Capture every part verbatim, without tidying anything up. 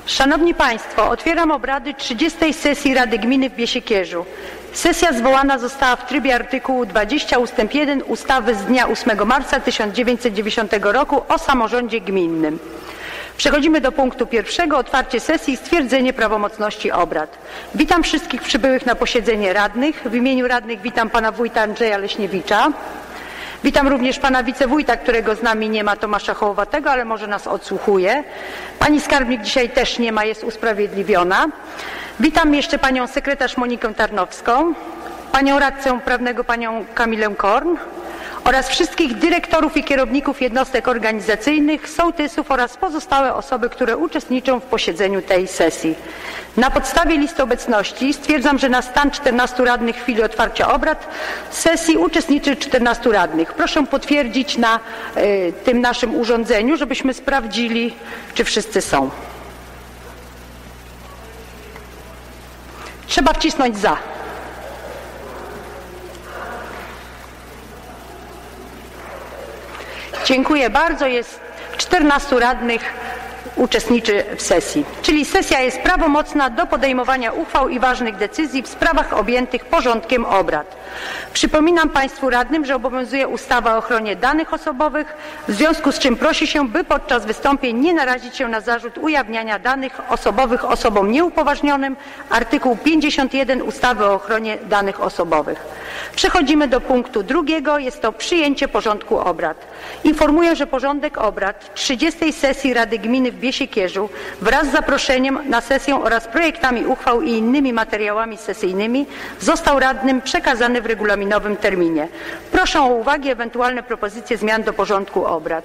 Szanowni Państwo, otwieram obrady trzydziestej sesji Rady Gminy w Biesiekierzu. Sesja zwołana została w trybie artykułu dwudziestego ustęp jeden ustawy z dnia ósmego marca tysiąc dziewięćset dziewięćdziesiątego roku o samorządzie gminnym. Przechodzimy do punktu pierwszego, otwarcie sesji i stwierdzenie prawomocności obrad. Witam wszystkich przybyłych na posiedzenie radnych. W imieniu radnych witam pana wójta Andrzeja Leśniewicza. Witam również pana wicewójta, którego z nami nie ma, Tomasza Hołowatego, ale może nas odsłuchuje. Pani skarbnik dzisiaj też nie ma, jest usprawiedliwiona. Witam jeszcze panią sekretarz Monikę Tarnowską, panią radcę prawnego panią Kamilę Korn oraz wszystkich dyrektorów i kierowników jednostek organizacyjnych, sołtysów oraz pozostałe osoby, które uczestniczą w posiedzeniu tej sesji. Na podstawie listy obecności stwierdzam, że na stan czternastu radnych w chwili otwarcia obrad sesji uczestniczy czternastu radnych. Proszę potwierdzić na y, tym naszym urządzeniu, żebyśmy sprawdzili, czy wszyscy są. Trzeba wcisnąć za. Dziękuję bardzo. Jest czternastu radnych uczestniczy w sesji. Czyli sesja jest prawomocna do podejmowania uchwał i ważnych decyzji w sprawach objętych porządkiem obrad. Przypominam Państwu radnym, że obowiązuje ustawa o ochronie danych osobowych, w związku z czym prosi się, by podczas wystąpień nie narazić się na zarzut ujawniania danych osobowych osobom nieupoważnionym, artykuł pięćdziesiąt jeden ustawy o ochronie danych osobowych. Przechodzimy do punktu drugiego, jest to przyjęcie porządku obrad. Informuję, że porządek obrad trzydziestej sesji Rady Gminy w Biesiekierzu wraz z zaproszeniem na sesję oraz projektami uchwał i innymi materiałami sesyjnymi został radnym przekazany w regulaminowym terminie. Proszę o uwagę, ewentualne propozycje zmian do porządku obrad.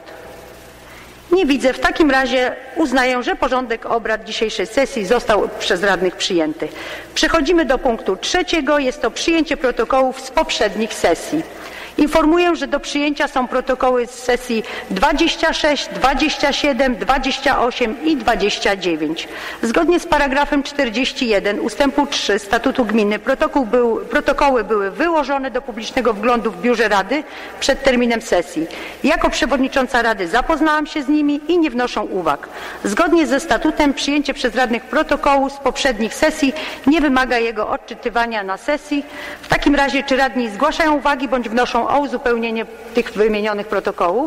Nie widzę. W takim razie uznaję, że porządek obrad dzisiejszej sesji został przez radnych przyjęty. Przechodzimy do punktu trzeciego. Jest to przyjęcie protokołów z poprzednich sesji. Informuję, że do przyjęcia są protokoły z sesji dwudziestej szóstej, dwudziestej siódmej, dwudziestej ósmej i dwudziestej dziewiątej. Zgodnie z paragrafem czterdziestym jeden ustępu trzy Statutu Gminy protokół był, protokoły były wyłożone do publicznego wglądu w biurze Rady przed terminem sesji. Jako przewodnicząca Rady zapoznałam się z nimi i nie wnoszę uwag. Zgodnie ze statutem przyjęcie przez radnych protokołu z poprzednich sesji nie wymaga jego odczytywania na sesji. W takim razie czy radni zgłaszają uwagi bądź wnoszą o uzupełnienie tych wymienionych protokołów?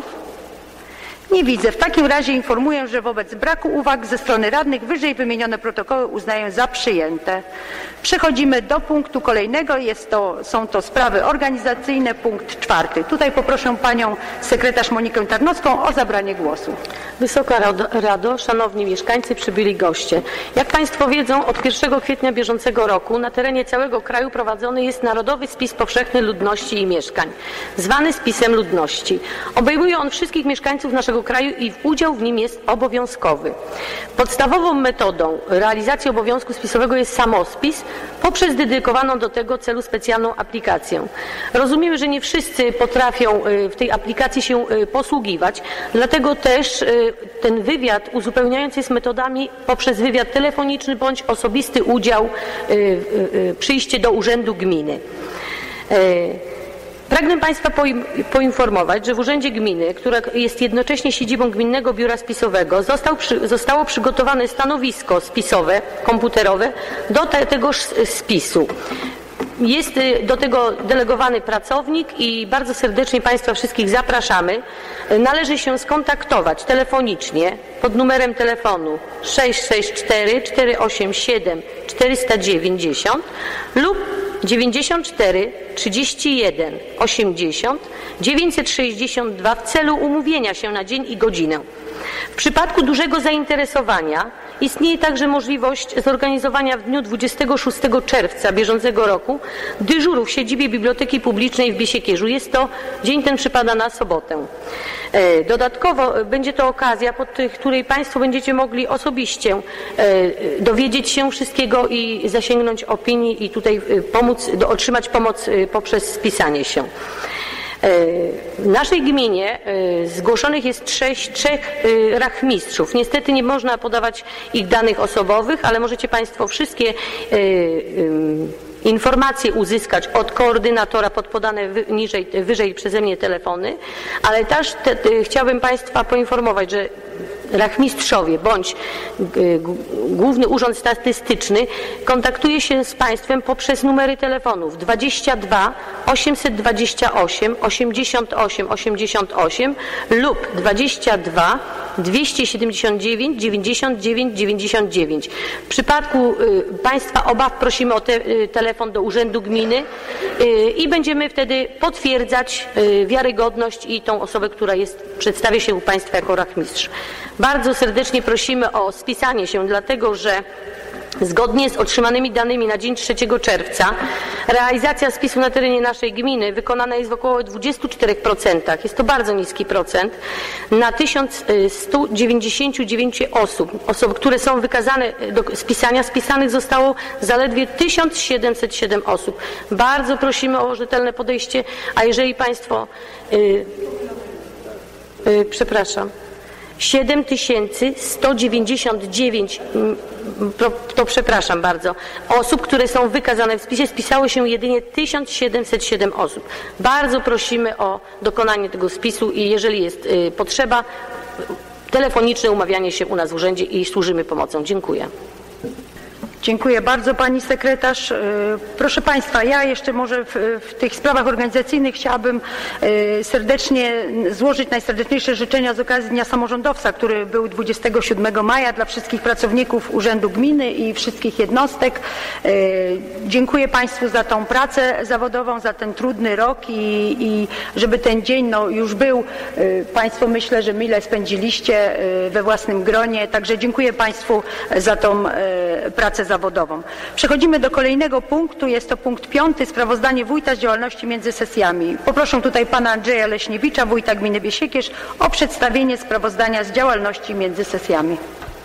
Nie widzę. W takim razie informuję, że wobec braku uwag ze strony radnych wyżej wymienione protokoły uznaję za przyjęte. Przechodzimy do punktu kolejnego. Jest to, są to sprawy organizacyjne, punkt czwarty. Tutaj poproszę panią sekretarz Monikę Tarnowską o zabranie głosu. Wysoka Rado, szanowni mieszkańcy, przybyli goście. Jak Państwo wiedzą, od pierwszego kwietnia bieżącego roku na terenie całego kraju prowadzony jest Narodowy Spis Powszechny Ludności i Mieszkań, zwany Spisem Ludności. Obejmuje on wszystkich mieszkańców naszego kraju i udział w nim jest obowiązkowy. Podstawową metodą realizacji obowiązku spisowego jest samospis poprzez dedykowaną do tego celu specjalną aplikację. Rozumiemy, że nie wszyscy potrafią w tej aplikacji się posługiwać, dlatego też ten wywiad uzupełniający jest metodami poprzez wywiad telefoniczny bądź osobisty udział, przyjście do urzędu gminy. Pragnę Państwa poinformować, że w Urzędzie Gminy, która jest jednocześnie siedzibą Gminnego Biura Spisowego, został przy, zostało przygotowane stanowisko spisowe, komputerowe do te, tegoż spisu. Jest do tego delegowany pracownik i bardzo serdecznie Państwa wszystkich zapraszamy. Należy się skontaktować telefonicznie pod numerem telefonu sześć sześć cztery, cztery osiem siedem, czterysta dziewięćdziesiąt lub dziewięćdziesiąt cztery, trzydzieści jeden, osiemdziesiąt, dziewięćset sześćdziesiąt dwa w celu umówienia się na dzień i godzinę. W przypadku dużego zainteresowania istnieje także możliwość zorganizowania w dniu dwudziestego szóstego czerwca bieżącego roku dyżuru w siedzibie Biblioteki Publicznej w Biesiekierzu. Jest to, dzień ten przypada na sobotę. Dodatkowo będzie to okazja, pod której Państwo będziecie mogli osobiście dowiedzieć się wszystkiego i zasięgnąć opinii i tutaj pomóc, otrzymać pomoc poprzez spisanie się. W naszej gminie zgłoszonych jest trzech, trzech rachmistrzów. Niestety nie można podawać ich danych osobowych, ale możecie Państwo wszystkie informacje uzyskać od koordynatora pod podane niżej, wyżej przeze mnie telefony, ale też te, te, chciałabym Państwa poinformować, że rachmistrzowie bądź Główny Urząd Statystyczny kontaktuje się z Państwem poprzez numery telefonów dwadzieścia dwa osiemset dwadzieścia osiem osiemdziesiąt osiem osiemdziesiąt osiem lub dwadzieścia dwa dwieście siedemdziesiąt dziewięć dziewięćdziesiąt dziewięć dziewięćdziesiąt dziewięć. W przypadku Państwa obaw prosimy o te, telefon do Urzędu Gminy i będziemy wtedy potwierdzać wiarygodność i tą osobę, która jest, przedstawia się u Państwa jako rachmistrz. Bardzo serdecznie prosimy o spisanie się, dlatego że zgodnie z otrzymanymi danymi na dzień trzeciego czerwca realizacja spisu na terenie naszej gminy wykonana jest w około dwudziestu czterech procentach. Jest to bardzo niski procent. Na tysiąc sto dziewięćdziesiąt dziewięć osób, osób, które są wykazane do spisania, spisanych zostało zaledwie tysiąc siedemset siedem osób. Bardzo prosimy o rzetelne podejście, a jeżeli Państwo... Yy, yy, przepraszam. siedem tysięcy sto dziewięćdziesiąt dziewięć, to, to przepraszam bardzo, osób, które są wykazane w spisie, spisało się jedynie tysiąc siedemset siedem osób. Bardzo prosimy o dokonanie tego spisu i jeżeli jest y, potrzeba, telefoniczne umawianie się u nas w urzędzie i służymy pomocą. Dziękuję. Dziękuję bardzo Pani Sekretarz. Proszę Państwa, ja jeszcze może w, w tych sprawach organizacyjnych chciałabym serdecznie złożyć najserdeczniejsze życzenia z okazji Dnia Samorządowca, który był dwudziestego siódmego maja dla wszystkich pracowników Urzędu Gminy i wszystkich jednostek. Dziękuję Państwu za tą pracę zawodową, za ten trudny rok i, i żeby ten dzień no, już był. Państwo myślę, że mile spędziliście we własnym gronie, także dziękuję Państwu za tą pracę zawodową. Przechodzimy do kolejnego punktu, jest to punkt piąty, sprawozdanie wójta z działalności między sesjami. Poproszę tutaj pana Andrzeja Leśniewicza, wójta gminy Biesiekierz, o przedstawienie sprawozdania z działalności między sesjami.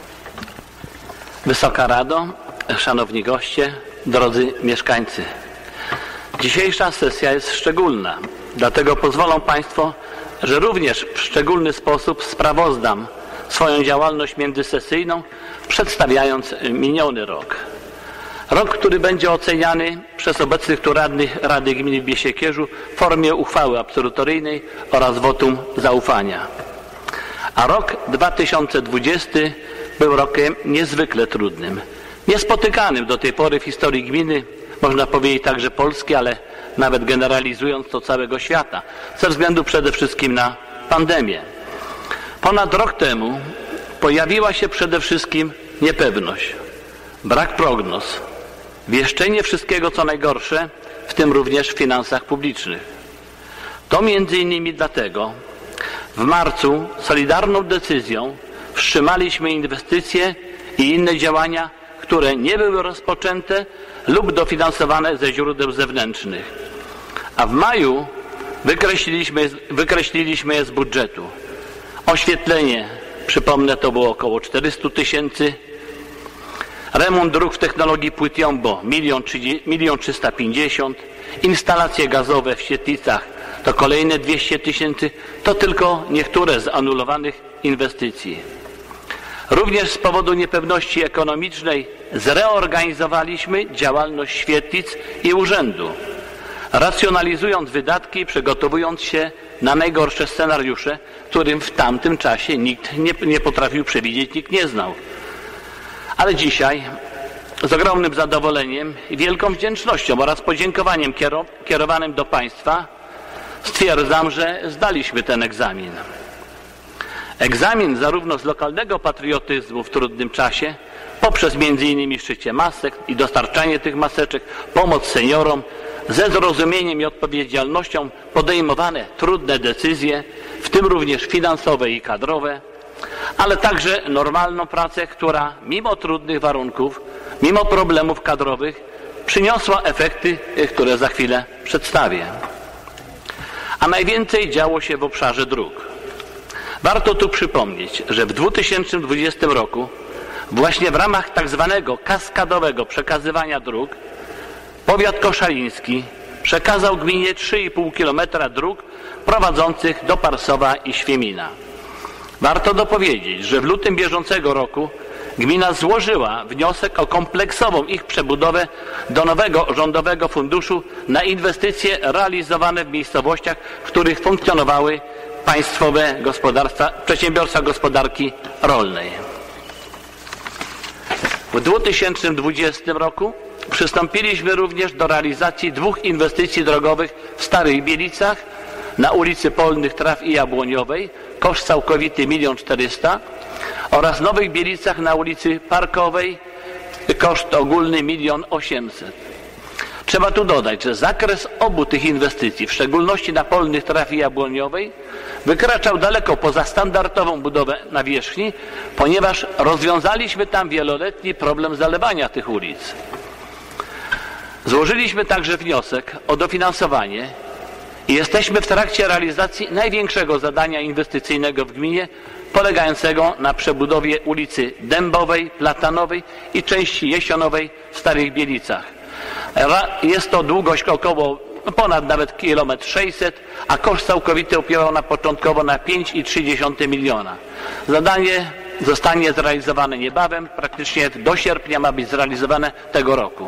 Wysoka Rado, szanowni goście, drodzy mieszkańcy. Dzisiejsza sesja jest szczególna, dlatego pozwolą Państwo, że również w szczególny sposób sprawozdam swoją działalność międzysesyjną, przedstawiając miniony rok. Rok, który będzie oceniany przez obecnych tu radnych Rady Gminy w Biesiekierzu w formie uchwały absolutoryjnej oraz wotum zaufania. A rok dwa tysiące dwudziesty był rokiem niezwykle trudnym, niespotykanym do tej pory w historii gminy, można powiedzieć także Polski, ale nawet generalizując to całego świata, ze względu przede wszystkim na pandemię. Ponad rok temu pojawiła się przede wszystkim niepewność, brak prognoz, wieszczenie wszystkiego co najgorsze, w tym również w finansach publicznych. To między innymi dlatego w marcu solidarną decyzją wstrzymaliśmy inwestycje i inne działania, które nie były rozpoczęte lub dofinansowane ze źródeł zewnętrznych. A w maju wykreśliliśmy, wykreśliliśmy je z budżetu. Oświetlenie, przypomnę, to było około czterysta tysięcy. Remont dróg w technologii płyt Jumbo milion trzysta pięćdziesiąt. Instalacje gazowe w Świetlicach to kolejne dwieście tysięcy. To tylko niektóre z anulowanych inwestycji. Również z powodu niepewności ekonomicznej zreorganizowaliśmy działalność Świetlic i urzędu, racjonalizując wydatki i przygotowując się na najgorsze scenariusze, którym w tamtym czasie nikt nie, nie potrafił przewidzieć, nikt nie znał. Ale dzisiaj z ogromnym zadowoleniem i wielką wdzięcznością oraz podziękowaniem kierowanym do Państwa stwierdzam, że zdaliśmy ten egzamin. Egzamin zarówno z lokalnego patriotyzmu w trudnym czasie, poprzez między innymi szycie masek i dostarczanie tych maseczek, pomoc seniorom, ze zrozumieniem i odpowiedzialnością podejmowane trudne decyzje, w tym również finansowe i kadrowe, ale także normalną pracę, która mimo trudnych warunków, mimo problemów kadrowych przyniosła efekty, które za chwilę przedstawię. A najwięcej działo się w obszarze dróg. Warto tu przypomnieć, że w dwa tysiące dwudziestym roku właśnie w ramach tak zwanego kaskadowego przekazywania dróg powiat koszaliński przekazał gminie trzy i pół kilometra dróg prowadzących do Parsowa i Świemina. Warto dopowiedzieć, że w lutym bieżącego roku gmina złożyła wniosek o kompleksową ich przebudowę do nowego rządowego funduszu na inwestycje realizowane w miejscowościach, w których funkcjonowały państwowe gospodarstwa, przedsiębiorstwa gospodarki rolnej. W dwa tysiące dwudziestym roku przystąpiliśmy również do realizacji dwóch inwestycji drogowych w Starych Bielicach na ulicy Polnych Traw i Jabłoniowej, koszt całkowity milion czterysta, oraz Nowych Bielicach na ulicy Parkowej, koszt ogólny milion osiemset. Trzeba tu dodać, że zakres obu tych inwestycji, w szczególności na Polnych Traw i Jabłoniowej, wykraczał daleko poza standardową budowę nawierzchni, ponieważ rozwiązaliśmy tam wieloletni problem zalewania tych ulic. Złożyliśmy także wniosek o dofinansowanie i jesteśmy w trakcie realizacji największego zadania inwestycyjnego w gminie, polegającego na przebudowie ulicy Dębowej, Platanowej i części Jesionowej w Starych Bielicach. Jest to długość około ponad nawet kilometr sześćset, a koszt całkowity opiewał na początkowo na pięć i trzy dziesiąte miliona. Zadanie zostanie zrealizowane niebawem, praktycznie do sierpnia ma być zrealizowane tego roku.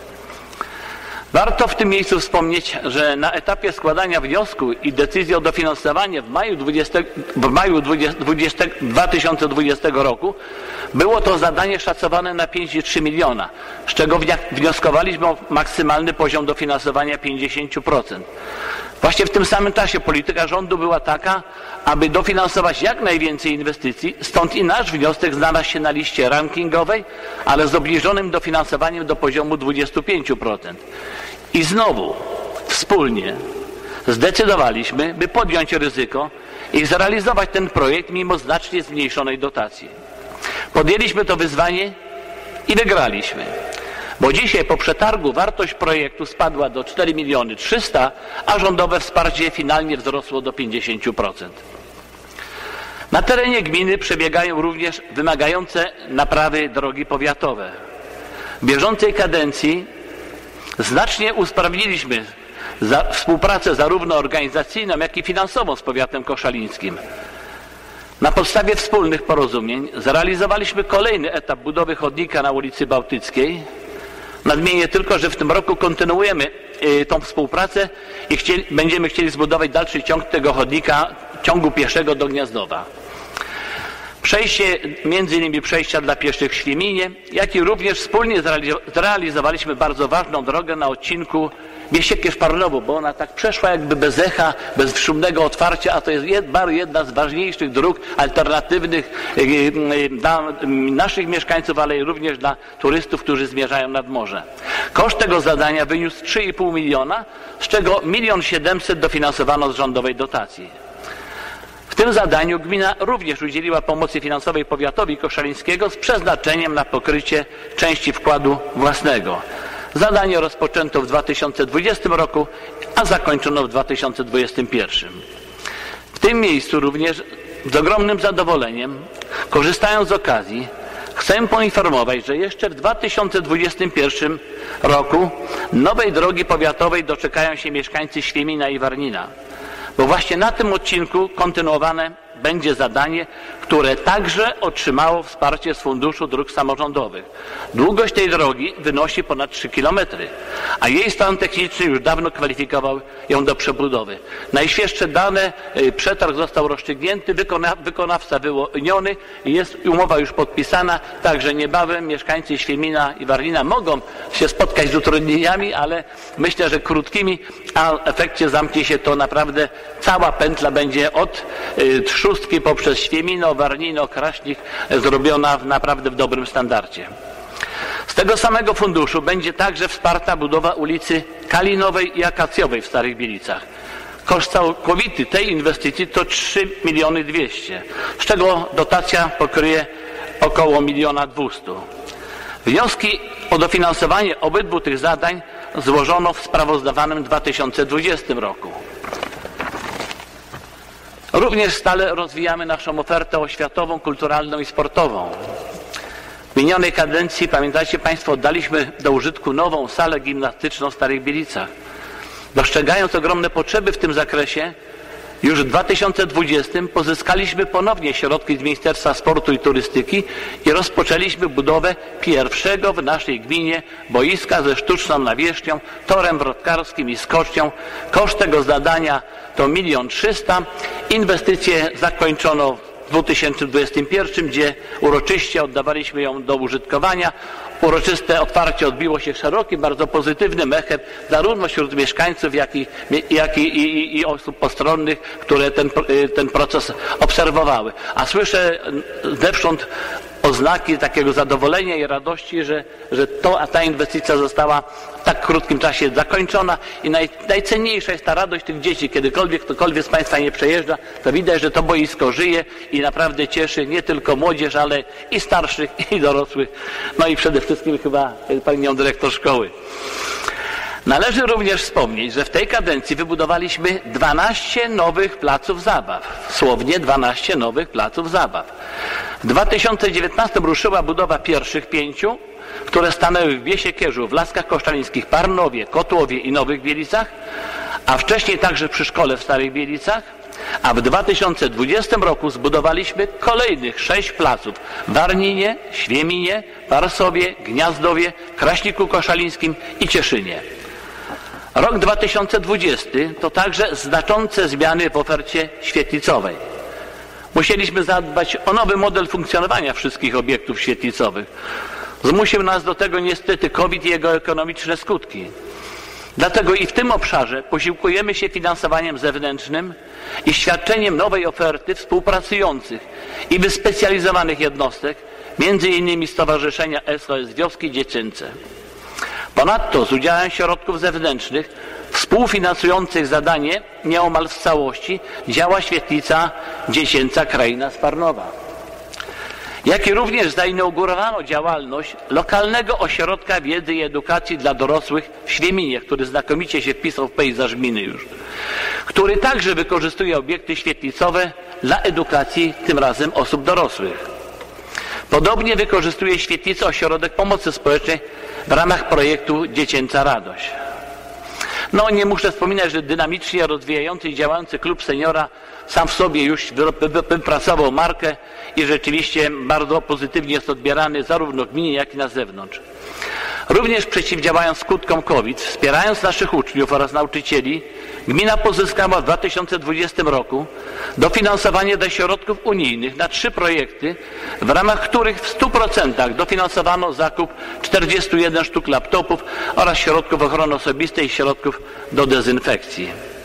Warto w tym miejscu wspomnieć, że na etapie składania wniosku i decyzji o dofinansowanie w maju, dwudziestego, w maju dwudziestego, dwa tysiące dwudziestego roku było to zadanie szacowane na pięć i trzy miliona, z czego wnioskowaliśmy o maksymalny poziom dofinansowania pięćdziesiąt procent. Właśnie w tym samym czasie polityka rządu była taka, aby dofinansować jak najwięcej inwestycji, stąd i nasz wniosek znalazł się na liście rankingowej, ale z obniżonym dofinansowaniem do poziomu dwudziestu pięciu procent. I znowu wspólnie zdecydowaliśmy, by podjąć ryzyko i zrealizować ten projekt mimo znacznie zmniejszonej dotacji. Podjęliśmy to wyzwanie i wygraliśmy. Bo dzisiaj po przetargu wartość projektu spadła do cztery miliony trzysta, a rządowe wsparcie finalnie wzrosło do pięćdziesięciu procent. Na terenie gminy przebiegają również wymagające naprawy drogi powiatowe. W bieżącej kadencji znacznie usprawniliśmy za współpracę zarówno organizacyjną, jak i finansową z powiatem koszalińskim. Na podstawie wspólnych porozumień zrealizowaliśmy kolejny etap budowy chodnika na ulicy Bałtyckiej. Nadmienię tylko, że w tym roku kontynuujemy y, tą współpracę i chcieli, będziemy chcieli zbudować dalszy ciąg tego chodnika, ciągu pieszego do Gniazdowa. Przejście, między innymi przejścia dla pieszych w Śliminie, jak i również wspólnie zrealizowaliśmy bardzo ważną drogę na odcinku Biesiekiew-Parnowo, bo ona tak przeszła jakby bez echa, bez szumnego otwarcia, a to jest jedna z ważniejszych dróg alternatywnych dla naszych mieszkańców, ale i również dla turystów, którzy zmierzają nad morze. Koszt tego zadania wyniósł trzy i pół miliona, z czego milion siedemset dofinansowano z rządowej dotacji. W tym zadaniu gmina również udzieliła pomocy finansowej powiatowi koszalińskiego z przeznaczeniem na pokrycie części wkładu własnego. Zadanie rozpoczęto w dwa tysiące dwudziestym roku, a zakończono w dwa tysiące dwudziestym pierwszym. W tym miejscu również z ogromnym zadowoleniem, korzystając z okazji, chcę poinformować, że jeszcze w dwa tysiące dwudziestym pierwszym roku nowej drogi powiatowej doczekają się mieszkańcy Ślimina i Warnina, bo właśnie na tym odcinku kontynuowane będzie zadanie, które także otrzymało wsparcie z Funduszu Dróg Samorządowych. Długość tej drogi wynosi ponad trzy kilometry, a jej stan techniczny już dawno kwalifikował ją do przebudowy. Najświeższe dane, przetarg został rozstrzygnięty, wykona, wykonawca wyłoniony, jest umowa już podpisana, także niebawem mieszkańcy Ślimina i Warlina mogą się spotkać z utrudnieniami, ale myślę, że krótkimi, a w efekcie zamknie się to naprawdę, cała pętla będzie od y, Trzustki poprzez Świemino, Warnino, Kraśnik zrobiona w naprawdę w dobrym standardzie. Z tego samego funduszu będzie także wsparta budowa ulicy Kalinowej i Akacjowej w Starych Bielicach. Koszt całkowity tej inwestycji to trzy miliony dwieście, z czego dotacja pokryje około miliona dwieście. Wnioski o dofinansowanie obydwu tych zadań złożono w sprawozdawanym dwa tysiące dwudziestym roku. Również stale rozwijamy naszą ofertę oświatową, kulturalną i sportową. W minionej kadencji, pamiętacie Państwo, oddaliśmy do użytku nową salę gimnastyczną w Starych Bielicach. Dostrzegając ogromne potrzeby w tym zakresie, Już w dwa tysiące dwudziestym pozyskaliśmy ponownie środki z Ministerstwa Sportu i Turystyki i rozpoczęliśmy budowę pierwszego w naszej gminie boiska ze sztuczną nawierzchnią, torem wrotkarskim i skocznią. Koszt tego zadania to milion trzysta. Inwestycję zakończono w dwa tysiące dwudziestym pierwszym, gdzie uroczyście oddawaliśmy ją do użytkowania. Uroczyste otwarcie odbiło się szerokim, bardzo pozytywnym echem zarówno wśród mieszkańców, jak i, jak i, i, i osób postronnych, które ten, ten proces obserwowały. A słyszę zewsząd oznaki takiego zadowolenia i radości, że, że to, a ta inwestycja została w tak krótkim czasie zakończona i naj, najcenniejsza jest ta radość tych dzieci. Kiedykolwiek ktokolwiek z Państwa nie przejeżdża, to widać, że to boisko żyje i naprawdę cieszy nie tylko młodzież, ale i starszych, i dorosłych, no i przede wszystkim chyba panią dyrektor szkoły. Należy również wspomnieć, że w tej kadencji wybudowaliśmy dwanaście nowych placów zabaw. Słownie dwanaście nowych placów zabaw. W dwa tysiące dziewiętnastym ruszyła budowa pierwszych pięciu, które stanęły w Biesiekierzu, w Laskach Koszalińskich, Parnowie, Kotłowie i Nowych Bielicach, a wcześniej także przy szkole w Starych Bielicach. A w dwa tysiące dwudziestym roku zbudowaliśmy kolejnych sześć placów w Warninie, Świeminie, Warsowie, Gniazdowie, Kraśniku Koszalińskim i Cieszynie. Rok dwa tysiące dwudziesty to także znaczące zmiany w ofercie świetlicowej. Musieliśmy zadbać o nowy model funkcjonowania wszystkich obiektów świetlicowych. Zmusił nas do tego niestety COVID i jego ekonomiczne skutki. Dlatego i w tym obszarze posiłkujemy się finansowaniem zewnętrznym i świadczeniem nowej oferty współpracujących i wyspecjalizowanych jednostek, między innymi Stowarzyszenia S O S Wioski Dziecięce. Ponadto z udziałem środków zewnętrznych współfinansujących zadanie nieomal w całości działa świetlica dziecięca Kraina z Parnowa. Jak i również zainaugurowano działalność lokalnego ośrodka wiedzy i edukacji dla dorosłych w Świeminie, który znakomicie się wpisał w pejzaż gminy już, który także wykorzystuje obiekty świetlicowe dla edukacji, tym razem osób dorosłych. Podobnie wykorzystuje świetlicę ośrodek pomocy społecznej w ramach projektu Dziecięca Radość. No nie muszę wspominać, że dynamicznie rozwijający i działający klub seniora sam w sobie już wypracował markę i rzeczywiście bardzo pozytywnie jest odbierany zarówno w gminie, jak i na zewnątrz. Również przeciwdziałając skutkom COVID, wspierając naszych uczniów oraz nauczycieli, gmina pozyskała w dwa tysiące dwudziestym roku dofinansowanie do środków unijnych na trzy projekty, w ramach których w stu procentach dofinansowano zakup czterdziestu jeden sztuk laptopów oraz środków ochrony osobistej i środków do dezynfekcji.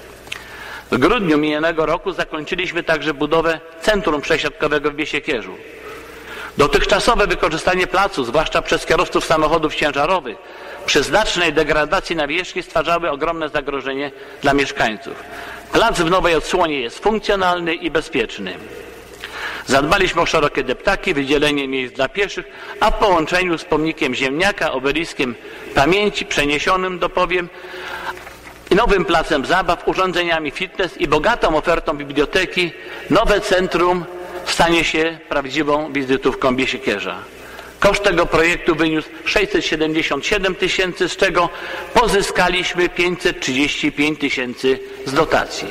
W grudniu minionego roku zakończyliśmy także budowę centrum przesiadkowego w Biesiekierzu. Dotychczasowe wykorzystanie placu, zwłaszcza przez kierowców samochodów ciężarowych, przy znacznej degradacji nawierzchni stwarzały ogromne zagrożenie dla mieszkańców. Plac w nowej odsłonie jest funkcjonalny i bezpieczny. Zadbaliśmy o szerokie deptaki, wydzielenie miejsc dla pieszych, a w połączeniu z pomnikiem ziemniaka, obeliskiem pamięci przeniesionym, dopowiem, nowym placem zabaw, urządzeniami fitness i bogatą ofertą biblioteki, nowe centrum stanie się prawdziwą wizytówką Biesiekierza. Koszt tego projektu wyniósł sześćset siedemdziesiąt siedem tysięcy, z czego pozyskaliśmy pięćset trzydzieści pięć tysięcy z dotacji.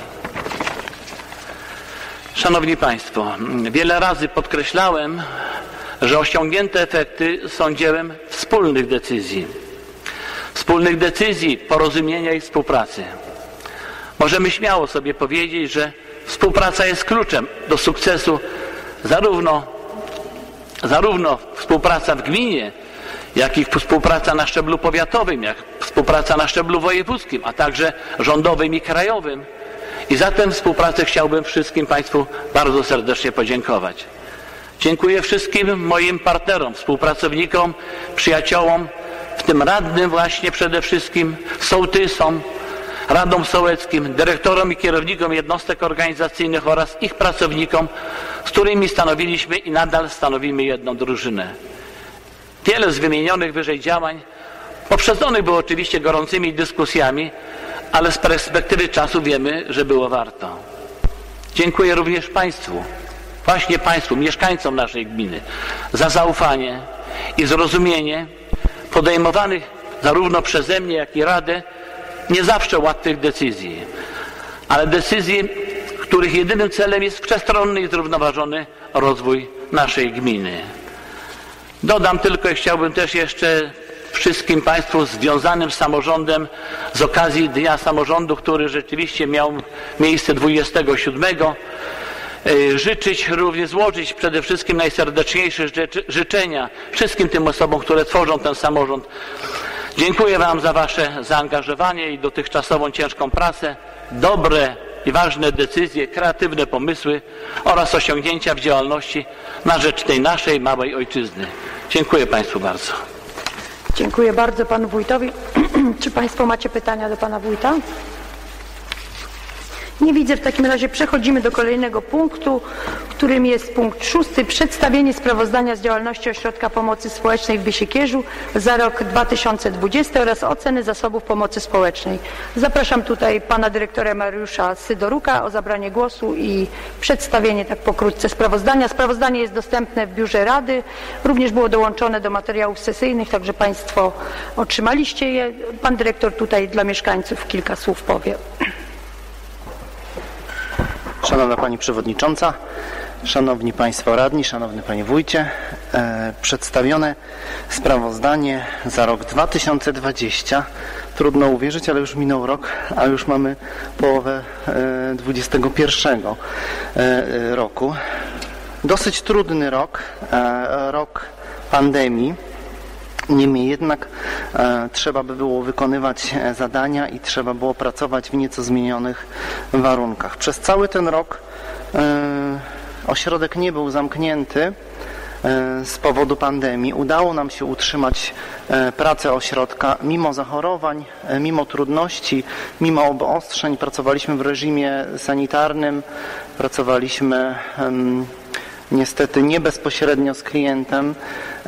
Szanowni Państwo, wiele razy podkreślałem, że osiągnięte efekty są dziełem wspólnych decyzji. Wspólnych decyzji, porozumienia i współpracy. Możemy śmiało sobie powiedzieć, że współpraca jest kluczem do sukcesu zarówno, zarówno współpraca w gminie, jak i współpraca na szczeblu powiatowym, jak współpraca na szczeblu wojewódzkim, a także rządowym i krajowym. I za tę współpracę chciałbym wszystkim Państwu bardzo serdecznie podziękować. Dziękuję wszystkim moim partnerom, współpracownikom, przyjaciołom, w tym radnym właśnie przede wszystkim, sołtysom, radom sołeckim, dyrektorom i kierownikom jednostek organizacyjnych oraz ich pracownikom, z którymi stanowiliśmy i nadal stanowimy jedną drużynę. Wiele z wymienionych wyżej działań poprzedzonych było oczywiście gorącymi dyskusjami, ale z perspektywy czasu wiemy, że było warto. Dziękuję również Państwu, właśnie Państwu, mieszkańcom naszej gminy, za zaufanie i zrozumienie podejmowanych zarówno przeze mnie, jak i Radę nie zawsze łatwych decyzji, ale decyzji, których jedynym celem jest wszechstronny i zrównoważony rozwój naszej gminy. Dodam tylko i chciałbym też jeszcze wszystkim Państwu związanym z samorządem z okazji Dnia Samorządu, który rzeczywiście miał miejsce dwudziestego siódmego, życzyć, również złożyć przede wszystkim najserdeczniejsze życzenia wszystkim tym osobom, które tworzą ten samorząd. Dziękuję Wam za Wasze zaangażowanie i dotychczasową ciężką pracę, dobre i ważne decyzje, kreatywne pomysły oraz osiągnięcia w działalności na rzecz tej naszej małej ojczyzny. Dziękuję Państwu bardzo. Dziękuję bardzo Panu Wójtowi. Czy Państwo macie pytania do Pana Wójta? Nie widzę. W takim razie przechodzimy do kolejnego punktu, którym jest punkt szósty. Przedstawienie sprawozdania z działalności Ośrodka Pomocy Społecznej w Wysiekierzu za rok dwa tysiące dwudziesty oraz oceny zasobów pomocy społecznej. Zapraszam tutaj Pana Dyrektora Mariusza Sydoruka o zabranie głosu i przedstawienie tak pokrótce sprawozdania. Sprawozdanie jest dostępne w Biurze Rady. Również było dołączone do materiałów sesyjnych, także Państwo otrzymaliście je. Pan Dyrektor tutaj dla mieszkańców kilka słów powie. Szanowna Pani Przewodnicząca, Szanowni Państwo Radni, Szanowny Panie Wójcie, e, przedstawione sprawozdanie za rok dwa tysiące dwudziesty. Trudno uwierzyć, ale już minął rok, a już mamy połowę e, dwudziestego pierwszego e, roku. Dosyć trudny rok, e, rok pandemii. Niemniej jednak e, trzeba by było wykonywać zadania i trzeba było pracować w nieco zmienionych warunkach. Przez cały ten rok e, ośrodek nie był zamknięty e, z powodu pandemii. Udało nam się utrzymać e, pracę ośrodka mimo zachorowań, e, mimo trudności, mimo obostrzeń. Pracowaliśmy w reżimie sanitarnym, pracowaliśmy e, niestety nie bezpośrednio z klientem,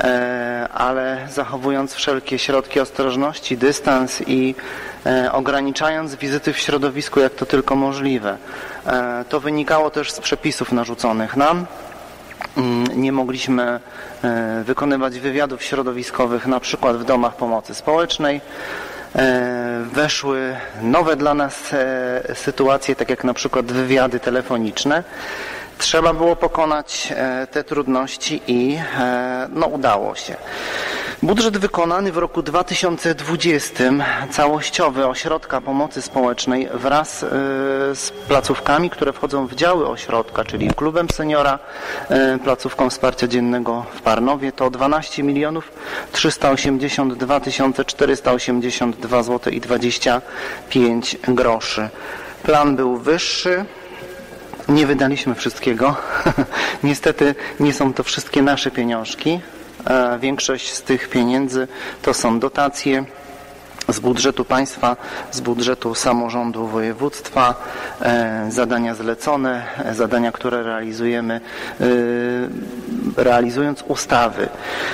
ale zachowując wszelkie środki ostrożności, dystans i ograniczając wizyty w środowisku jak to tylko możliwe. To wynikało też z przepisów narzuconych nam. Nie mogliśmy wykonywać wywiadów środowiskowych na przykład w domach pomocy społecznej. Weszły nowe dla nas sytuacje, tak jak na przykład wywiady telefoniczne. Trzeba było pokonać te trudności i no, udało się. Budżet wykonany w roku dwa tysiące dwudziestym, całościowy Ośrodka Pomocy Społecznej wraz z placówkami, które wchodzą w działy ośrodka, czyli klubem seniora, placówką wsparcia dziennego w Parnowie, to dwanaście milionów trzysta osiemdziesiąt dwa tysiące czterysta osiemdziesiąt dwa złote i dwadzieścia pięć groszy. Plan był wyższy. Nie wydaliśmy wszystkiego. Niestety nie są to wszystkie nasze pieniążki. Większość z tych pieniędzy to są dotacje z budżetu państwa, z budżetu samorządu województwa, zadania zlecone, zadania, które realizujemy, realizując ustawy.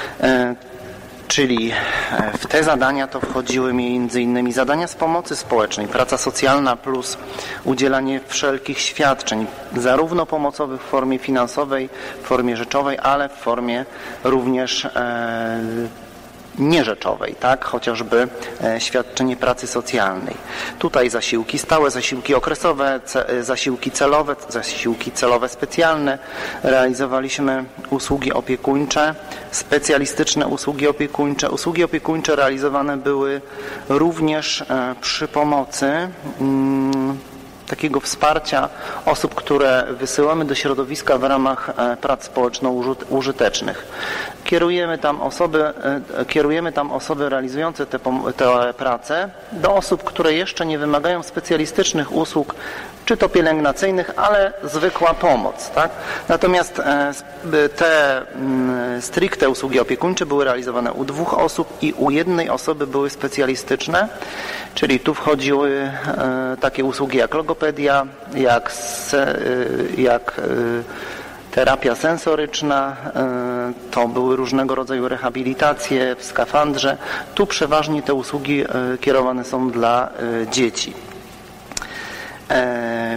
Czyli w te zadania to wchodziły między innymi zadania z pomocy społecznej, praca socjalna plus udzielanie wszelkich świadczeń, zarówno pomocowych w formie finansowej, w formie rzeczowej, ale w formie również e, nierzeczowej, tak? Chociażby e, świadczenie pracy socjalnej. Tutaj zasiłki stałe, zasiłki okresowe, ce, zasiłki celowe, zasiłki celowe specjalne. Realizowaliśmy usługi opiekuńcze, specjalistyczne usługi opiekuńcze. Usługi opiekuńcze realizowane były również e, przy pomocy mm, takiego wsparcia osób, które wysyłamy do środowiska w ramach prac społeczno-użytecznych. Kierujemy tam osoby, kierujemy tam osoby realizujące te, te prace do osób, które jeszcze nie wymagają specjalistycznych usług, czy to pielęgnacyjnych, ale zwykła pomoc. Tak? Natomiast te stricte usługi opiekuńcze były realizowane u dwóch osób i u jednej osoby były specjalistyczne, czyli tu wchodziły takie usługi jak logopedia, jak, jak terapia sensoryczna, to były różnego rodzaju rehabilitacje w skafandrze. Tu przeważnie te usługi kierowane są dla dzieci.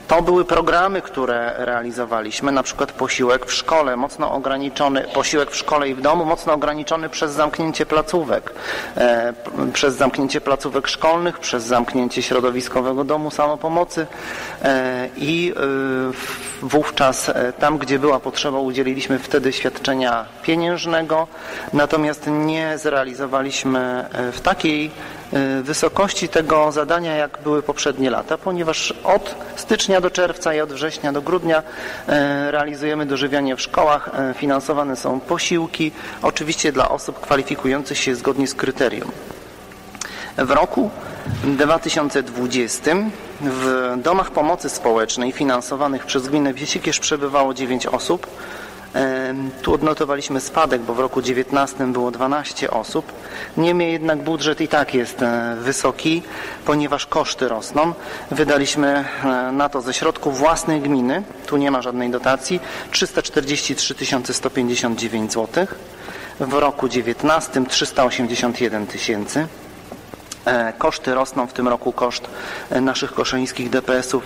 To były programy, które realizowaliśmy, na przykład posiłek w szkole, mocno ograniczony, posiłek w szkole i w domu, mocno ograniczony przez zamknięcie placówek, e, przez zamknięcie placówek szkolnych, przez zamknięcie środowiskowego domu samopomocy e, i e, wówczas e, tam, gdzie była potrzeba, udzieliliśmy wtedy świadczenia pieniężnego, natomiast nie zrealizowaliśmy w takiej wysokości tego zadania, jak były poprzednie lata, ponieważ od stycznia do czerwca i od września do grudnia realizujemy dożywianie w szkołach, finansowane są posiłki, oczywiście dla osób kwalifikujących się zgodnie z kryterium. W roku dwa tysiące dwudziestym w domach pomocy społecznej finansowanych przez gminę Wiesikierz przebywało dziewięć osób. Tu odnotowaliśmy spadek, bo w roku dziewiętnastym było dwanaście osób. Niemniej jednak budżet i tak jest wysoki, ponieważ koszty rosną. Wydaliśmy na to ze środków własnych gminy, tu nie ma żadnej dotacji, trzysta czterdzieści trzy tysiące sto pięćdziesiąt dziewięć złotych. W roku dziewiętnastym trzysta osiemdziesiąt jeden tysięcy. Koszty rosną, w tym roku koszt naszych koszyńskich D P S ów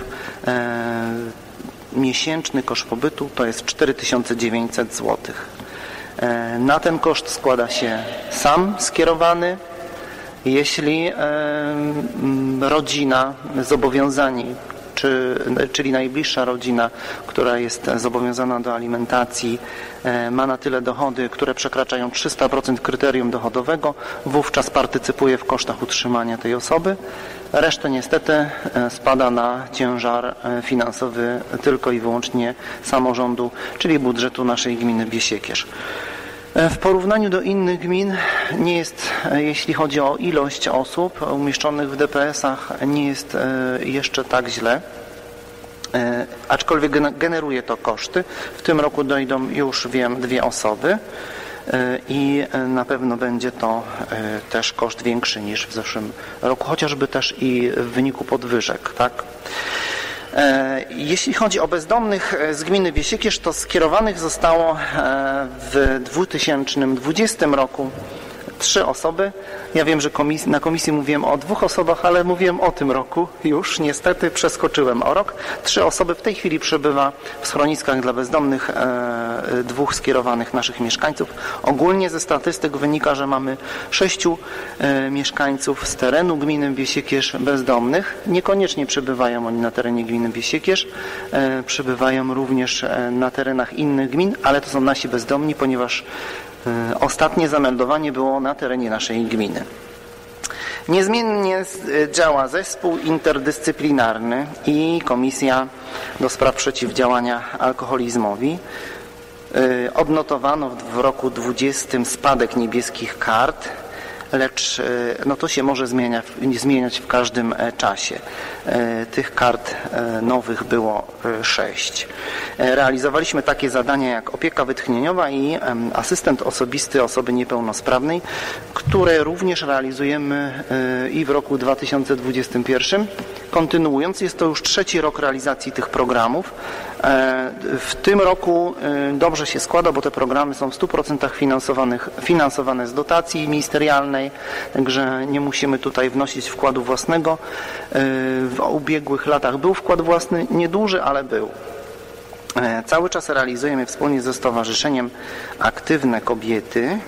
miesięczny koszt pobytu to jest cztery tysiące dziewięćset złotych. Na ten koszt składa się sam skierowany, jeśli rodzina zobowiązani, czy, czyli najbliższa rodzina, która jest zobowiązana do alimentacji, ma na tyle dochody, które przekraczają trzysta procent kryterium dochodowego, wówczas partycypuje w kosztach utrzymania tej osoby. Resztę niestety spada na ciężar finansowy tylko i wyłącznie samorządu, czyli budżetu naszej gminy Biesiekierz. W porównaniu do innych gmin nie jest, jeśli chodzi o ilość osób umieszczonych w D P S ach, nie jest jeszcze tak źle, aczkolwiek generuje to koszty. W tym roku dojdą już, wiem, dwie osoby i na pewno będzie to też koszt większy niż w zeszłym roku, chociażby też i w wyniku podwyżek, tak? Jeśli chodzi o bezdomnych z gminy Biesiekierz, to skierowanych zostało w dwa tysiące dwudziestym roku trzy osoby. Ja wiem, że komis- na komisji mówiłem o dwóch osobach, ale mówiłem o tym roku już. Niestety przeskoczyłem o rok. Trzy osoby w tej chwili przebywa w schroniskach dla bezdomnych e, dwóch skierowanych naszych mieszkańców. Ogólnie ze statystyk wynika, że mamy sześciu e, mieszkańców z terenu gminy Biesiekierz bezdomnych. Niekoniecznie przebywają oni na terenie gminy Biesiekierz. E, przebywają również e, na terenach innych gmin, ale to są nasi bezdomni, ponieważ ostatnie zameldowanie było na terenie naszej gminy. Niezmiennie działa zespół interdyscyplinarny i Komisja do Spraw Przeciwdziałania Alkoholizmowi. Odnotowano w roku dwudziestym spadek niebieskich kart, lecz no to się może zmienia, zmieniać w każdym czasie. Tych kart nowych było sześć. Realizowaliśmy takie zadania jak opieka wytchnieniowa i asystent osobisty osoby niepełnosprawnej, które również realizujemy i w roku dwa tysiące dwudziestym pierwszym. Kontynuując, jest to już trzeci rok realizacji tych programów. W tym roku dobrze się składa, bo te programy są w stu procentach finansowane z dotacji ministerialnej, także nie musimy tutaj wnosić wkładu własnego. W ubiegłych latach był wkład własny, nieduży, ale był. Cały czas realizujemy wspólnie ze Stowarzyszeniem Aktywne Kobiety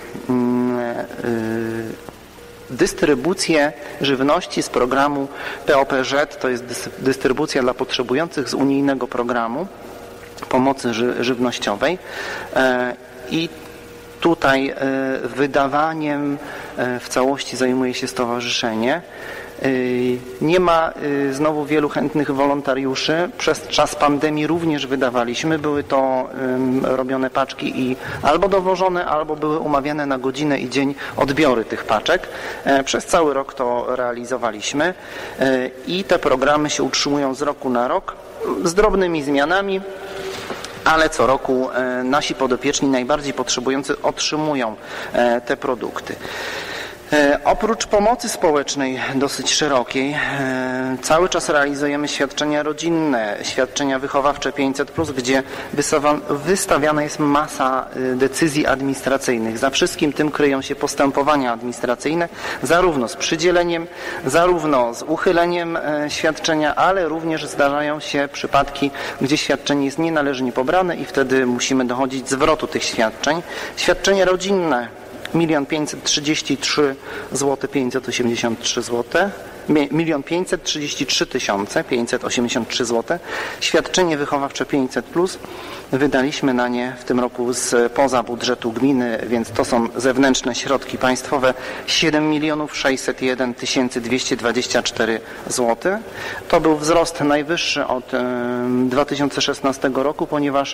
dystrybucję żywności z programu P O P Z, to jest dystrybucja dla potrzebujących z unijnego programu pomocy ży- żywnościowej i tutaj wydawaniem w całości zajmuje się stowarzyszenie. Nie ma znowu wielu chętnych wolontariuszy. Przez czas pandemii również wydawaliśmy. Były to robione paczki i albo dowożone, albo były umawiane na godzinę i dzień odbiory tych paczek. Przez cały rok to realizowaliśmy i te programy się utrzymują z roku na rok z drobnymi zmianami, ale co roku nasi podopieczni najbardziej potrzebujący otrzymują te produkty. E, oprócz pomocy społecznej dosyć szerokiej, e, cały czas realizujemy świadczenia rodzinne, świadczenia wychowawcze pięćset plus, gdzie wystawa, wystawiana jest masa e, decyzji administracyjnych. Za wszystkim tym kryją się postępowania administracyjne, zarówno z przydzieleniem, zarówno z uchyleniem e, świadczenia, ale również zdarzają się przypadki, gdzie świadczenie jest nienależnie pobrane i wtedy musimy dochodzić zwrotu tych świadczeń. Świadczenie rodzinne milion pięćset trzydzieści trzy złote pięćset osiemdziesiąt trzy złote, milion pięćset trzydzieści trzy tysiące pięćset osiemdziesiąt trzy złote. Świadczenie wychowawcze pięćset plus wydaliśmy na nie w tym roku z poza budżetu gminy, więc to są zewnętrzne środki państwowe, siedem milionów sześćset jeden tysięcy dwieście dwadzieścia cztery złote. To był wzrost najwyższy od dwa tysiące szesnastego roku, ponieważ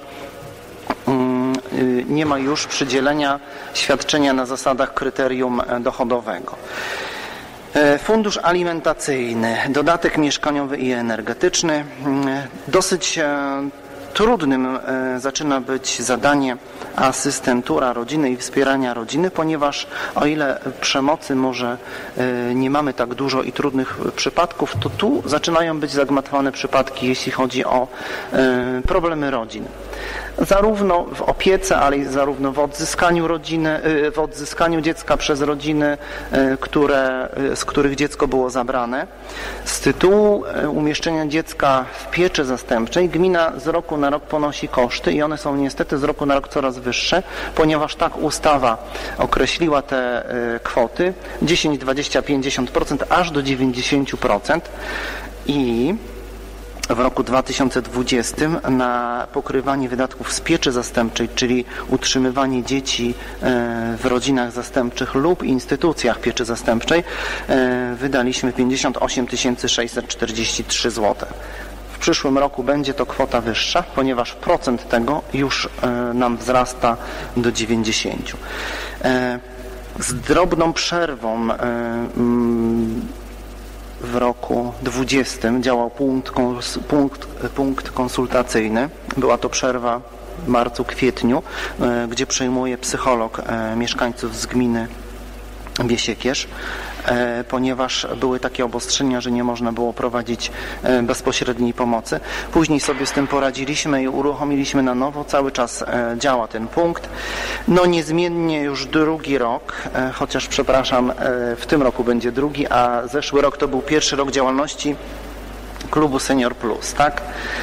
nie ma już przydzielenia świadczenia na zasadach kryterium dochodowego. Fundusz alimentacyjny, dodatek mieszkaniowy i energetyczny. Dosyć trudnym zaczyna być zadanie asystentura rodziny i wspierania rodziny, ponieważ o ile przemocy może nie mamy tak dużo i trudnych przypadków, to tu zaczynają być zagmatwane przypadki, jeśli chodzi o problemy rodzin. Zarówno w opiece, ale i zarówno w odzyskaniu rodziny, w odzyskaniu dziecka przez rodziny, które, z których dziecko było zabrane. Z tytułu umieszczenia dziecka w pieczy zastępczej gmina z roku na rok ponosi koszty i one są niestety z roku na rok coraz wyższe, ponieważ tak ustawa określiła te kwoty dziesięć, dwadzieścia, pięćdziesiąt procent aż do dziewięćdziesiąt procent i w roku dwa tysiące dwudziestym na pokrywanie wydatków z pieczy zastępczej, czyli utrzymywanie dzieci w rodzinach zastępczych lub instytucjach pieczy zastępczej, wydaliśmy pięćdziesiąt osiem tysięcy sześćset czterdzieści trzy złote. W przyszłym roku będzie to kwota wyższa, ponieważ procent tego już nam wzrasta do dziewięćdziesięciu. Z drobną przerwą w roku dwudziestym działał punkt, punkt, punkt konsultacyjny. Była to przerwa w marcu, kwietniu, gdzie przejmuje psycholog mieszkańców z gminy Biesiekierz, ponieważ były takie obostrzenia, że nie można było prowadzić bezpośredniej pomocy. Później sobie z tym poradziliśmy i uruchomiliśmy na nowo. Cały czas działa ten punkt. No niezmiennie już drugi rok, chociaż przepraszam, w tym roku będzie drugi, a zeszły rok to był pierwszy rok działalności klubu Senior Plus, tak?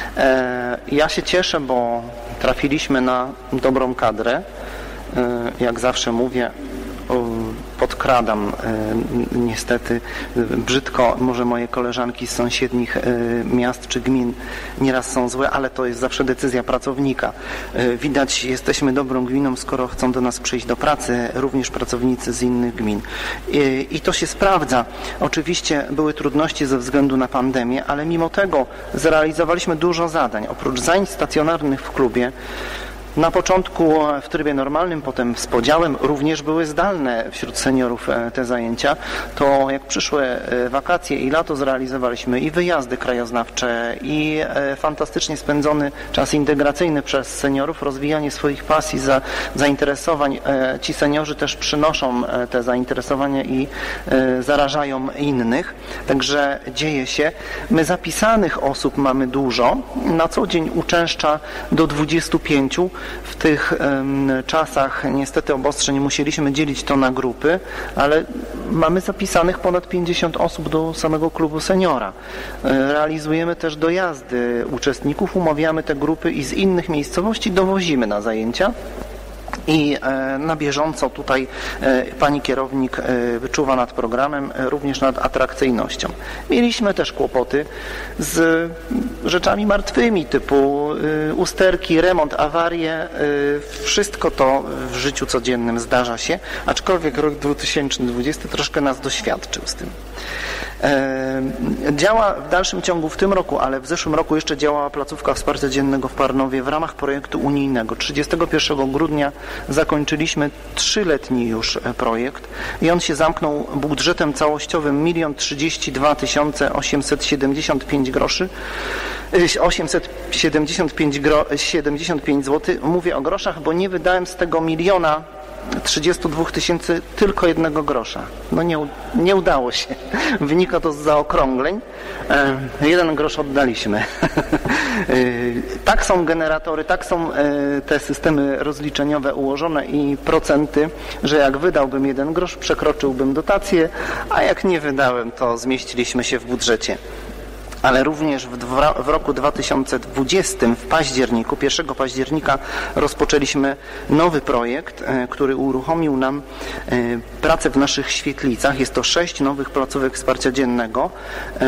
Ja się cieszę, bo trafiliśmy na dobrą kadrę. Jak zawsze mówię, podkradam niestety brzydko, może moje koleżanki z sąsiednich miast czy gmin nieraz są złe, ale to jest zawsze decyzja pracownika. Widać, jesteśmy dobrą gminą, skoro chcą do nas przyjść do pracy również pracownicy z innych gmin. I, i to się sprawdza. Oczywiście były trudności ze względu na pandemię, ale mimo tego zrealizowaliśmy dużo zadań. Oprócz zajęć stacjonarnych w klubie, na początku w trybie normalnym, potem z podziałem, również były zdalne wśród seniorów te zajęcia. To jak przyszły wakacje i lato, zrealizowaliśmy i wyjazdy krajoznawcze, i fantastycznie spędzony czas integracyjny przez seniorów, rozwijanie swoich pasji, za, zainteresowań. Ci seniorzy też przynoszą te zainteresowania i zarażają innych. Także dzieje się. My zapisanych osób mamy dużo. Na co dzień uczęszcza do dwudziestu pięciu. W tych um, czasach niestety obostrzeń musieliśmy dzielić to na grupy, ale mamy zapisanych ponad pięćdziesiąt osób do samego klubu seniora. Realizujemy też dojazdy uczestników, umawiamy te grupy i z innych miejscowości dowozimy na zajęcia. I na bieżąco tutaj pani kierownik wyczuwa nad programem, również nad atrakcyjnością. Mieliśmy też kłopoty z rzeczami martwymi, typu usterki, remont, awarie. Wszystko to w życiu codziennym zdarza się, aczkolwiek rok dwa tysiące dwudziesty troszkę nas doświadczył z tym. Działa w dalszym ciągu w tym roku, ale w zeszłym roku jeszcze działała placówka wsparcia dziennego w Parnowie w ramach projektu unijnego. trzydziestego pierwszego grudnia zakończyliśmy trzyletni już projekt i on się zamknął budżetem całościowym milion trzydzieści dwa tysiące osiemset siedemdziesiąt pięć groszy, osiemset siedemdziesiąt pięć złotych. Mówię o groszach, bo nie wydałem z tego miliona trzydzieści dwa tysięcy tylko jednego grosza. No nie, nie udało się. Wynika to z zaokrągleń. Jeden grosz oddaliśmy. Tak są generatory, tak są te systemy rozliczeniowe ułożone i procenty, że jak wydałbym jeden grosz, przekroczyłbym dotację, a jak nie wydałem, to zmieściliśmy się w budżecie. Ale również w, dwa, w roku dwa tysiące dwudziestym, w październiku, pierwszego października rozpoczęliśmy nowy projekt, e, który uruchomił nam e, pracę w naszych świetlicach. Jest to sześć nowych placówek wsparcia dziennego e,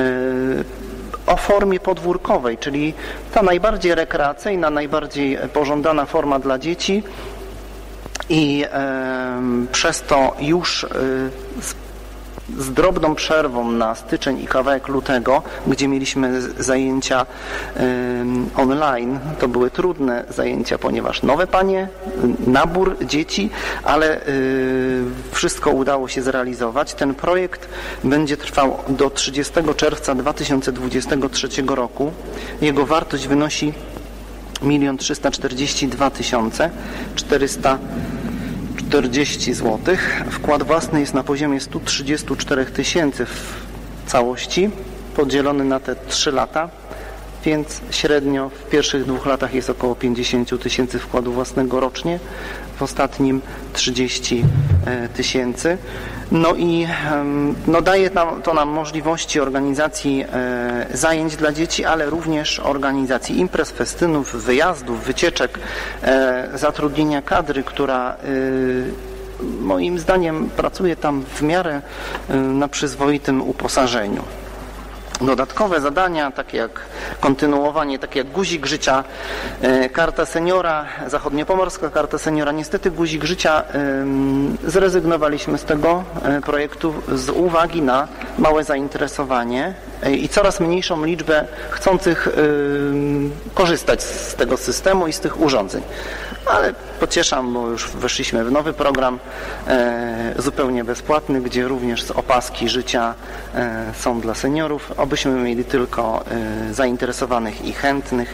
o formie podwórkowej, czyli ta najbardziej rekreacyjna, najbardziej pożądana forma dla dzieci i e, przez to już e, z drobną przerwą na styczeń i kawałek lutego, gdzie mieliśmy zajęcia y, online. To były trudne zajęcia, ponieważ nowe panie, nabór dzieci, ale y, wszystko udało się zrealizować. Ten projekt będzie trwał do trzydziestego czerwca dwa tysiące dwudziestego trzeciego roku. Jego wartość wynosi milion trzysta czterdzieści dwa tysiące czterysta czterdzieści złotych. Wkład własny jest na poziomie sto trzydzieści cztery tysięcy w całości, podzielony na te trzy lata, więc średnio w pierwszych dwóch latach jest około pięćdziesiąt tysięcy wkładu własnego rocznie, w ostatnim trzydzieści tysięcy. No i no daje nam, to nam możliwości organizacji e, zajęć dla dzieci, ale również organizacji imprez, festynów, wyjazdów, wycieczek, e, zatrudnienia kadry, która e, moim zdaniem pracuje tam w miarę e, na przyzwoitym uposażeniu. Dodatkowe zadania, takie jak kontynuowanie, takie jak guzik życia, e, karta seniora, zachodniopomorska karta seniora. Niestety guzik życia e, zrezygnowaliśmy z tego e, projektu z uwagi na małe zainteresowanie e, i coraz mniejszą liczbę chcących e, korzystać z tego systemu i z tych urządzeń. Ale pocieszam, bo już weszliśmy w nowy program e, zupełnie bezpłatny, gdzie również opaski życia e, są dla seniorów. Obyśmy mieli tylko e, zainteresowanych i chętnych.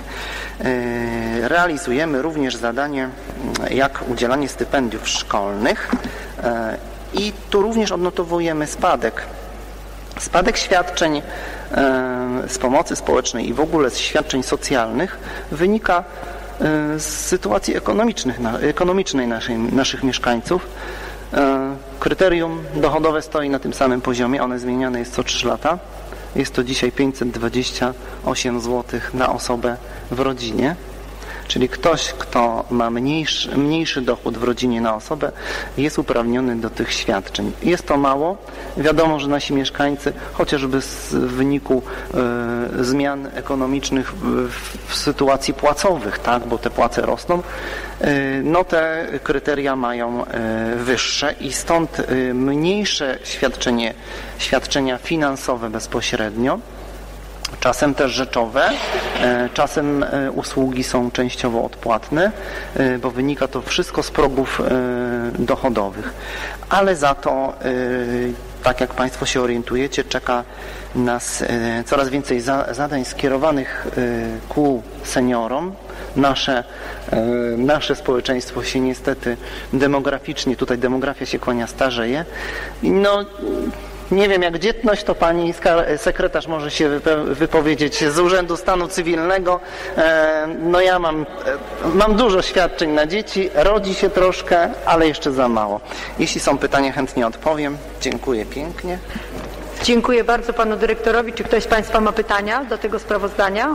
E, realizujemy również zadanie jak udzielanie stypendiów szkolnych e, i tu również odnotowujemy spadek. Spadek świadczeń e, z pomocy społecznej i w ogóle z świadczeń socjalnych wynika z sytuacji ekonomicznych, ekonomicznej naszej, naszych mieszkańców. Kryterium dochodowe stoi na tym samym poziomie, one zmieniane jest co trzy lata. Jest to dzisiaj pięćset dwadzieścia osiem złotych na osobę w rodzinie. Czyli ktoś, kto ma mniejszy, mniejszy dochód w rodzinie na osobę, jest uprawniony do tych świadczeń. Jest to mało. Wiadomo, że nasi mieszkańcy, chociażby z, w wyniku e, zmian ekonomicznych w, w sytuacji płacowych, tak, bo te płace rosną, e, no te kryteria mają e, wyższe i stąd e, mniejsze świadczenie, świadczenia finansowe bezpośrednio. Czasem też rzeczowe, czasem usługi są częściowo odpłatne, bo wynika to wszystko z progów dochodowych. Ale za to, tak jak Państwo się orientujecie, czeka nas coraz więcej zadań skierowanych ku seniorom. Nasze, nasze społeczeństwo się niestety demograficznie, tutaj demografia się kłania, starzeje. No, nie wiem, jak dzietność, to pani sekretarz może się wypowiedzieć z Urzędu Stanu Cywilnego. No ja mam, mam dużo świadczeń na dzieci, rodzi się troszkę, ale jeszcze za mało. Jeśli są pytania, chętnie odpowiem. Dziękuję pięknie. Dziękuję bardzo panu dyrektorowi. Czy ktoś z państwa ma pytania do tego sprawozdania?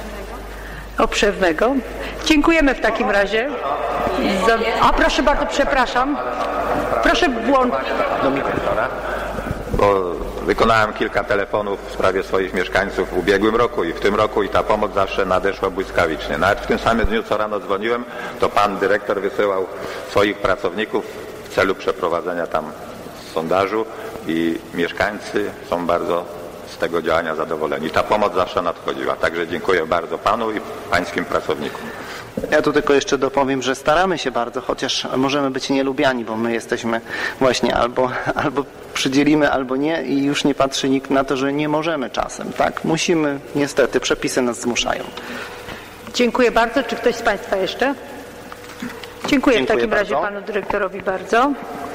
Obszernego. Dziękujemy w takim razie. Za... A proszę bardzo, przepraszam. Proszę włączyć. Do mikrofona. Bo wykonałem kilka telefonów w sprawie swoich mieszkańców w ubiegłym roku i w tym roku i ta pomoc zawsze nadeszła błyskawicznie. Nawet w tym samym dniu, co rano dzwoniłem, to pan dyrektor wysyłał swoich pracowników w celu przeprowadzenia tam sondażu i mieszkańcy są bardzo z tego działania zadowoleni. Ta pomoc zawsze nadchodziła. Także dziękuję bardzo panu i pańskim pracownikom. Ja tu tylko jeszcze dopowiem, że staramy się bardzo, chociaż możemy być nielubiani, bo my jesteśmy właśnie albo, albo przydzielimy, albo nie i już nie patrzy nikt na to, że nie możemy czasem. Tak, musimy, niestety, przepisy nas zmuszają. Dziękuję bardzo. Czy ktoś z państwa jeszcze? Dziękuję, Dziękuję w takim bardzo. razie panu dyrektorowi bardzo.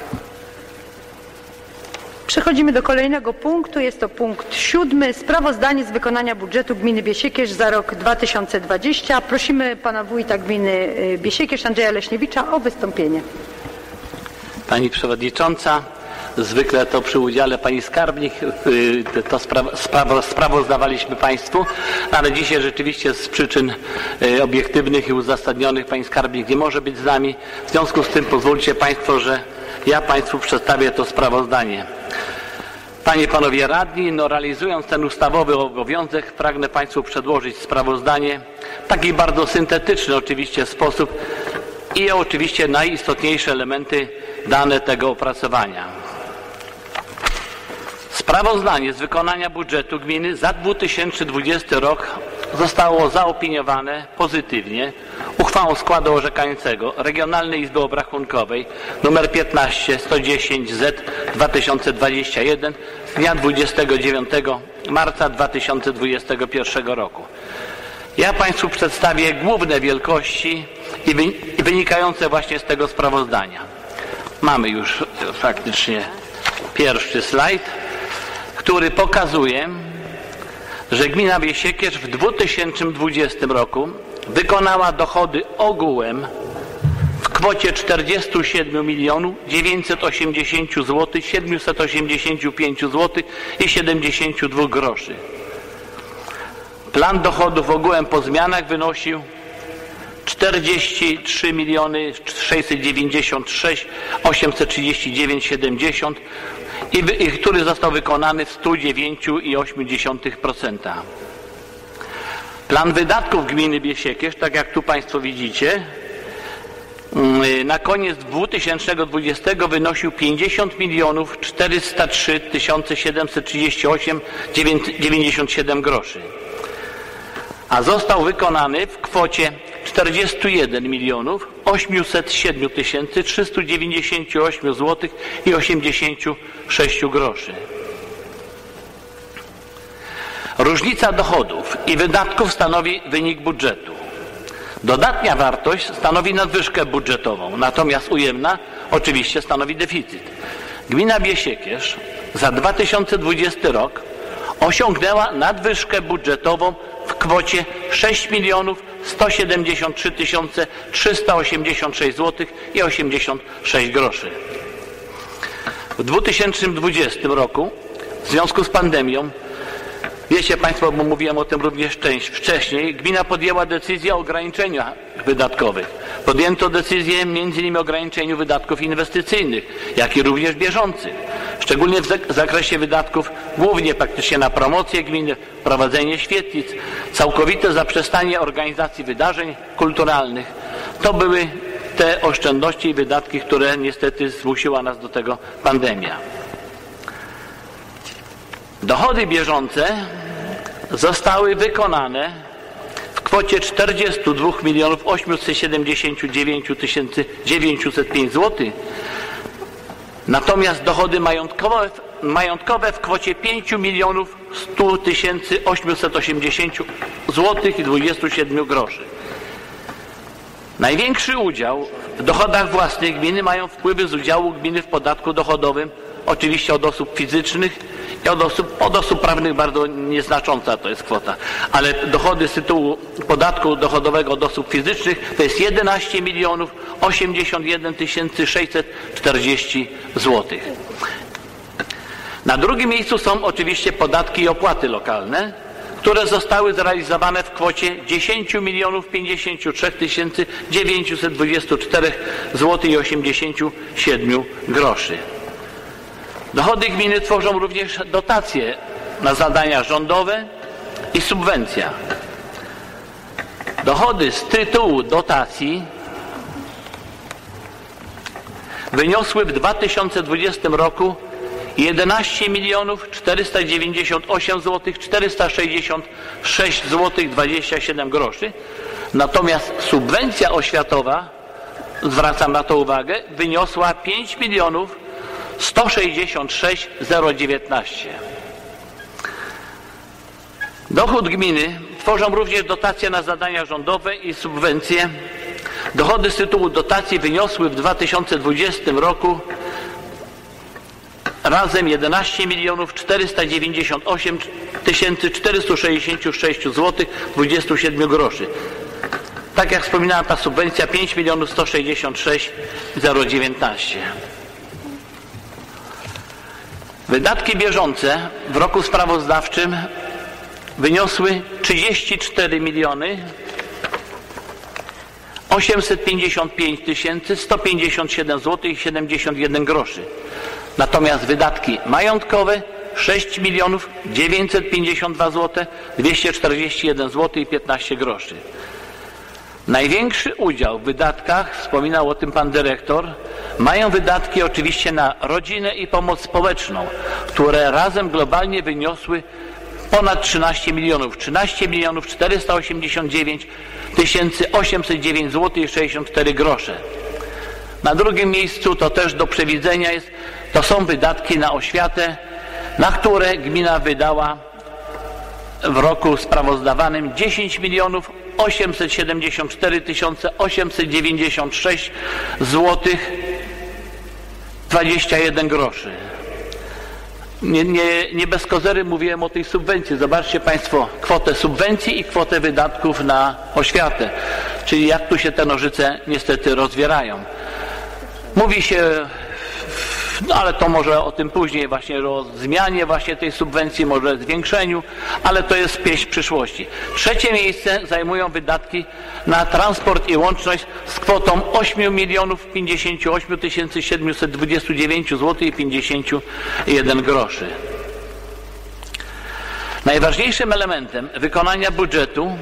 Przechodzimy do kolejnego punktu. Jest to punkt siódmy. Sprawozdanie z wykonania budżetu gminy Biesiekierz za rok dwa tysiące dwudziesty. Prosimy pana wójta gminy Biesiekierz, Andrzeja Leśniewicza, o wystąpienie. Pani Przewodnicząca, zwykle to przy udziale Pani Skarbnik to sprawo, sprawo, sprawozdawaliśmy Państwu, ale dzisiaj rzeczywiście z przyczyn obiektywnych i uzasadnionych Pani Skarbnik nie może być z nami. W związku z tym pozwólcie Państwo, że ja Państwu przedstawię to sprawozdanie. Panie i Panowie Radni, no realizując ten ustawowy obowiązek, pragnę Państwu przedłożyć sprawozdanie w taki bardzo syntetyczny oczywiście sposób i oczywiście najistotniejsze elementy dane tego opracowania. Sprawozdanie z wykonania budżetu gminy za dwa tysiące dwudziesty rok zostało zaopiniowane pozytywnie uchwałą składu orzekającego Regionalnej Izby Obrachunkowej nr piętnaście sto dziesięć Z dwa tysiące dwudziesty pierwszy z dnia dwudziestego dziewiątego marca dwa tysiące dwudziestego pierwszego roku. Ja Państwu przedstawię główne wielkości i wynikające właśnie z tego sprawozdania. Mamy już faktycznie pierwszy slajd, który pokazuje, że gmina Biesiekierz w dwa tysiące dwudziestym roku wykonała dochody ogółem w kwocie czterdzieści siedem milionów dziewięćset osiemdziesiąt złotych siedemset osiemdziesiąt pięć złotych i siedemdziesiąt dwa groszy. Plan dochodów ogółem po zmianach wynosił czterdzieści trzy miliony sześćset dziewięćdziesiąt sześć tysięcy osiemset trzydzieści dziewięć siedemdziesiąt i, wy, i który został wykonany w stu dziewięciu przecinek osiem procent. Plan wydatków gminy Biesiekierz, tak jak tu Państwo widzicie, na koniec dwa tysiące dwudziestego wynosił pięćdziesiąt milionów czterysta trzy tysiące siedemset trzydzieści osiem dziewięćdziesiąt siedem groszy, a został wykonany w kwocie czterdzieści jeden milionów osiemset siedem tysięcy trzysta dziewięćdziesiąt osiem złotych i osiemdziesiąt sześć groszy. Różnica dochodów i wydatków stanowi wynik budżetu. Dodatnia wartość stanowi nadwyżkę budżetową, natomiast ujemna oczywiście stanowi deficyt. Gmina Biesiekierz za dwa tysiące dwudziesty rok osiągnęła nadwyżkę budżetową w kwocie sześć milionów sto siedemdziesiąt trzy tysiące trzysta osiemdziesiąt sześć złotych i osiemdziesiąt sześć groszy. W dwa tysiące dwudziestym roku w związku z pandemią, wiecie Państwo, bo mówiłem o tym również wcześniej, gmina podjęła decyzję o ograniczeniach wydatkowych. Podjęto decyzję między innymi o ograniczeniu wydatków inwestycyjnych, jak i również bieżących. Szczególnie w zakresie wydatków głównie praktycznie na promocję gminy, prowadzenie świetlic, całkowite zaprzestanie organizacji wydarzeń kulturalnych. To były te oszczędności i wydatki, które niestety zmusiła nas do tego pandemia. Dochody bieżące zostały wykonane w kwocie czterdzieści dwa milionów osiemset siedemdziesiąt dziewięć tysięcy dziewięćset pięć złotych, natomiast dochody majątkowe, majątkowe w kwocie pięć milionów sto tysięcy osiemset osiemdziesiąt złotych i dwadzieścia siedem groszy. Największy udział w dochodach własnych gminy mają wpływy z udziału gminy w podatku dochodowym, oczywiście od osób fizycznych i od osób, od osób prawnych bardzo nieznacząca to jest kwota, ale dochody z tytułu podatku dochodowego od osób fizycznych to jest jedenaście milionów osiemdziesiąt jeden tysięcy sześćset czterdzieści złotych. Na drugim miejscu są oczywiście podatki i opłaty lokalne, które zostały zrealizowane w kwocie dziesięć milionów pięćdziesiąt trzy tysiące dziewięćset dwadzieścia cztery złotych i osiemdziesiąt siedem groszy. Dochody gminy tworzą również dotacje na zadania rządowe i subwencja. Dochody z tytułu dotacji wyniosły w dwa tysiące dwudziestym roku jedenaście milionów czterysta dziewięćdziesiąt osiem złotych czterysta sześćdziesiąt sześć złotych dwadzieścia siedem groszy, natomiast subwencja oświatowa, zwracam na to uwagę, wyniosła pięć milionów sto sześćdziesiąt sześć tysięcy dziewiętnaście. Dochód gminy tworzą również dotacje na zadania rządowe i subwencje Dochody z tytułu dotacji wyniosły w dwa tysiące dwudziestym roku razem jedenaście milionów czterysta dziewięćdziesiąt osiem tysięcy czterysta sześćdziesiąt sześć złotych dwadzieścia siedem groszy. Tak jak wspominałem, ta subwencja pięć milionów sto sześćdziesiąt sześć tysięcy dziewiętnaście. Wydatki bieżące w roku sprawozdawczym wyniosły trzydzieści cztery miliony osiemset pięćdziesiąt pięć tysięcy sto pięćdziesiąt siedem złotych siedemdziesiąt jeden groszy. Natomiast wydatki majątkowe sześć milionów dziewięćset pięćdziesiąt dwa złote dwieście czterdzieści jeden złotych piętnaście groszy. Największy udział w wydatkach, wspominał o tym pan dyrektor, mają wydatki oczywiście na rodzinę i pomoc społeczną, które razem globalnie wyniosły ponad trzynaście milionów, trzynaście milionów czterysta osiemdziesiąt dziewięć tysięcy osiemset dziewięć złotych sześćdziesiąt cztery grosze. Na drugim miejscu, to też do przewidzenia jest, to są wydatki na oświatę, na które gmina wydała w roku sprawozdawanym dziesięć milionów osiemset siedemdziesiąt cztery tysiące osiemset dziewięćdziesiąt sześć złotych dwadzieścia jeden groszy. Nie, nie, nie bez kozery mówiłem o tej subwencji. Zobaczcie Państwo kwotę subwencji i kwotę wydatków na oświatę. Czyli jak tu się te nożyce niestety rozwierają. Mówi się, no ale to może o tym później, właśnie o zmianie właśnie tej subwencji, może zwiększeniu, ale to jest pieśń przyszłości. Trzecie miejsce zajmują wydatki na transport i łączność z kwotą osiem milionów pięćdziesiąt osiem tysięcy siedemset dwadzieścia dziewięć złotych pięćdziesiąt jeden groszy. Najważniejszym elementem wykonania budżetu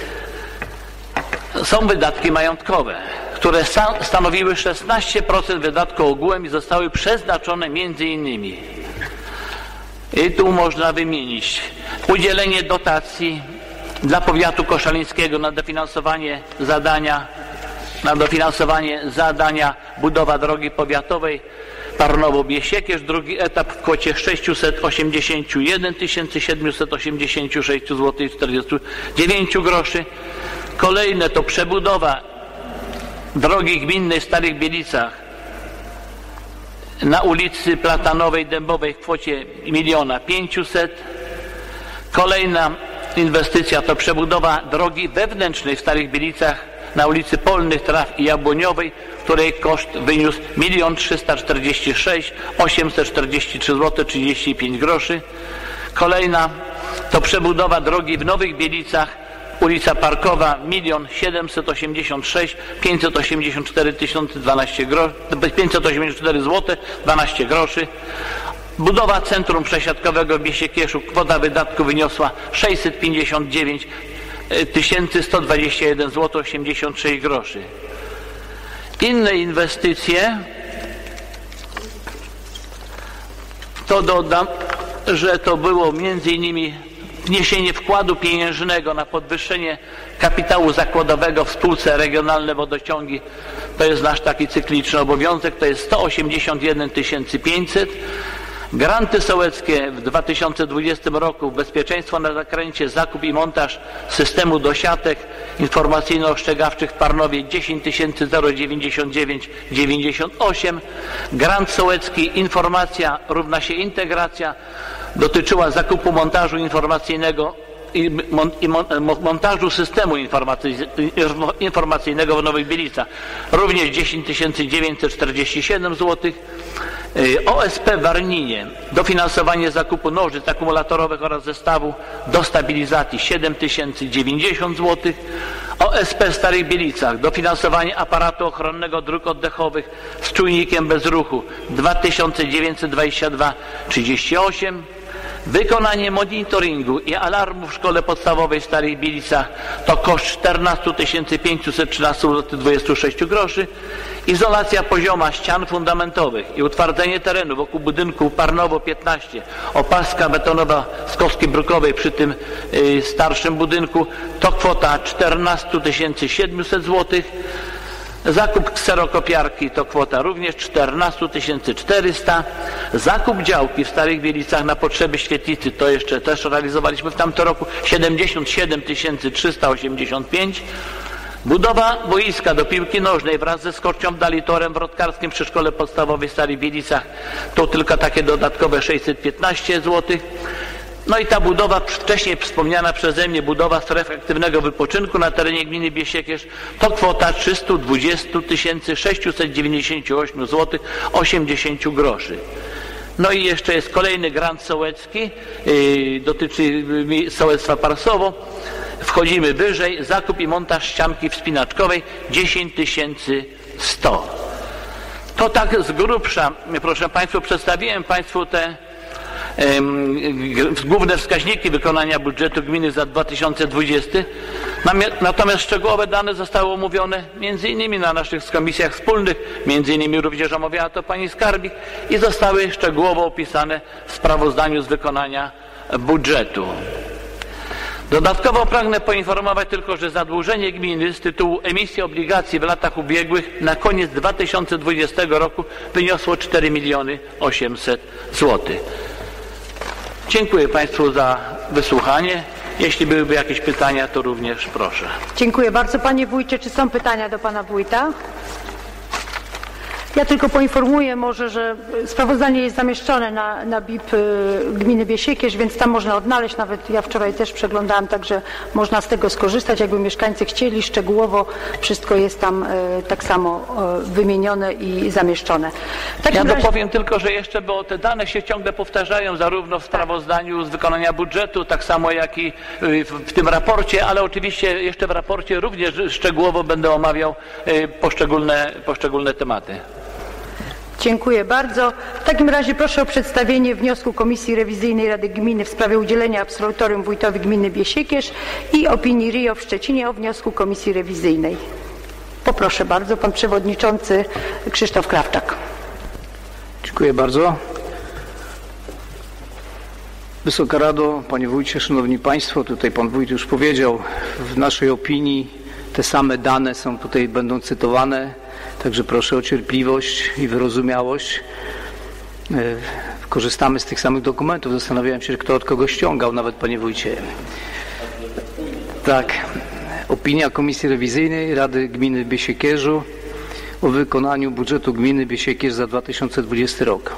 są wydatki majątkowe, które stanowiły szesnaście procent wydatków ogółem i zostały przeznaczone między innymi. I tu można wymienić udzielenie dotacji dla powiatu koszalińskiego na dofinansowanie zadania, na dofinansowanie zadania budowa drogi powiatowej Parnowo-Biesiekierz, drugi etap w kwocie sześćset osiemdziesiąt jeden tysięcy siedemset osiemdziesiąt sześć złotych czterdzieści dziewięć groszy. Kolejne to przebudowa drogi gminnej w Starych Bielicach na ulicy Platanowej Dębowej w kwocie miliona pięćset. Kolejna inwestycja to przebudowa drogi wewnętrznej w Starych Bielicach na ulicy Polnych Traw i Jabłoniowej, której koszt wyniósł milion trzysta czterdzieści sześć tysięcy osiemset czterdzieści trzy złote trzydzieści pięć groszy. Kolejna to przebudowa drogi w Nowych Bielicach, ulica Parkowa, milion siedemset osiemdziesiąt sześć tysięcy pięćset osiemdziesiąt cztery tysiące dwanaście groszy, pięćset osiemdziesiąt cztery złote dwanaście groszy. Budowa centrum przesiadkowego w Biesiekierzu, kwota wydatku wyniosła sześćset pięćdziesiąt dziewięć tysięcy sto dwadzieścia jeden złotych osiemdziesiąt sześć groszy. Inne inwestycje, to dodam, że to było między innymi wniesienie wkładu pieniężnego na podwyższenie kapitału zakładowego w spółce Regionalne Wodociągi. To jest nasz taki cykliczny obowiązek, to jest sto osiemdziesiąt jeden tysięcy pięćset. Granty sołeckie w dwa tysiące dwudziestym roku, bezpieczeństwo na zakręcie, zakup i montaż systemu dosiatek informacyjno-ostrzegawczych w Parnowie dziesięć tysięcy dziewięćdziesiąt dziewięć dziewięćdziesiąt osiem. Grant sołecki informacja równa się integracja, dotyczyła zakupu montażu informacyjnego i, mon, i mon, montażu systemu informacyjnego w Nowych Bielicach. Również dziesięć tysięcy dziewięćset czterdzieści siedem złotych. O S P w Warninie dofinansowanie zakupu nożyc akumulatorowych oraz zestawu do stabilizacji siedem tysięcy dziewięćdziesiąt złotych. O S P w Starych Bielicach dofinansowanie aparatu ochronnego dróg oddechowych z czujnikiem bez ruchu dwa tysiące dziewięćset dwadzieścia dwa trzydzieści osiem. Wykonanie monitoringu i alarmu w szkole podstawowej w Starych Bielicach to koszt czternaście tysięcy pięćset trzynaście złotych dwadzieścia sześć groszy. Izolacja pozioma ścian fundamentowych i utwardzenie terenu wokół budynku Parnowo piętnaście, opaska betonowa Skowskiej Brukowej przy tym y, starszym budynku to kwota czternaście tysięcy siedemset złotych. Zakup kserokopiarki to kwota również czternaście tysięcy czterysta. Zakup działki w Starych Bielicach na potrzeby świetlicy to jeszcze też realizowaliśmy w tamtym roku siedemdziesiąt siedem tysięcy trzysta osiemdziesiąt pięć. Budowa boiska do piłki nożnej wraz ze skorcią dalitorem w Rodkarskim przy szkole podstawowej w Starych Bielicach to tylko takie dodatkowe sześćset piętnaście złotych. No i ta budowa, wcześniej wspomniana przeze mnie, budowa stref aktywnego wypoczynku na terenie gminy Biesiekierz to kwota trzysta dwadzieścia tysięcy sześćset dziewięćdziesiąt osiem złotych osiemdziesiąt groszy. No i jeszcze jest kolejny grant sołecki, yy, dotyczy sołectwa Parsowo. Wchodzimy wyżej, zakup i montaż ścianki wspinaczkowej dziesięć tysięcy sto. To tak z grubsza, proszę Państwa, przedstawiłem Państwu te główne wskaźniki wykonania budżetu gminy za dwa tysiące dwudziesty. Natomiast szczegółowe dane zostały omówione między innymi na naszych komisjach wspólnych, między innymi również omawiała to pani skarbnik i zostały szczegółowo opisane w sprawozdaniu z wykonania budżetu. Dodatkowo pragnę poinformować tylko, że zadłużenie gminy z tytułu emisji obligacji w latach ubiegłych na koniec dwa tysiące dwudziestego roku wyniosło cztery miliony osiemset złotych. Dziękuję Państwu za wysłuchanie. Jeśli byłyby jakieś pytania, to również proszę. Dziękuję bardzo. Panie Wójcie, czy są pytania do Pana Wójta? Ja tylko poinformuję może, że sprawozdanie jest zamieszczone na, na B I P gminy Biesiekierz, więc tam można odnaleźć, nawet ja wczoraj też przeglądałam, także można z tego skorzystać, jakby mieszkańcy chcieli, szczegółowo wszystko jest tam e, tak samo e, wymienione i zamieszczone. Ja dopowiem razie... tylko, że jeszcze, bo te dane się ciągle powtarzają zarówno w sprawozdaniu z wykonania budżetu, tak samo jak i w, w tym raporcie, ale oczywiście jeszcze w raporcie również szczegółowo będę omawiał e, poszczególne, poszczególne tematy. Dziękuję bardzo. W takim razie proszę o przedstawienie wniosku Komisji Rewizyjnej Rady Gminy w sprawie udzielenia absolutorium wójtowi gminy Biesiekierz i opinii R I O w Szczecinie o wniosku Komisji Rewizyjnej. Poproszę bardzo, pan przewodniczący Krzysztof Krawczak. Dziękuję bardzo. Wysoka Rado, Panie Wójcie, Szanowni Państwo, tutaj Pan Wójt już powiedział, w naszej opinii te same dane są tutaj, będą cytowane. Także proszę o cierpliwość i wyrozumiałość. Korzystamy z tych samych dokumentów. Zastanawiałem się, kto od kogo ściągał, nawet Panie Wójcie. Tak. Opinia Komisji Rewizyjnej Rady Gminy Biesiekierzu o wykonaniu budżetu gminy Biesiekierz za dwa tysiące dwudziesty rok.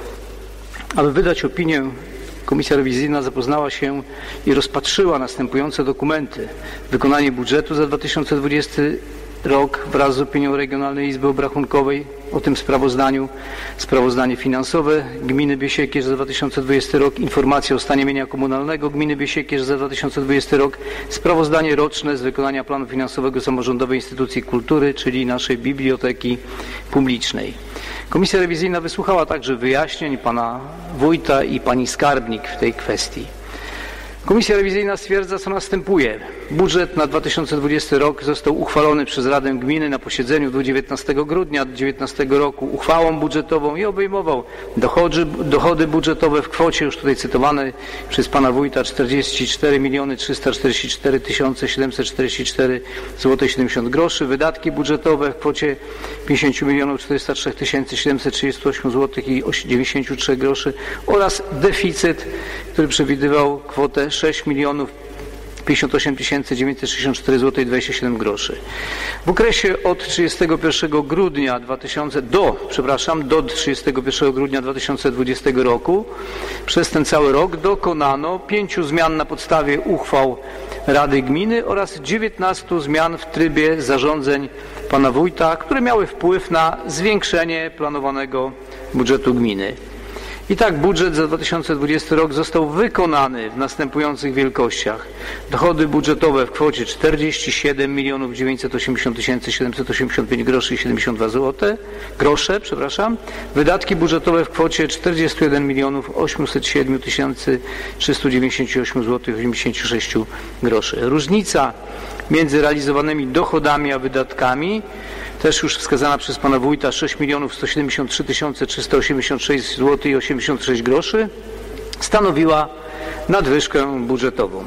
Aby wydać opinię, Komisja Rewizyjna zapoznała się i rozpatrzyła następujące dokumenty. Wykonanie budżetu za dwa tysiące dwudziesty rok wraz z opinią Regionalnej Izby Obrachunkowej o tym sprawozdaniu, sprawozdanie finansowe gminy Biesiekierz za dwa tysiące dwudziesty rok, informacja o stanie mienia komunalnego gminy Biesiekierz za dwa tysiące dwudziesty rok, sprawozdanie roczne z wykonania planu finansowego samorządowej instytucji kultury, czyli naszej biblioteki publicznej. Komisja rewizyjna wysłuchała także wyjaśnień pana wójta i pani skarbnik w tej kwestii. Komisja rewizyjna stwierdza, co następuje. Budżet na dwa tysiące dwudziesty rok został uchwalony przez Radę Gminy na posiedzeniu w dniu dziewiętnastego grudnia dwa tysiące dziewiętnastego roku uchwałą budżetową i obejmował dochody, dochody budżetowe w kwocie już tutaj cytowanej przez pana wójta czterdzieści cztery miliony trzysta czterdzieści cztery tysiące siedemset czterdzieści cztery złotych siedemdziesiąt groszy, wydatki budżetowe w kwocie pięćdziesiąt milionów czterysta trzy tysiące siedemset trzydzieści osiem złotych i dziewięćdziesiąt trzy groszy oraz deficyt, który przewidywał kwotę sześć milionów pięćdziesiąt osiem tysięcy dziewięćset sześćdziesiąt cztery złotych dwadzieścia siedem groszy. W okresie od trzydziestego pierwszego grudnia dwutysięcznego do, przepraszam, do trzydziestego pierwszego grudnia dwa tysiące dwudziestego roku przez ten cały rok dokonano pięciu zmian na podstawie uchwał Rady Gminy oraz dziewiętnastu zmian w trybie zarządzeń pana wójta, które miały wpływ na zwiększenie planowanego budżetu gminy. I tak budżet za dwa tysiące dwudziesty rok został wykonany w następujących wielkościach. Dochody budżetowe w kwocie czterdzieści siedem milionów dziewięćset osiemdziesiąt tysięcy siedemset osiemdziesiąt pięć groszy i siedemdziesiąt dwa złote, grosze, przepraszam. Wydatki budżetowe w kwocie czterdzieści jeden milionów osiemset siedem tysięcy trzysta dziewięćdziesiąt osiem złotych osiemdziesiąt sześć groszy. Różnica między realizowanymi dochodami a wydatkami, też już wskazana przez pana wójta, sześć milionów sto siedemdziesiąt trzy tysiące trzysta osiemdziesiąt sześć złotych i osiemdziesiąt sześć groszy, stanowiła nadwyżkę budżetową.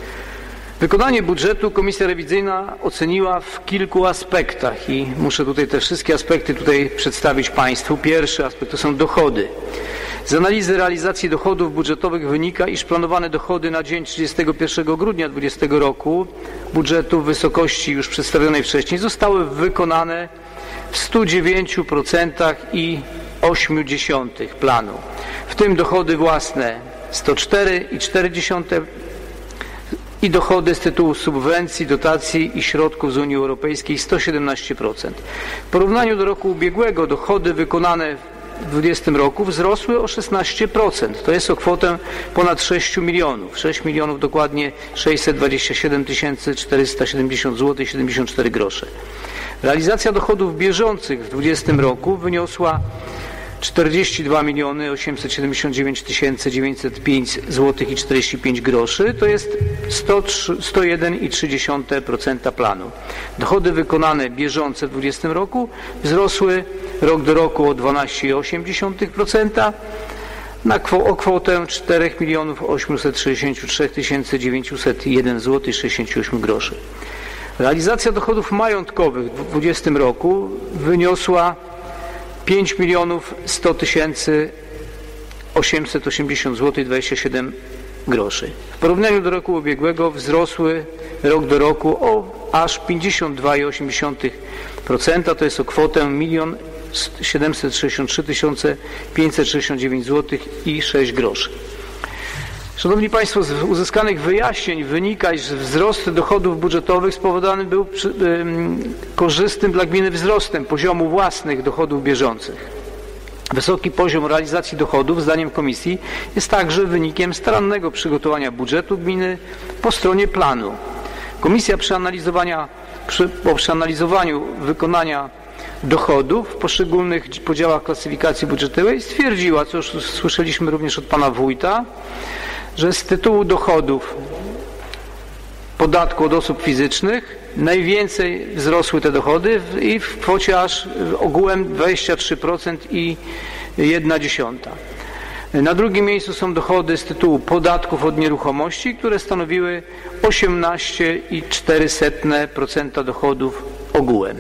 Wykonanie budżetu Komisja Rewizyjna oceniła w kilku aspektach i muszę tutaj te wszystkie aspekty tutaj przedstawić państwu. Pierwszy aspekt to są dochody. Z analizy realizacji dochodów budżetowych wynika, iż planowane dochody na dzień trzydziestego pierwszego grudnia dwudziestego roku budżetu w wysokości już przedstawionej wcześniej zostały wykonane w stu dziewięciu procentach i ośmiu dziesiątych planu, w tym dochody własne sto cztery i cztery dziesiąte i dochody z tytułu subwencji, dotacji i środków z Unii Europejskiej sto siedemnaście procent. W porównaniu do roku ubiegłego dochody wykonane w dwudziestym roku wzrosły o szesnaście procent. To jest o kwotę ponad sześć milionów. sześć milionów dokładnie sześćset dwadzieścia siedem tysięcy czterysta siedemdziesiąt złotych siedemdziesiąt cztery grosze. Realizacja dochodów bieżących w dwudziestym roku wyniosła czterdzieści dwa miliony osiemset siedemdziesiąt dziewięć tysięcy dziewięćset pięć złotych i czterdzieści pięć groszy, to jest sto jeden i trzy dziesiąte procent planu. Dochody wykonane bieżące w dwudziestym roku wzrosły rok do roku o dwanaście i osiem dziesiątych procent na o kwotę cztery miliony osiemset sześćdziesiąt trzy tysiące dziewięćset jeden złotych i sześćdziesiąt osiem groszy. Realizacja dochodów majątkowych w dwudziestym roku wyniosła pięć milionów sto tysięcy osiemset osiemdziesiąt złotych i dwadzieścia siedem groszy. W porównaniu do roku ubiegłego wzrosły rok do roku o aż pięćdziesiąt dwa i osiem dziesiątych procent, to jest o kwotę milion siedemset sześćdziesiąt trzy tysiące pięćset sześćdziesiąt dziewięć złotych i sześć groszy. Szanowni Państwo, z uzyskanych wyjaśnień wynika, iż wzrost dochodów budżetowych spowodowany był przy, y, korzystnym dla gminy wzrostem poziomu własnych dochodów bieżących. Wysoki poziom realizacji dochodów, zdaniem Komisji, jest także wynikiem starannego przygotowania budżetu gminy po stronie planu. Komisja przy, przy, po przeanalizowaniu wykonania dochodów w poszczególnych podziałach klasyfikacji budżetowej stwierdziła, co już słyszeliśmy również od pana wójta, że z tytułu dochodów podatku od osób fizycznych najwięcej wzrosły te dochody i w kwocie aż ogółem dwadzieścia trzy procent i jedna dziesiąta. Na drugim miejscu są dochody z tytułu podatków od nieruchomości, które stanowiły osiemnaście i cztery procent dochodów ogółem.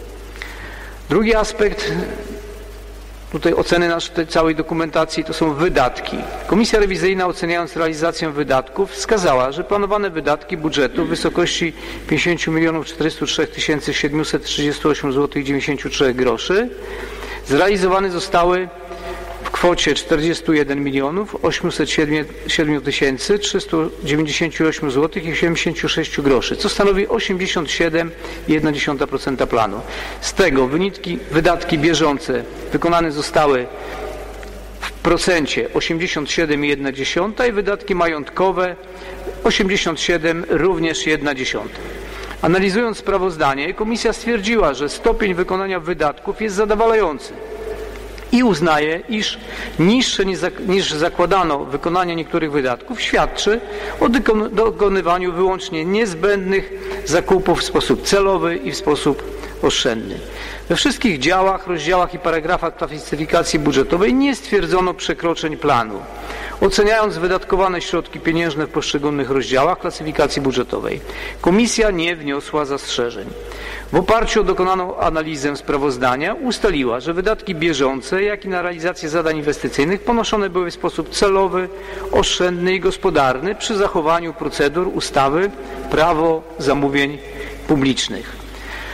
Drugi aspekt tutaj oceny naszej tej całej dokumentacji to są wydatki. Komisja rewizyjna, oceniając realizację wydatków, wskazała, że planowane wydatki budżetu w wysokości pięćdziesiąt milionów czterysta trzy tysiące siedemset trzydzieści osiem złotych i dziewięćdziesiąt trzy groszy zrealizowane zostały w kwocie czterdzieści jeden milionów osiemset siedem tysięcy trzysta dziewięćdziesiąt osiem złotych i siedemdziesiąt sześć groszy, co stanowi osiemdziesiąt siedem i jedna dziesiąta procent planu. Z tego wyniki, wydatki bieżące wykonane zostały w procencie osiemdziesiąt siedem i jedna dziesiąta i wydatki majątkowe osiemdziesiąt siedem również jedna dziesiąta. Analizując sprawozdanie, Komisja stwierdziła, że stopień wykonania wydatków jest zadowalający i uznaje, iż niższe niż zakładano wykonanie niektórych wydatków świadczy o dokonywaniu wyłącznie niezbędnych zakupów w sposób celowy i w sposób oszczędny. We wszystkich działach, rozdziałach i paragrafach klasyfikacji budżetowej nie stwierdzono przekroczeń planu, oceniając wydatkowane środki pieniężne w poszczególnych rozdziałach klasyfikacji budżetowej. Komisja nie wniosła zastrzeżeń. W oparciu o dokonaną analizę sprawozdania ustaliła, że wydatki bieżące, jak i na realizację zadań inwestycyjnych ponoszone były w sposób celowy, oszczędny i gospodarny przy zachowaniu procedur ustawy Prawo zamówień publicznych.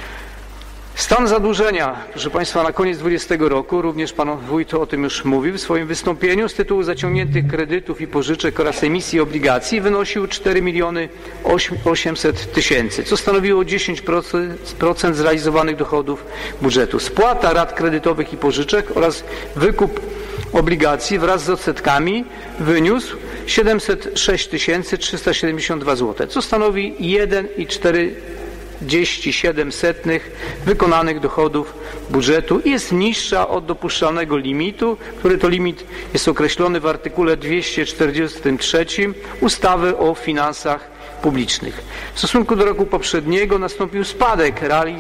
Stan zadłużenia, proszę Państwa, na koniec dwudziestego roku, również Pan Wójt o tym już mówił w swoim wystąpieniu, z tytułu zaciągniętych kredytów i pożyczek oraz emisji obligacji wynosił cztery miliony osiemset tysięcy, co stanowiło dziesięć procent zrealizowanych dochodów budżetu. Spłata rat kredytowych i pożyczek oraz wykup obligacji wraz z odsetkami wyniósł siedemset sześć tysięcy trzysta siedemdziesiąt dwa złote, co stanowi jeden i cztery dziesiątych wykonanych dochodów budżetu i jest niższa od dopuszczalnego limitu, który to limit jest określony w artykule dwieście czterdziestym trzecim ustawy o finansach publicznych. W stosunku do roku poprzedniego nastąpił spadek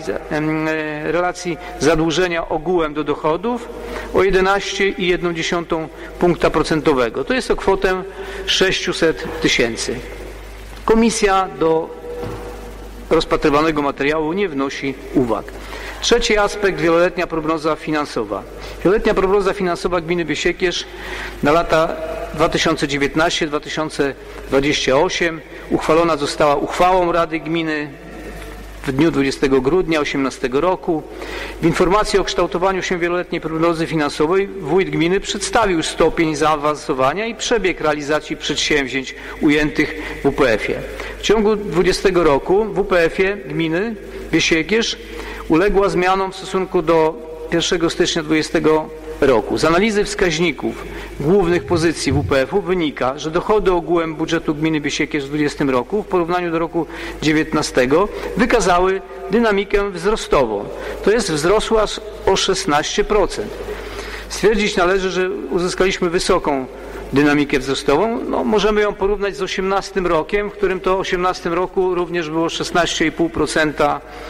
relacji zadłużenia ogółem do dochodów o jedenaście i jedna dziesiąta punkta procentowego. To jest o kwotę sześćset tysięcy. Komisja do rozpatrywanego materiału nie wnosi uwag. Trzeci aspekt, wieloletnia prognoza finansowa. Wieloletnia prognoza finansowa gminy Biesiekierz na lata dwa tysiące dziewiętnasty do dwa tysiące dwudziestego ósmego uchwalona została uchwałą Rady Gminy w dniu dwudziestego grudnia dwa tysiące osiemnastego roku. W informacji o kształtowaniu się wieloletniej prognozy finansowej wójt gminy przedstawił stopień zaawansowania i przebieg realizacji przedsięwzięć ujętych w W P F-ie. W ciągu dwudziestego roku w W P F-ie gminy Biesiekierz uległa zmianom w stosunku do pierwszego stycznia dwudziestego roku. Z analizy wskaźników głównych pozycji W P F-u wynika, że dochody ogółem budżetu gminy Biesiekierz w dwudziestym roku w porównaniu do roku dziewiętnastego wykazały dynamikę wzrostową. To jest wzrosła aż o szesnaście procent. Stwierdzić należy, że uzyskaliśmy wysoką dynamikę wzrostową. No, możemy ją porównać z osiemnastym rokiem, w którym to osiemnastym roku również było szesnaście i pół procent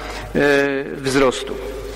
wzrostu.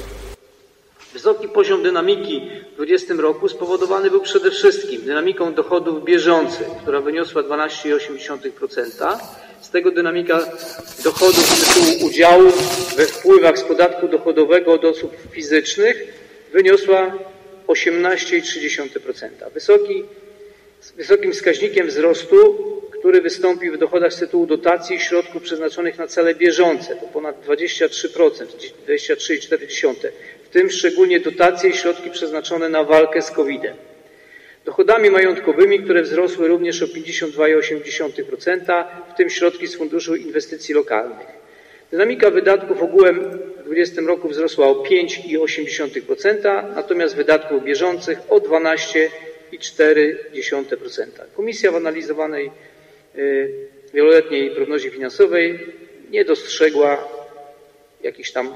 Wysoki poziom dynamiki w dwudziestym roku spowodowany był przede wszystkim dynamiką dochodów bieżących, która wyniosła dwanaście i osiem dziesiątych procent. Z tego dynamika dochodów z tytułu udziału we wpływach z podatku dochodowego od osób fizycznych wyniosła osiemnaście i trzy dziesiąte procent. Wysoki, wysokim wskaźnikiem wzrostu, który wystąpił w dochodach z tytułu dotacji i środków przeznaczonych na cele bieżące, to ponad dwadzieścia trzy procent, dwadzieścia trzy i cztery dziesiąte procent. W tym szczególnie dotacje i środki przeznaczone na walkę z kowidem. Dochodami majątkowymi, które wzrosły również o pięćdziesiąt dwa i osiem dziesiątych procent, w tym środki z Funduszu Inwestycji Lokalnych. Dynamika wydatków ogółem w dwudziestym roku wzrosła o pięć i osiem dziesiątych procent, natomiast wydatków bieżących o dwanaście i cztery dziesiąte procent. Komisja w analizowanej y, wieloletniej prognozie finansowej nie dostrzegła jakichś tam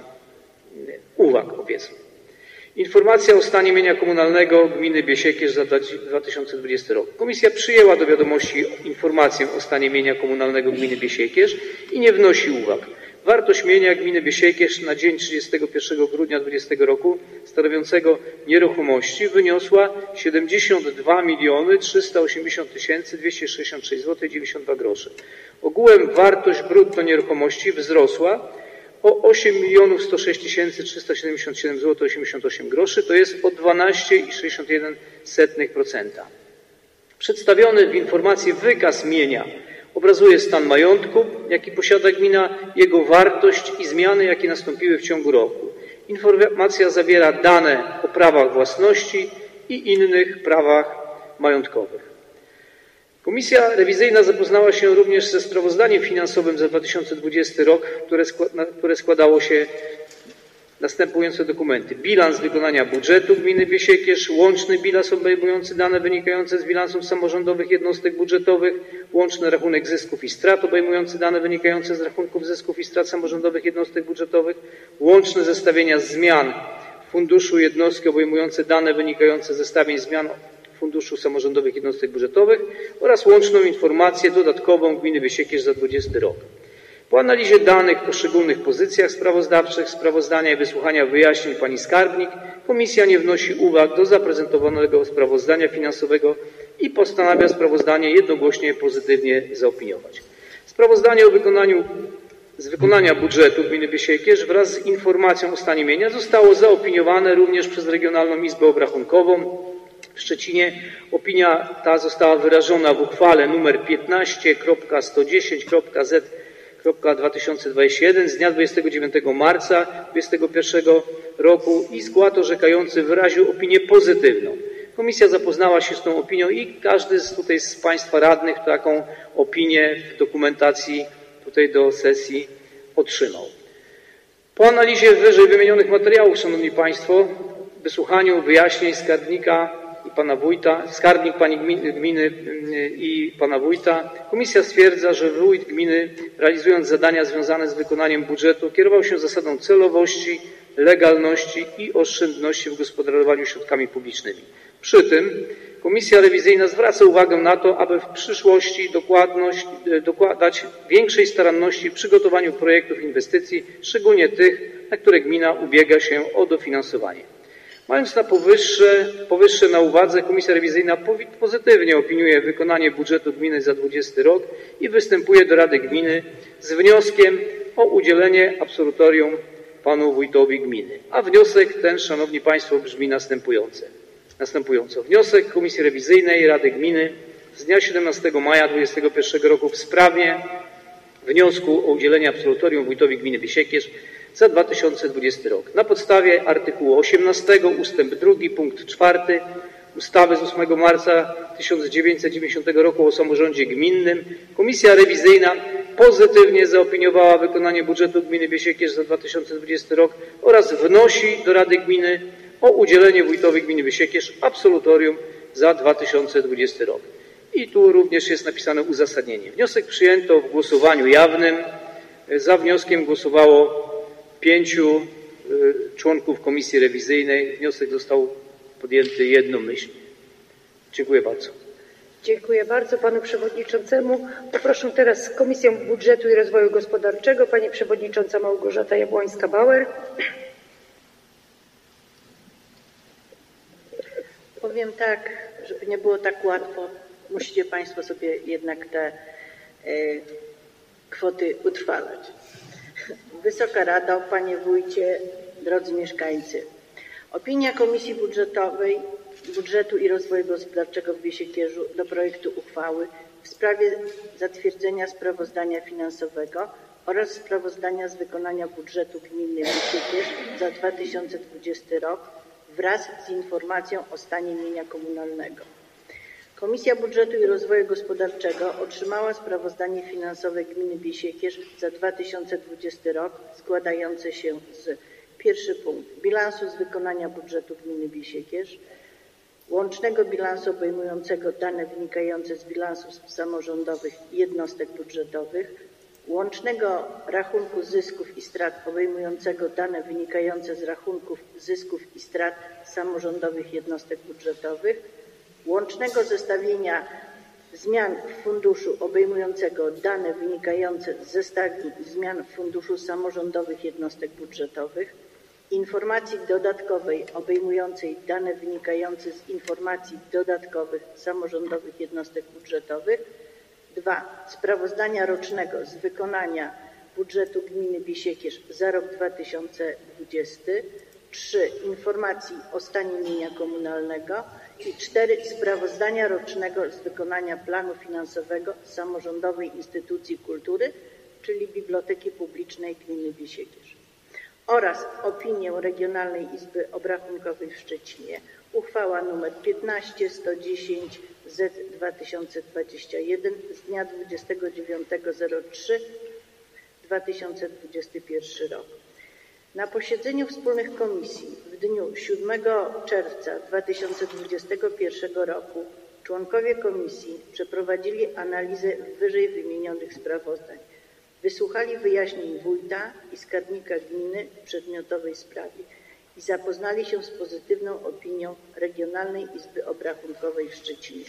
uwag, powiedzmy. Informacja o stanie mienia komunalnego gminy Biesiekierz za dwa tysiące dwudziesty rok. Komisja przyjęła do wiadomości informację o stanie mienia komunalnego gminy Biesiekierz i nie wnosi uwag. Wartość mienia gminy Biesiekierz na dzień trzydziestego pierwszego grudnia dwudziestego roku stanowiącego nieruchomości wyniosła siedemdziesiąt dwa miliony trzysta osiemdziesiąt tysięcy dwieście sześćdziesiąt sześć złotych i dziewięćdziesiąt dwa groszy. Ogółem wartość brutto nieruchomości wzrosła o osiem milionów sto sześć tysięcy trzysta siedemdziesiąt siedem złotych osiemdziesiąt osiem groszy, to jest o dwanaście i sześćdziesiąt jeden procent. Przedstawiony w informacji wykaz mienia obrazuje stan majątku, jaki posiada gmina, jego wartość i zmiany, jakie nastąpiły w ciągu roku. Informacja zawiera dane o prawach własności i innych prawach majątkowych. Komisja rewizyjna zapoznała się również ze sprawozdaniem finansowym za dwa tysiące dwudziesty rok, które, składa, które składało się następujące dokumenty. Bilans wykonania budżetu gminy Biesiekierz, łączny bilans obejmujący dane wynikające z bilansów samorządowych jednostek budżetowych, łączny rachunek zysków i strat obejmujący dane wynikające z rachunków zysków i strat samorządowych jednostek budżetowych, łączne zestawienia zmian w funduszu jednostki obejmujące dane wynikające z zestawień zmian Funduszu Samorządowych Jednostek Budżetowych oraz łączną informację dodatkową gminy Biesiekierz za dwudziesty rok. Po analizie danych w poszczególnych pozycjach sprawozdawczych, sprawozdania i wysłuchania wyjaśnień pani skarbnik, komisja nie wnosi uwag do zaprezentowanego sprawozdania finansowego i postanawia sprawozdanie jednogłośnie pozytywnie zaopiniować. Sprawozdanie o wykonaniu z wykonania budżetu gminy Biesiekierz wraz z informacją o stanie mienia zostało zaopiniowane również przez Regionalną Izbę Obrachunkową w Szczecinie. Opinia ta została wyrażona w uchwale nr piętnaście sto dziesięć Z dwa tysiące dwudziesty pierwszy z dnia dwudziestego dziewiątego marca dwudziestego pierwszego roku i skład orzekający wyraził opinię pozytywną. Komisja zapoznała się z tą opinią i każdy z tutaj z Państwa radnych taką opinię w dokumentacji tutaj do sesji otrzymał. Po analizie wyżej wymienionych materiałów, Szanowni Państwo, wysłuchaniu wyjaśnień skarbnika i pana wójta, skarbnik pani gminy, gminy i pana wójta, komisja stwierdza, że wójt gminy, realizując zadania związane z wykonaniem budżetu, kierował się zasadą celowości, legalności i oszczędności w gospodarowaniu środkami publicznymi. Przy tym komisja rewizyjna zwraca uwagę na to, aby w przyszłości dokładność, dokładać większej staranności w przygotowaniu projektów inwestycji, szczególnie tych, na które gmina ubiega się o dofinansowanie. Mając na powyższe, powyższe na uwadze, komisja rewizyjna pozytywnie opiniuje wykonanie budżetu gminy za dwudziesty rok i występuje do Rady Gminy z wnioskiem o udzielenie absolutorium panu wójtowi gminy. A wniosek ten, szanowni państwo, brzmi następująco. Następująco. Wniosek Komisji Rewizyjnej Rady Gminy z dnia siedemnastego maja dwa tysiące dwudziestego pierwszego roku w sprawie wniosku o udzielenie absolutorium wójtowi gminy Biesiekierz za dwa tysiące dwudziesty rok. Na podstawie artykułu osiemnastego ustęp drugi punkt czwarty ustawy z ósmego marca tysiąc dziewięćset dziewięćdziesiątego roku o samorządzie gminnym Komisja Rewizyjna pozytywnie zaopiniowała wykonanie budżetu gminy Biesiekierz za dwa tysiące dwudziesty rok oraz wnosi do Rady Gminy o udzielenie wójtowi gminy Biesiekierz absolutorium za dwa tysiące dwudziesty rok. I tu również jest napisane uzasadnienie. Wniosek przyjęto w głosowaniu jawnym. Za wnioskiem głosowało pięciu członków Komisji Rewizyjnej. Wniosek został podjęty jednomyślnie. Dziękuję bardzo. Dziękuję bardzo panu przewodniczącemu. Poproszę teraz Komisję Budżetu i Rozwoju Gospodarczego pani przewodnicząca Małgorzata Jabłońska-Bauer. Powiem tak, żeby nie było tak łatwo, musicie państwo sobie jednak te y, kwoty utrwalać. Wysoka Rado, panie wójcie, drodzy mieszkańcy. Opinia Komisji Budżetowej, Budżetu i Rozwoju Gospodarczego w Biesiekierzu do projektu uchwały w sprawie zatwierdzenia sprawozdania finansowego oraz sprawozdania z wykonania budżetu gminy Biesiekierz za dwa tysiące dwudziesty rok wraz z informacją o stanie mienia komunalnego. Komisja Budżetu i Rozwoju Gospodarczego otrzymała sprawozdanie finansowe gminy Biesiekierz za dwa tysiące dwudziesty rok składające się z pierwszy punkt bilansu z wykonania budżetu gminy Biesiekierz, łącznego bilansu obejmującego dane wynikające z bilansów samorządowych jednostek budżetowych, łącznego rachunku zysków i strat obejmującego dane wynikające z rachunków zysków i strat samorządowych jednostek budżetowych, łącznego zestawienia zmian w funduszu obejmującego dane wynikające z zestawień zmian w funduszu samorządowych jednostek budżetowych, informacji dodatkowej obejmującej dane wynikające z informacji dodatkowych samorządowych jednostek budżetowych. Dwa. Sprawozdania rocznego z wykonania budżetu gminy Biesiekierz za rok dwa tysiące dwudziesty. Trzy. Informacji o stanie mienia komunalnego. I cztery. Sprawozdania rocznego z wykonania planu finansowego samorządowej instytucji kultury, czyli Biblioteki Publicznej gminy Biesiekierz. Oraz opinię Regionalnej Izby Obrachunkowej w Szczecinie. Uchwała nr piętnaście sto dziesięć Z dwa tysiące dwudziesty pierwszy z dnia dwudziestego dziewiątego trzeciego dwa tysiące dwudziesty pierwszy rok. Na posiedzeniu wspólnych komisji w dniu siódmego czerwca dwa tysiące dwudziestego pierwszego roku członkowie komisji przeprowadzili analizę wyżej wymienionych sprawozdań, wysłuchali wyjaśnień wójta i skarbnika gminy w przedmiotowej sprawie i zapoznali się z pozytywną opinią Regionalnej Izby Obrachunkowej w Szczecinie.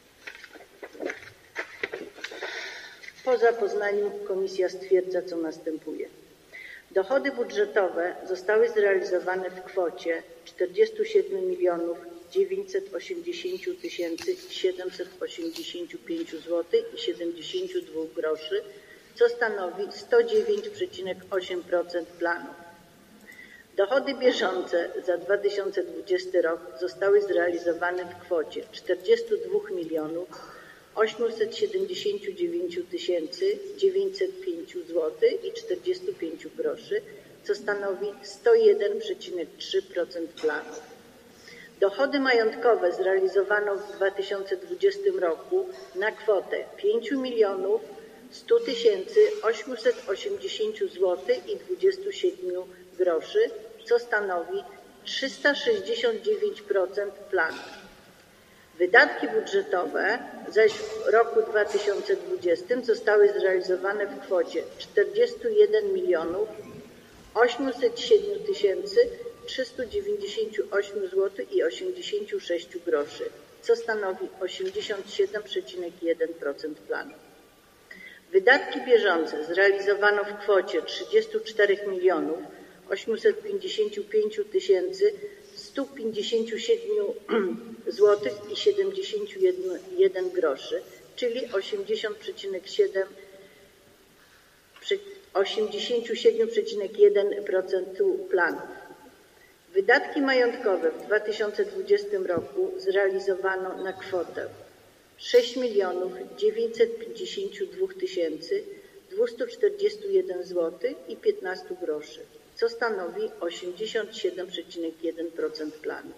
Po zapoznaniu komisja stwierdza, co następuje. Dochody budżetowe zostały zrealizowane w kwocie czterdzieści siedem milionów dziewięćset osiemdziesiąt tysięcy siedemset osiemdziesiąt pięć złotych i siedemdziesiąt dwa groszy, co stanowi sto dziewięć przecinek osiem procent planu. Dochody bieżące za dwa tysiące dwudziesty rok zostały zrealizowane w kwocie czterdzieści dwa milionów osiemset siedemdziesiąt dziewięć tysięcy dziewięćset pięć złotych i czterdzieści pięć groszy, co stanowi sto jeden przecinek trzy procent planu. Dochody majątkowe zrealizowano w dwa tysiące dwudziestym roku na kwotę pięć milionów sto tysięcy osiemset osiemdziesiąt złotych i dwadzieścia siedem groszy, co stanowi trzysta sześćdziesiąt dziewięć procent planu. Wydatki budżetowe zaś w roku dwa tysiące dwudziestym zostały zrealizowane w kwocie czterdzieści jeden milionów osiemset siedem tysięcy trzysta dziewięćdziesiąt osiem złotych i osiemdziesiąt sześć groszy, co stanowi osiemdziesiąt siedem przecinek jeden procent planu. Wydatki bieżące zrealizowano w kwocie trzydzieści cztery milionów osiemset pięćdziesiąt pięć tysięcy sto pięćdziesiąt siedem złotych i siedemdziesiąt jeden groszy, czyli osiemdziesiąt przecinek siedem osiemdziesiąt siedem przecinek jeden procent planów. Wydatki majątkowe w dwa tysiące dwudziestym roku zrealizowano na kwotę sześć milionów dziewięćset pięćdziesiąt dwa tysięcy dwieście czterdzieści jeden złotych i piętnaście groszy, co stanowi osiemdziesiąt siedem przecinek jeden procent planu.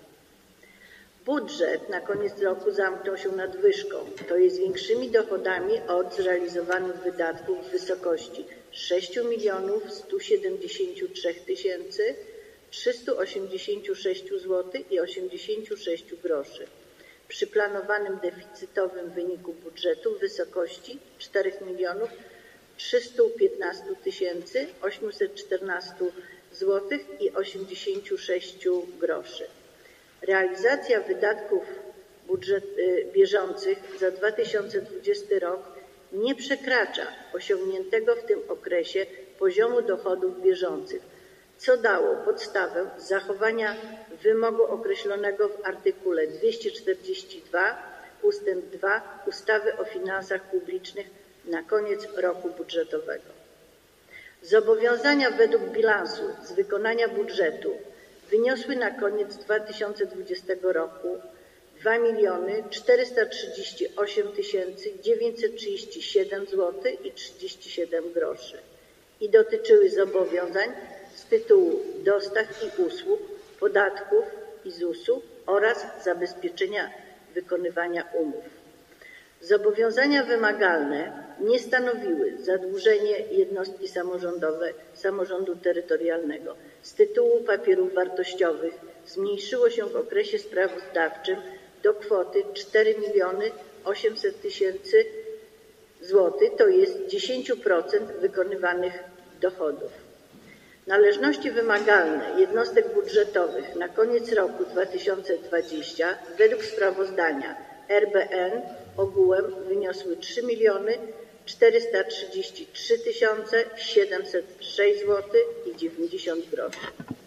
Budżet na koniec roku zamknął się nadwyżką, to jest większymi dochodami od zrealizowanych wydatków w wysokości sześć milionów sto siedemdziesiąt trzy tysięcy trzysta osiemdziesiąt sześć złotych i osiemdziesiąt sześć groszy, przy planowanym deficytowym wyniku budżetu w wysokości cztery milionów trzysta piętnaście tysięcy osiemset czternaście złotych i osiemdziesiąt sześć groszy. Realizacja wydatków budżet, bieżących za dwa tysiące dwudziesty rok nie przekracza osiągniętego w tym okresie poziomu dochodów bieżących, co dało podstawę zachowania wymogu określonego w artykule dwieście czterdzieści dwa ustęp dwa ustawy o finansach publicznych na koniec roku budżetowego. Zobowiązania według bilansu z wykonania budżetu wyniosły na koniec dwa tysiące dwudziestego roku dwa miliony czterysta trzydzieści osiem tysięcy dziewięćset trzydzieści siedem złotych i trzydzieści siedem groszy i dotyczyły zobowiązań z tytułu dostaw i usług, podatków i zusu oraz zabezpieczenia wykonywania umów. Zobowiązania wymagalne nie stanowiły zadłużenie jednostki samorządowe samorządu terytorialnego z tytułu papierów wartościowych zmniejszyło się w okresie sprawozdawczym do kwoty cztery miliony osiemset tysięcy złotych, to jest dziesięć procent wykonywanych dochodów. Należności wymagalne jednostek budżetowych na koniec roku dwa tysiące dwudziestego według sprawozdania R B N ogółem wyniosły trzy miliony czterysta trzydzieści trzy tysiące siedemset sześć złotych i dziewięćdziesiąt groszy.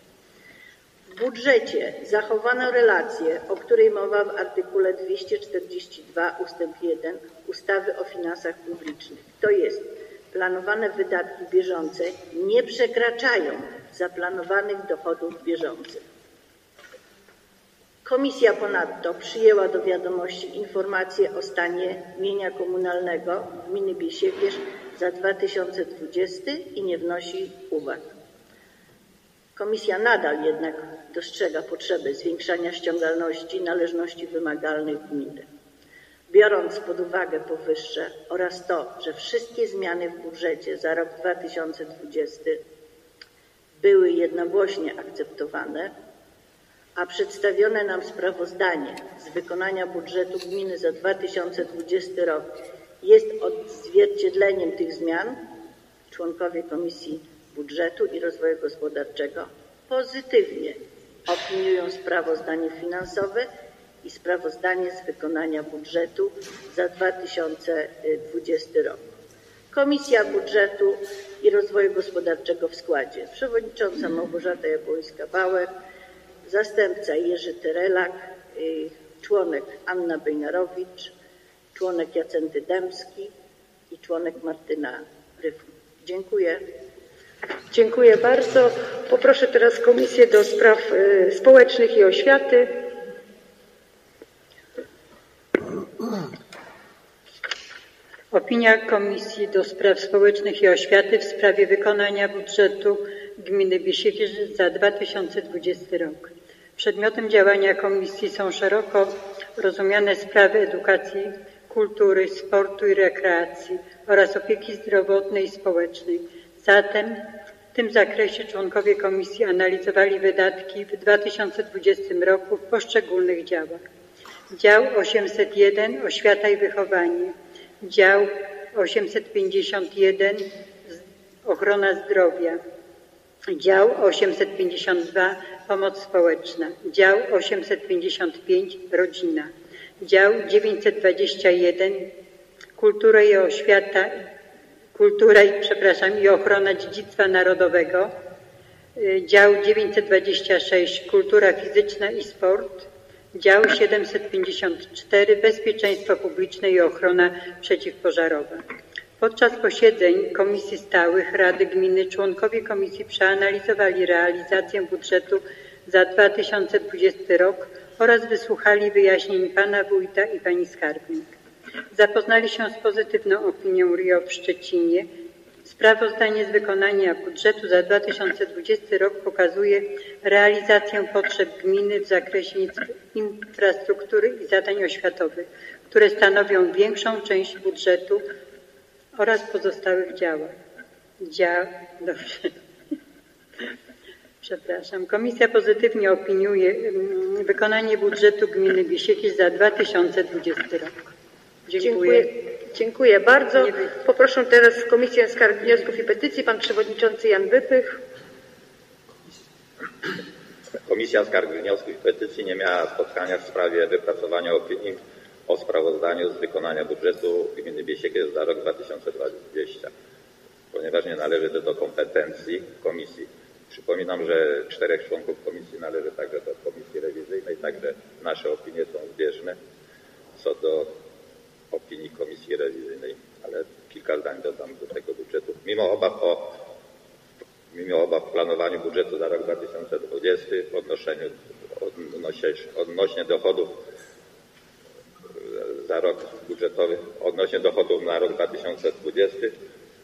W budżecie zachowano relację, o której mowa w artykule dwieście czterdzieści dwa ustęp jeden ustawy o finansach publicznych, to jest planowane wydatki bieżące nie przekraczają zaplanowanych dochodów bieżących. Komisja ponadto przyjęła do wiadomości informację o stanie mienia komunalnego gminy Biesiekierz za dwa tysiące dwudziesty i nie wnosi uwag. Komisja nadal jednak dostrzega potrzebę zwiększania ściągalności należności wymagalnych gminy. Biorąc pod uwagę powyższe oraz to, że wszystkie zmiany w budżecie za rok dwa tysiące dwudziesty były jednogłośnie akceptowane, a przedstawione nam sprawozdanie z wykonania budżetu gminy za dwa tysiące dwudziesty rok jest odzwierciedleniem tych zmian, członkowie Komisji Budżetu i Rozwoju Gospodarczego pozytywnie opiniują sprawozdanie finansowe i sprawozdanie z wykonania budżetu za dwa tysiące dwudziesty rok. Komisja Budżetu i Rozwoju Gospodarczego w składzie przewodnicząca Małgorzata Jabłońska-Bauer, zastępca Jerzy Terelak, członek Anna Bejnarowicz, członek Jacenty Dębski i członek Martyna Ryfun. Dziękuję. Dziękuję bardzo. Poproszę teraz Komisję do Spraw Społecznych i Oświaty. Opinia Komisji do Spraw Społecznych i Oświaty w sprawie wykonania budżetu gminy Biesiekierz za dwa tysiące dwudziesty rok. Przedmiotem działania Komisji są szeroko rozumiane sprawy edukacji, kultury, sportu i rekreacji oraz opieki zdrowotnej i społecznej. Zatem w tym zakresie członkowie Komisji analizowali wydatki w dwa tysiące dwudziestym roku w poszczególnych działach. Dział osiemset jeden Oświata i wychowanie, dział osiemset pięćdziesiąt jeden Ochrona zdrowia, dział osiemset pięćdziesiąt dwa Pomoc społeczna, dział osiemset pięćdziesiąt pięć Rodzina, dział dziewięćset dwadzieścia jeden Kultura i oświata, kultura i, przepraszam, i ochrona dziedzictwa narodowego, dział dziewięćset dwadzieścia sześć Kultura fizyczna i sport, dział siedemset pięćdziesiąt cztery Bezpieczeństwo publiczne i ochrona przeciwpożarowa. Podczas posiedzeń Komisji Stałych Rady Gminy członkowie komisji przeanalizowali realizację budżetu za dwa tysiące dwudziesty rok oraz wysłuchali wyjaśnień pana wójta i pani skarbnik. Zapoznali się z pozytywną opinią R I O w Szczecinie. Sprawozdanie z wykonania budżetu za dwa tysiące dwudziesty rok pokazuje realizację potrzeb gminy w zakresie infrastruktury i zadań oświatowych, które stanowią większą część budżetu oraz pozostałych działach. Dział... Dobrze. Przepraszam. Komisja pozytywnie opiniuje wykonanie budżetu gminy Biesiekierz za dwa tysiące dwudziesty rok. Dziękuję. Dziękuję, Dziękuję bardzo. Poproszę teraz Komisję Skarg, Wniosków i Petycji, pan przewodniczący Jan Wypych. Komisja Skarg, Wniosków i Petycji nie miała spotkania w sprawie wypracowania opinii o sprawozdaniu z wykonania budżetu gminy Biesiekierz za rok dwa tysiące dwudziesty, ponieważ nie należy to do kompetencji komisji. Przypominam, że czterech członków komisji należy także do komisji rewizyjnej, także nasze opinie są zbieżne co do opinii komisji rewizyjnej, ale kilka zdań dodam do tego budżetu. Mimo obaw o mimo obaw w planowaniu budżetu za rok dwa tysiące dwudziesty w odnoszeniu odnośnie dochodów za rok budżetowy, odnośnie dochodów na rok dwa tysiące dwudziesty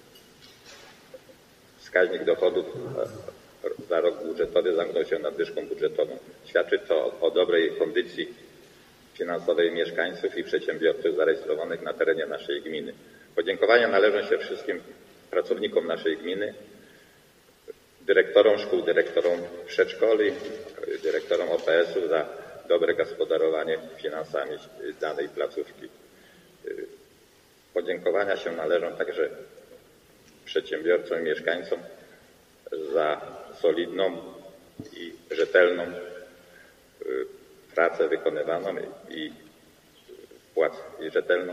wskaźnik dochodów za rok budżetowy zamknął się nadwyżką budżetową. Świadczy to o dobrej kondycji finansowej mieszkańców i przedsiębiorców zarejestrowanych na terenie naszej gminy. Podziękowania należą się wszystkim pracownikom naszej gminy, dyrektorom szkół, dyrektorom przedszkoli, dyrektorom O P S-ów za dobre gospodarowanie finansami danej placówki. Podziękowania się należą także przedsiębiorcom i mieszkańcom za solidną i rzetelną pracę wykonywaną i, wpłac, i rzetelną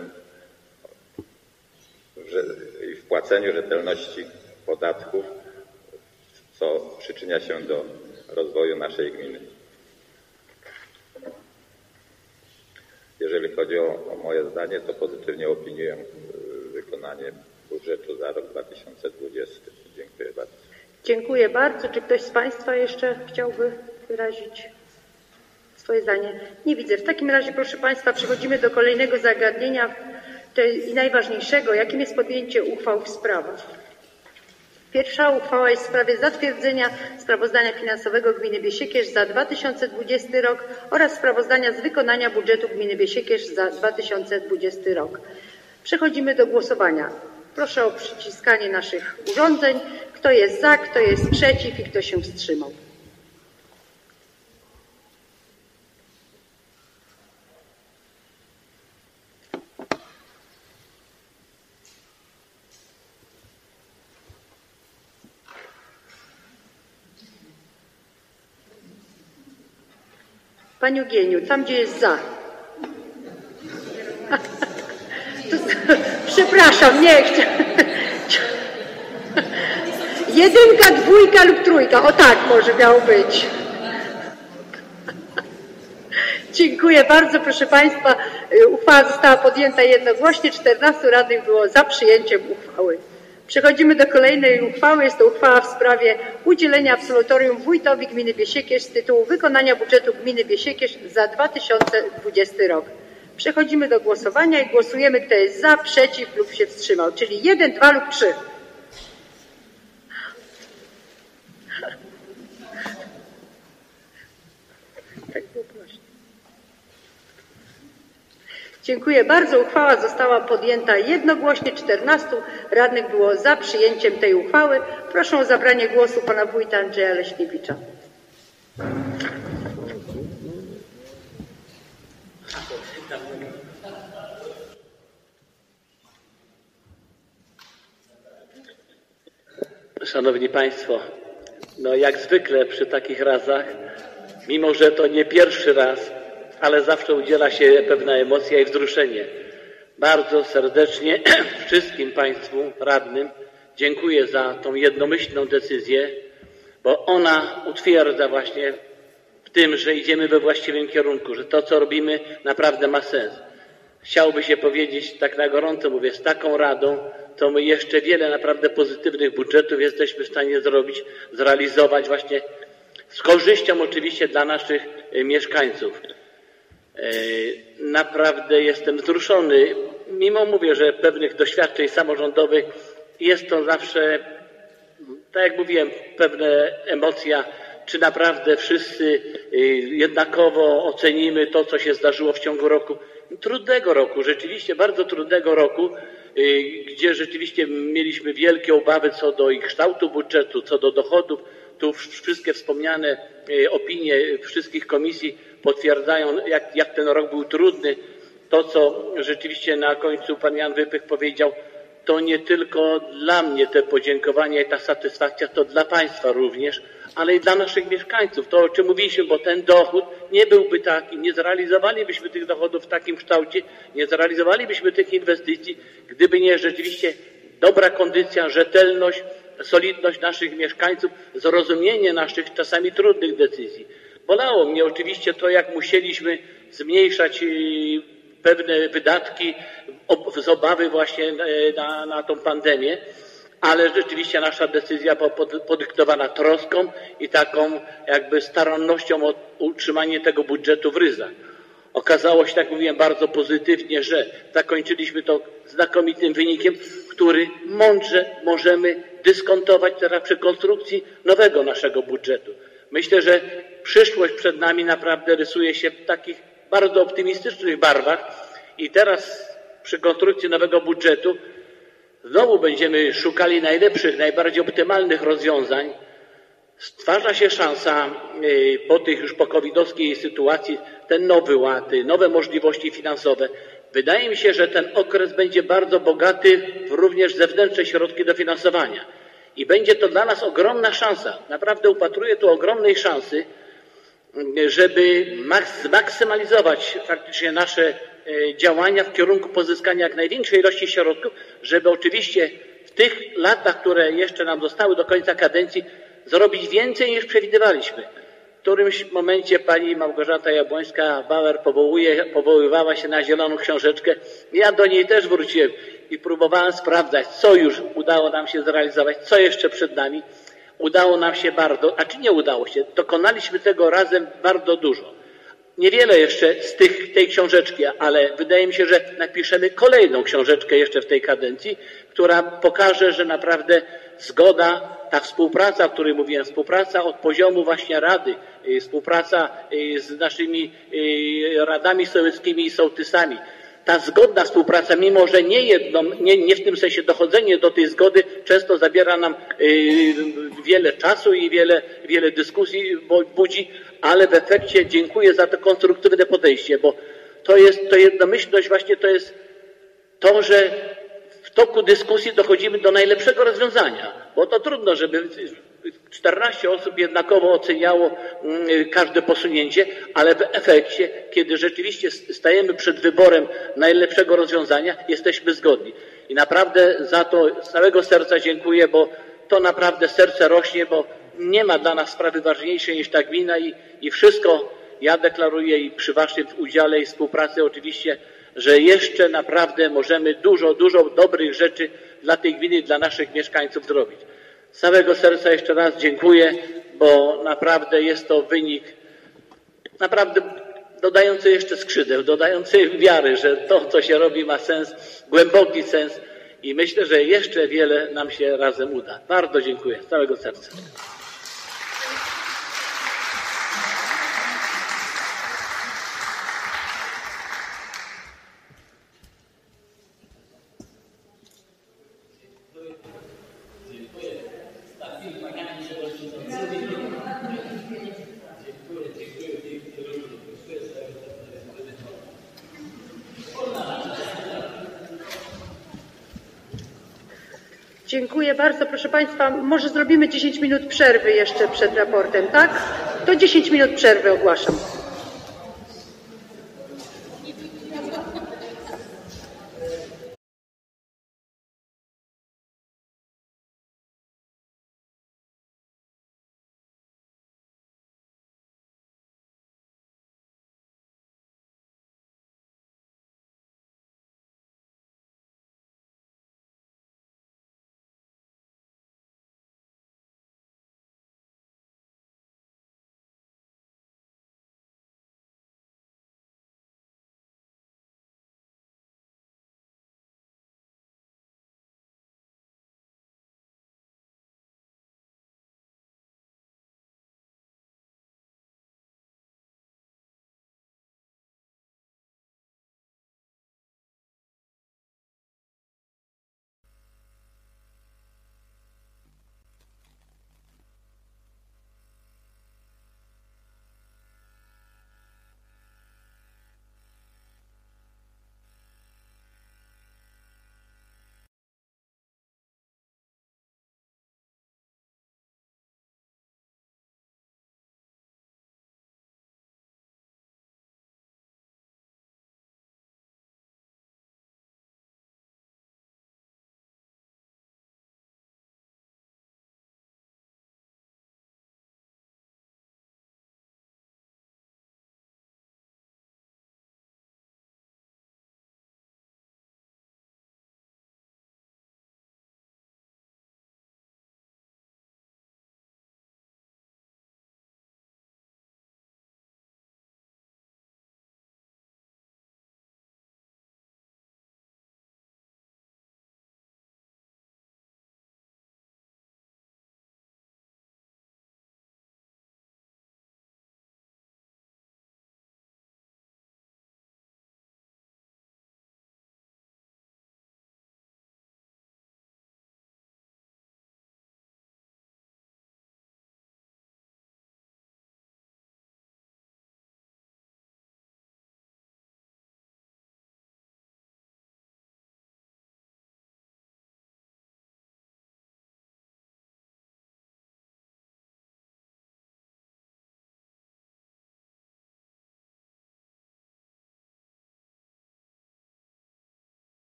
i w płaceniu rzetelności podatków, co przyczynia się do rozwoju naszej gminy. Jeżeli chodzi o, o moje zdanie, to pozytywnie opiniuję wykonanie budżetu za rok dwa tysiące dwudziesty. Dziękuję bardzo. Dziękuję bardzo. Czy ktoś z Państwa jeszcze chciałby wyrazić swoje zdanie? Nie widzę. W takim razie, proszę Państwa, przechodzimy do kolejnego zagadnienia i najważniejszego, jakim jest podjęcie uchwał w sprawach. Pierwsza uchwała jest w sprawie zatwierdzenia sprawozdania finansowego gminy Biesiekierz za dwa tysiące dwudziesty rok oraz sprawozdania z wykonania budżetu gminy Biesiekierz za dwa tysiące dwudziesty rok. Przechodzimy do głosowania. Proszę o przyciskanie naszych urządzeń. Kto jest za, kto jest przeciw i kto się wstrzymał. Panie Eugieniu, tam gdzie jest za. To, przepraszam, nie chciałam. Jedynka, dwójka lub trójka. O tak może miało być. Dziękuję bardzo. Proszę Państwa, uchwała została podjęta jednogłośnie. czternastu radnych było za przyjęciem uchwały. Przechodzimy do kolejnej uchwały. Jest to uchwała w sprawie udzielenia absolutorium wójtowi gminy Biesiekierz z tytułu wykonania budżetu gminy Biesiekierz za dwa tysiące dwudziesty rok. Przechodzimy do głosowania i głosujemy, kto jest za, przeciw lub się wstrzymał, czyli jeden, dwa lub trzy. Dziękuję bardzo. Uchwała została podjęta jednogłośnie. czternastu radnych było za przyjęciem tej uchwały. Proszę o zabranie głosu pana wójta Andrzeja Leśniewicza. Szanowni Państwo, no jak zwykle przy takich razach, mimo że to nie pierwszy raz, ale zawsze udziela się pewna emocja i wzruszenie. Bardzo serdecznie wszystkim Państwu radnym dziękuję za tą jednomyślną decyzję, bo ona utwierdza właśnie w tym, że idziemy we właściwym kierunku, że to, co robimy, naprawdę ma sens. chciałoby się powiedzieć, tak na gorąco mówię, z taką radą, to my jeszcze wiele naprawdę pozytywnych budżetów jesteśmy w stanie zrobić, zrealizować właśnie z korzyścią oczywiście dla naszych mieszkańców. Naprawdę jestem wzruszony, mimo mówię, że pewnych doświadczeń samorządowych jest to zawsze, tak jak mówiłem, pewna emocja, czy naprawdę wszyscy jednakowo ocenimy to, co się zdarzyło w ciągu roku. Trudnego roku, rzeczywiście bardzo trudnego roku, gdzie rzeczywiście mieliśmy wielkie obawy co do ich kształtu budżetu, co do dochodów. Tu wszystkie wspomniane opinie wszystkich komisji potwierdzają, jak, jak ten rok był trudny. To, co rzeczywiście na końcu pan Jan Wypych powiedział, to nie tylko dla mnie te podziękowania i ta satysfakcja, to dla państwa również, ale i dla naszych mieszkańców. To, o czym mówiliśmy, bo ten dochód nie byłby taki, nie zrealizowalibyśmy tych dochodów w takim kształcie, nie zrealizowalibyśmy tych inwestycji, gdyby nie rzeczywiście dobra kondycja, rzetelność, solidność naszych mieszkańców, zrozumienie naszych czasami trudnych decyzji. Bolało mnie oczywiście to, jak musieliśmy zmniejszać pewne wydatki z obawy właśnie na, na tą pandemię, ale rzeczywiście nasza decyzja była podyktowana troską i taką jakby starannością o utrzymanie tego budżetu w ryzach. Okazało się, tak mówiłem, bardzo pozytywnie, że zakończyliśmy to znakomitym wynikiem, który mądrze możemy dyskontować teraz przy konstrukcji nowego naszego budżetu. Myślę, że przyszłość przed nami naprawdę rysuje się w takich bardzo optymistycznych barwach i teraz przy konstrukcji nowego budżetu znowu będziemy szukali najlepszych, najbardziej optymalnych rozwiązań. Stwarza się szansa po tych już pokowidowskiej sytuacji, ten nowy ład, nowe możliwości finansowe. Wydaje mi się, że ten okres będzie bardzo bogaty w również zewnętrzne środki dofinansowania. I będzie to dla nas ogromna szansa. Naprawdę upatruję tu ogromnej szansy, żeby zmaksymalizować faktycznie nasze działania w kierunku pozyskania jak największej ilości środków, żeby oczywiście w tych latach, które jeszcze nam zostały do końca kadencji, zrobić więcej niż przewidywaliśmy. W którymś momencie pani Małgorzata Jabłońska-Bauer powołuje, powoływała się na zieloną książeczkę. Ja do niej też wróciłem i próbowałem sprawdzać, co już udało nam się zrealizować, co jeszcze przed nami. Udało nam się bardzo, a czy nie udało się, dokonaliśmy tego razem bardzo dużo. Niewiele jeszcze z tych, tej książeczki, ale wydaje mi się, że napiszemy kolejną książeczkę jeszcze w tej kadencji, która pokaże, że naprawdę zgoda, ta współpraca, o której mówiłem, współpraca od poziomu właśnie Rady, współpraca z naszymi radami sołeckimi i sołtysami, ta zgodna współpraca, mimo że nie jedną, nie, nie w tym sensie dochodzenie do tej zgody, często zabiera nam wiele czasu i wiele, wiele dyskusji budzi, ale w efekcie dziękuję za to konstruktywne podejście, bo to jest, to jednomyślność właśnie to jest to, że w toku dyskusji dochodzimy do najlepszego rozwiązania, bo to trudno, żeby czternaście osób jednakowo oceniało każde posunięcie, ale w efekcie, kiedy rzeczywiście stajemy przed wyborem najlepszego rozwiązania, jesteśmy zgodni. I naprawdę za to z całego serca dziękuję, bo to naprawdę serce rośnie, bo nie ma dla nas sprawy ważniejszej niż ta gmina i, i wszystko ja deklaruję i przy waszym udziale i współpracy oczywiście, że jeszcze naprawdę możemy dużo, dużo dobrych rzeczy dla tej gminy, dla naszych mieszkańców zrobić. Z całego serca jeszcze raz dziękuję, bo naprawdę jest to wynik naprawdę dodający jeszcze skrzydeł, dodający wiary, że to, co się robi, ma sens, głęboki sens i myślę, że jeszcze wiele nam się razem uda. Bardzo dziękuję z całego serca. Dziękuję bardzo. Proszę Państwa, może zrobimy dziesięć minut przerwy jeszcze przed raportem, tak? To dziesięć minut przerwy ogłaszam.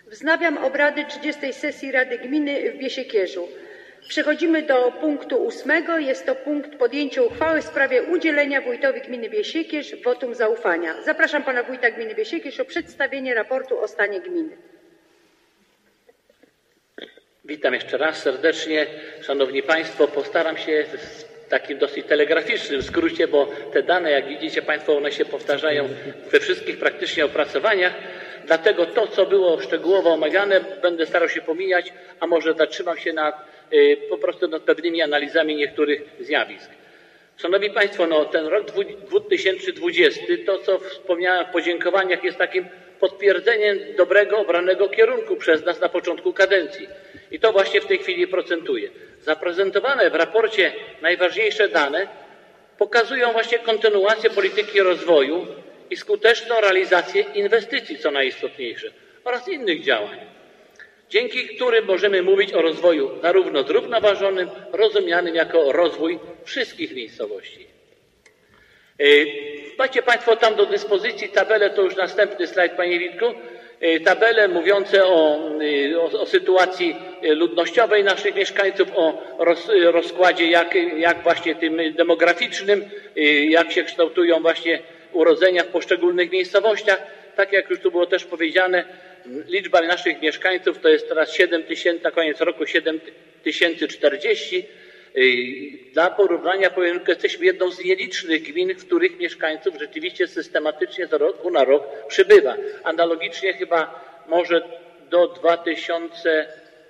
Wznawiam obrady trzydziestej sesji Rady Gminy w Biesiekierzu. Przechodzimy do punktu ósmego. Jest to punkt podjęcia uchwały w sprawie udzielenia wójtowi gminy Biesiekierz wotum zaufania. Zapraszam pana wójta gminy Biesiekierz o przedstawienie raportu o stanie gminy. Witam jeszcze raz serdecznie. Szanowni Państwo, postaram się w takim dosyć telegraficznym skrócie, bo te dane, jak widzicie Państwo, one się powtarzają we wszystkich praktycznie opracowaniach. Dlatego to, co było szczegółowo omawiane, będę starał się pomijać, a może zatrzymam się nad, y, po prostu nad pewnymi analizami niektórych zjawisk. Szanowni Państwo, no, ten rok dwa tysiące dwudziesty, to co wspomniałem w podziękowaniach, jest takim potwierdzeniem dobrego, obranego kierunku przez nas na początku kadencji. I to właśnie w tej chwili procentuje. Zaprezentowane w raporcie najważniejsze dane pokazują właśnie kontynuację polityki rozwoju i skuteczną realizację inwestycji, co najistotniejsze, oraz innych działań, dzięki którym możemy mówić o rozwoju zarówno zrównoważonym, rozumianym jako rozwój wszystkich miejscowości. Macie Państwo tam do dyspozycji tabelę, to już następny slajd, Panie Witku, tabele mówiące o, o, o sytuacji ludnościowej naszych mieszkańców, o roz, rozkładzie jak, jak właśnie tym demograficznym, jak się kształtują właśnie urodzenia w poszczególnych miejscowościach. Tak jak już tu było też powiedziane, liczba naszych mieszkańców to jest teraz siedem tysięcy, na koniec roku siedem tysięcy czterdzieści. Dla porównania powiem, że jesteśmy jedną z nielicznych gmin, w których mieszkańców rzeczywiście systematycznie z roku na rok przybywa. Analogicznie chyba może do dwa tysiące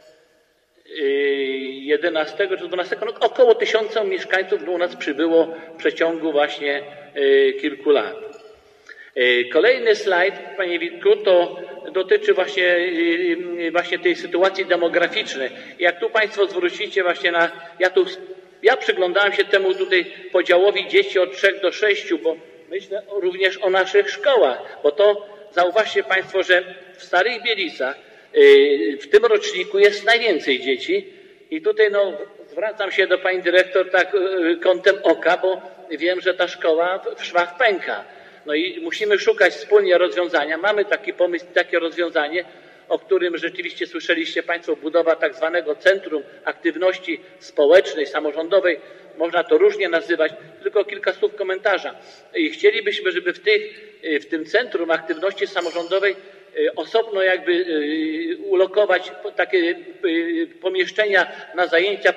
jedenastego czy dwunastego no, około tysiąca mieszkańców u nas przybyło w przeciągu właśnie kilku lat. Kolejny slajd, Panie Witku, to dotyczy właśnie, właśnie tej sytuacji demograficznej. Jak tu Państwo zwrócicie właśnie na, ja tu, ja przyglądałem się temu tutaj podziałowi dzieci od trzech do sześciu, bo myślę również o naszych szkołach, bo to zauważcie Państwo, że w Starych Bielicach w tym roczniku jest najwięcej dzieci i tutaj no, zwracam się do Pani Dyrektor tak kątem oka, bo wiem, że ta szkoła w szwach pęka. No i musimy szukać wspólnie rozwiązania. Mamy taki pomysł, takie rozwiązanie, o którym rzeczywiście słyszeliście Państwo, budowa tak zwanego Centrum Aktywności Społecznej, Samorządowej. Można to różnie nazywać, tylko kilka słów komentarza. I chcielibyśmy, żeby w, tych, w tym Centrum Aktywności Samorządowej osobno jakby ulokować takie pomieszczenia na zajęcia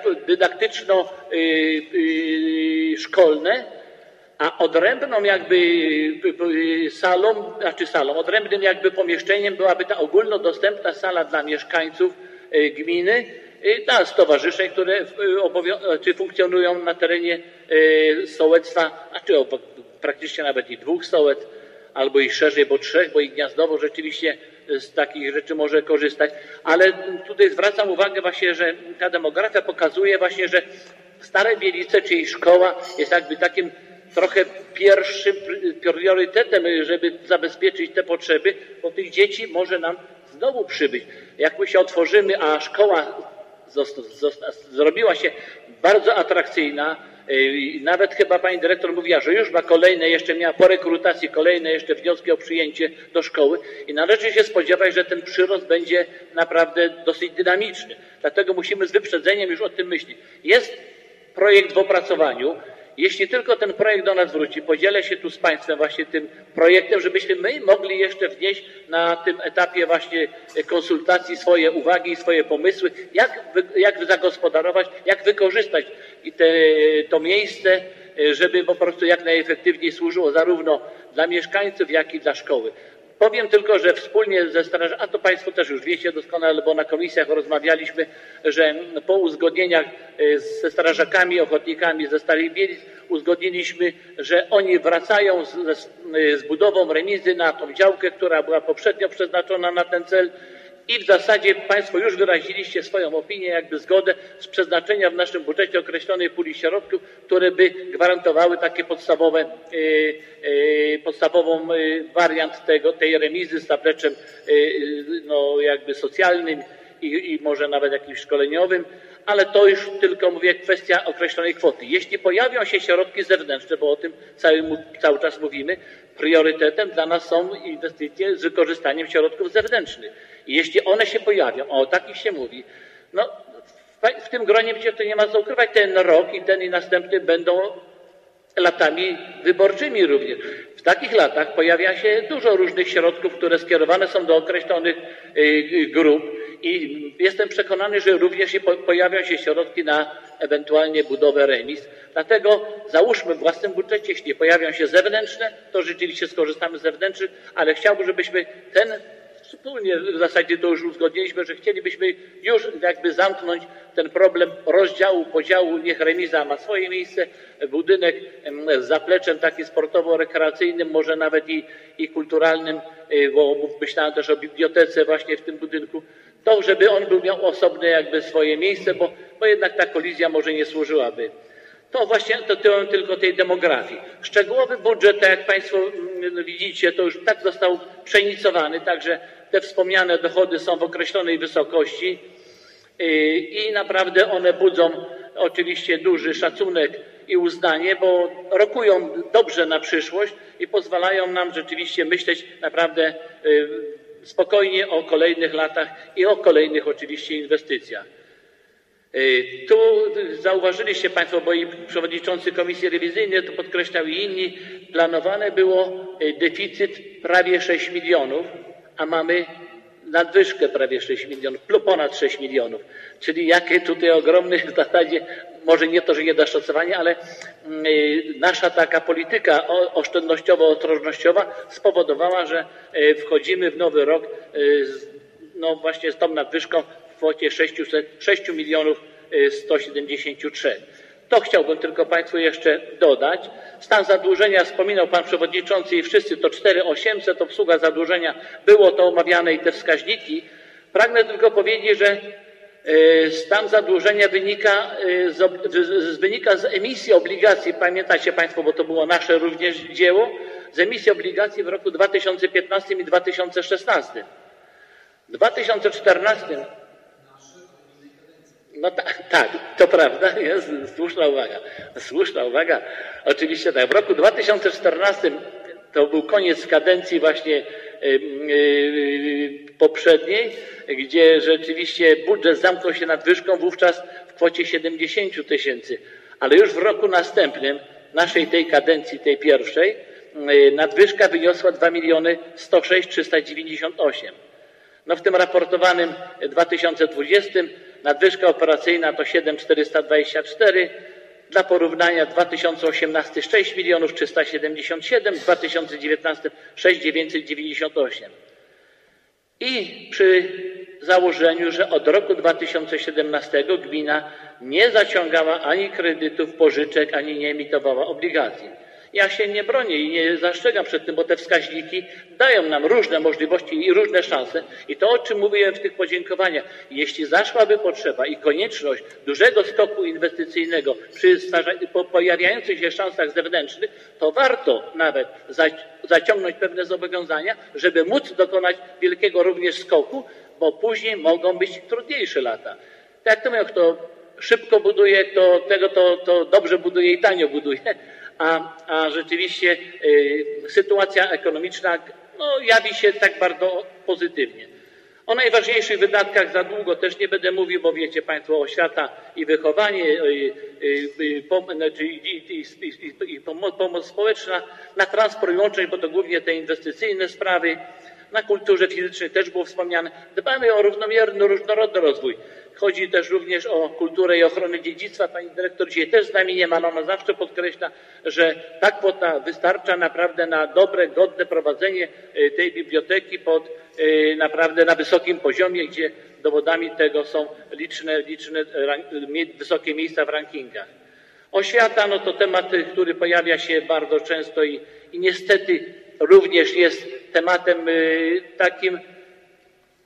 dydaktyczno-szkolne, a odrębną jakby salą, znaczy salą, odrębnym jakby pomieszczeniem byłaby ta ogólnodostępna sala dla mieszkańców gminy, dla stowarzyszeń, które czy funkcjonują na terenie sołectwa, znaczy praktycznie nawet i dwóch sołec, albo i szerzej, bo trzech, bo i Gniazdowo rzeczywiście z takich rzeczy może korzystać. Ale tutaj zwracam uwagę właśnie, że ta demografia pokazuje właśnie, że Stare Bielice, czyli szkoła jest jakby takim trochę pierwszym priorytetem, żeby zabezpieczyć te potrzeby, bo tych dzieci może nam znowu przybyć. Jak my się otworzymy, a szkoła zosta, zosta, zrobiła się bardzo atrakcyjna, nawet chyba Pani Dyrektor mówiła, że już ma kolejne, jeszcze miała po rekrutacji kolejne jeszcze wnioski o przyjęcie do szkoły i należy się spodziewać, że ten przyrost będzie naprawdę dosyć dynamiczny. Dlatego musimy z wyprzedzeniem już o tym myśleć. Jest projekt w opracowaniu. Jeśli tylko ten projekt do nas wróci, podzielę się tu z Państwem właśnie tym projektem, żebyśmy my mogli jeszcze wnieść na tym etapie właśnie konsultacji swoje uwagi i swoje pomysły, jak, jak zagospodarować, jak wykorzystać te, to miejsce, żeby po prostu jak najefektywniej służyło zarówno dla mieszkańców, jak i dla szkoły. Powiem tylko, że wspólnie ze strażakami, a to Państwo też już wiecie doskonale, bo na komisjach rozmawialiśmy, że po uzgodnieniach ze strażakami, ochotnikami ze Starych Bielic uzgodniliśmy, że oni wracają z, z budową remizy na tą działkę, która była poprzednio przeznaczona na ten cel. I w zasadzie Państwo już wyraziliście swoją opinię, jakby zgodę z przeznaczenia w naszym budżecie określonej puli środków, które by gwarantowały takie podstawowe, yy, yy, podstawową yy, wariant tego, tej remizy z tableczem yy, no, jakby socjalnym i, i może nawet jakimś szkoleniowym, ale to już tylko, mówię, kwestia określonej kwoty. Jeśli pojawią się środki zewnętrzne, bo o tym cały, cały czas mówimy, priorytetem dla nas są inwestycje z wykorzystaniem środków zewnętrznych. I jeśli one się pojawią, a o takich się mówi, no w, w tym gronie przecież to nie ma co ukrywać, ten rok i ten i następny będą latami wyborczymi również. W takich latach pojawia się dużo różnych środków, które skierowane są do określonych grup i jestem przekonany, że również pojawią się środki na ewentualnie budowę remiz. Dlatego załóżmy w własnym budżecie, jeśli pojawią się zewnętrzne, to rzeczywiście skorzystamy z zewnętrznych, ale chciałbym, żebyśmy ten wspólnie w zasadzie to już uzgodniliśmy, że chcielibyśmy już jakby zamknąć ten problem rozdziału, podziału, niech remiza ma swoje miejsce, budynek z zapleczem takim sportowo-rekreacyjnym, może nawet i, i kulturalnym, bo myślałem też o bibliotece właśnie w tym budynku, to żeby on był miał osobne jakby swoje miejsce, bo, bo jednak ta kolizja może nie służyłaby. To właśnie dotyczyło tylko tej demografii. Szczegółowy budżet, tak jak Państwo widzicie, to już tak został przeinicjowany, także te wspomniane dochody są w określonej wysokości i naprawdę one budzą oczywiście duży szacunek i uznanie, bo rokują dobrze na przyszłość i pozwalają nam rzeczywiście myśleć naprawdę spokojnie o kolejnych latach i o kolejnych oczywiście inwestycjach. Tu zauważyliście Państwo, bo i przewodniczący Komisji Rewizyjnej to podkreślał i inni, planowane było deficyt prawie sześć milionów, a mamy nadwyżkę prawie sześć milionów, ponad sześć milionów. Czyli jakie tutaj ogromne w zasadzie, może nie to, że niedoszacowanie, ale nasza taka polityka oszczędnościowo-ostrożnościowa spowodowała, że wchodzimy w nowy rok no właśnie z tą nadwyżką w kwocie sześć milionów sto siedemdziesiąt trzy. To chciałbym tylko Państwu jeszcze dodać. Stan zadłużenia, wspominał Pan Przewodniczący i wszyscy, to cztery tysiące osiemset, obsługa zadłużenia, było to omawiane i te wskaźniki. Pragnę tylko powiedzieć, że stan zadłużenia wynika z, wynika z emisji obligacji, pamiętacie Państwo, bo to było nasze również dzieło, z emisji obligacji w roku dwa tysiące piętnastym i dwa tysiące szesnastym. W dwa tysiące czternastym no tak, tak, to prawda, jest słuszna uwaga, słuszna uwaga. Oczywiście tak, w roku dwa tysiące czternastym to był koniec kadencji właśnie yy, yy, poprzedniej, gdzie rzeczywiście budżet zamknął się nadwyżką wówczas w kwocie siedemdziesiąt tysięcy, ale już w roku następnym, naszej tej kadencji, tej pierwszej, yy, nadwyżka wyniosła dwa miliony sto sześć tysięcy trzysta dziewięćdziesiąt osiem. No w tym raportowanym dwa tysiące dwudziestym nadwyżka operacyjna to siedem tysięcy czterysta dwadzieścia cztery, dla porównania dwa tysiące osiemnasty sześć milionów trzysta siedemdziesiąt siedem, dwa tysiące dziewiętnasty sześć tysięcy dziewięćset dziewięćdziesiąt osiem. I przy założeniu, że od roku dwa tysiące siedemnastego gmina nie zaciągała ani kredytów, pożyczek, ani nie emitowała obligacji. Ja się nie bronię i nie zastrzegam przed tym, bo te wskaźniki dają nam różne możliwości i różne szanse. I to, o czym mówiłem w tych podziękowaniach, jeśli zaszłaby potrzeba i konieczność dużego skoku inwestycyjnego przy pojawiających się szansach zewnętrznych, to warto nawet zaciągnąć pewne zobowiązania, żeby móc dokonać wielkiego również skoku, bo później mogą być trudniejsze lata. Tak jak to mówią, kto szybko buduje, kto tego to, to dobrze buduje i tanio buduje. A, a rzeczywiście y, sytuacja ekonomiczna no, jawi się tak bardzo pozytywnie. O najważniejszych wydatkach za długo też nie będę mówił, bo wiecie Państwo, oświata i wychowanie, y, y, y, pom, znaczy, i, i, i, i pomoc, pomoc społeczna, na transport i łączność, bo to głównie te inwestycyjne sprawy, na kulturze fizycznej też było wspomniane. Dbamy o równomierny, różnorodny rozwój. Chodzi też również o kulturę i ochronę dziedzictwa. Pani dyrektor dzisiaj też z nami nie ma, ale ona zawsze podkreśla, że ta kwota wystarcza naprawdę na dobre, godne prowadzenie tej biblioteki pod naprawdę na wysokim poziomie, gdzie dowodami tego są liczne, liczne wysokie miejsca w rankingach. Oświata, no to temat, który pojawia się bardzo często i, i niestety również jest tematem takim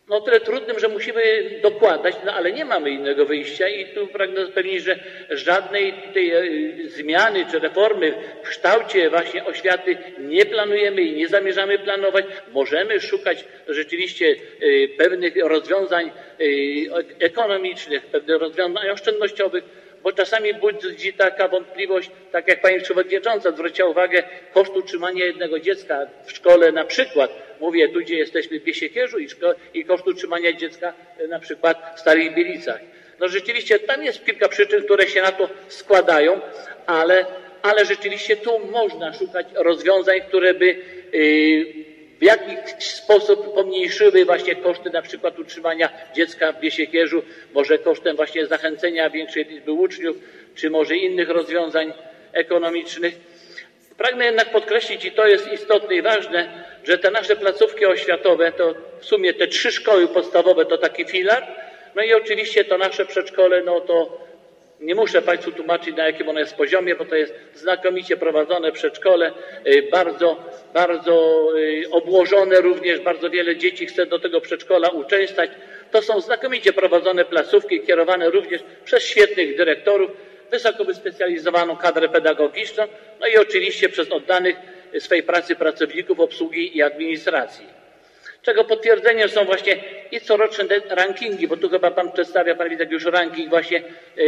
no tyle trudnym, że musimy dokładać, no ale nie mamy innego wyjścia i tu pragnę zapewnić, że żadnej tej zmiany czy reformy w kształcie właśnie oświaty nie planujemy i nie zamierzamy planować. Możemy szukać rzeczywiście pewnych rozwiązań ekonomicznych, pewnych rozwiązań oszczędnościowych, bo czasami budzi taka wątpliwość, tak jak pani przewodnicząca zwróciła uwagę, koszt utrzymania jednego dziecka w szkole na przykład, mówię tu, gdzie jesteśmy w Biesiekierzu i, i koszt utrzymania dziecka na przykład w Starych Bielicach. No rzeczywiście tam jest kilka przyczyn, które się na to składają, ale, ale rzeczywiście tu można szukać rozwiązań, które by yy, w jakiś sposób pomniejszyły właśnie koszty na przykład utrzymania dziecka w Biesiekierzu, może kosztem właśnie zachęcenia większej liczby uczniów, czy może innych rozwiązań ekonomicznych. Pragnę jednak podkreślić, i to jest istotne i ważne, że te nasze placówki oświatowe, to w sumie te trzy szkoły podstawowe to taki filar, no i oczywiście to nasze przedszkole, no to nie muszę Państwu tłumaczyć, na jakim ono jest poziomie, bo to jest znakomicie prowadzone przedszkole, bardzo, bardzo obłożone również, bardzo wiele dzieci chce do tego przedszkola uczęszczać. To są znakomicie prowadzone placówki, kierowane również przez świetnych dyrektorów, wysoko wyspecjalizowaną kadrę pedagogiczną, no i oczywiście przez oddanych swej pracy pracowników obsługi i administracji. Czego potwierdzeniem są właśnie i coroczne rankingi, bo tu chyba Pan przedstawia, Pan widać już ranking właśnie, yy,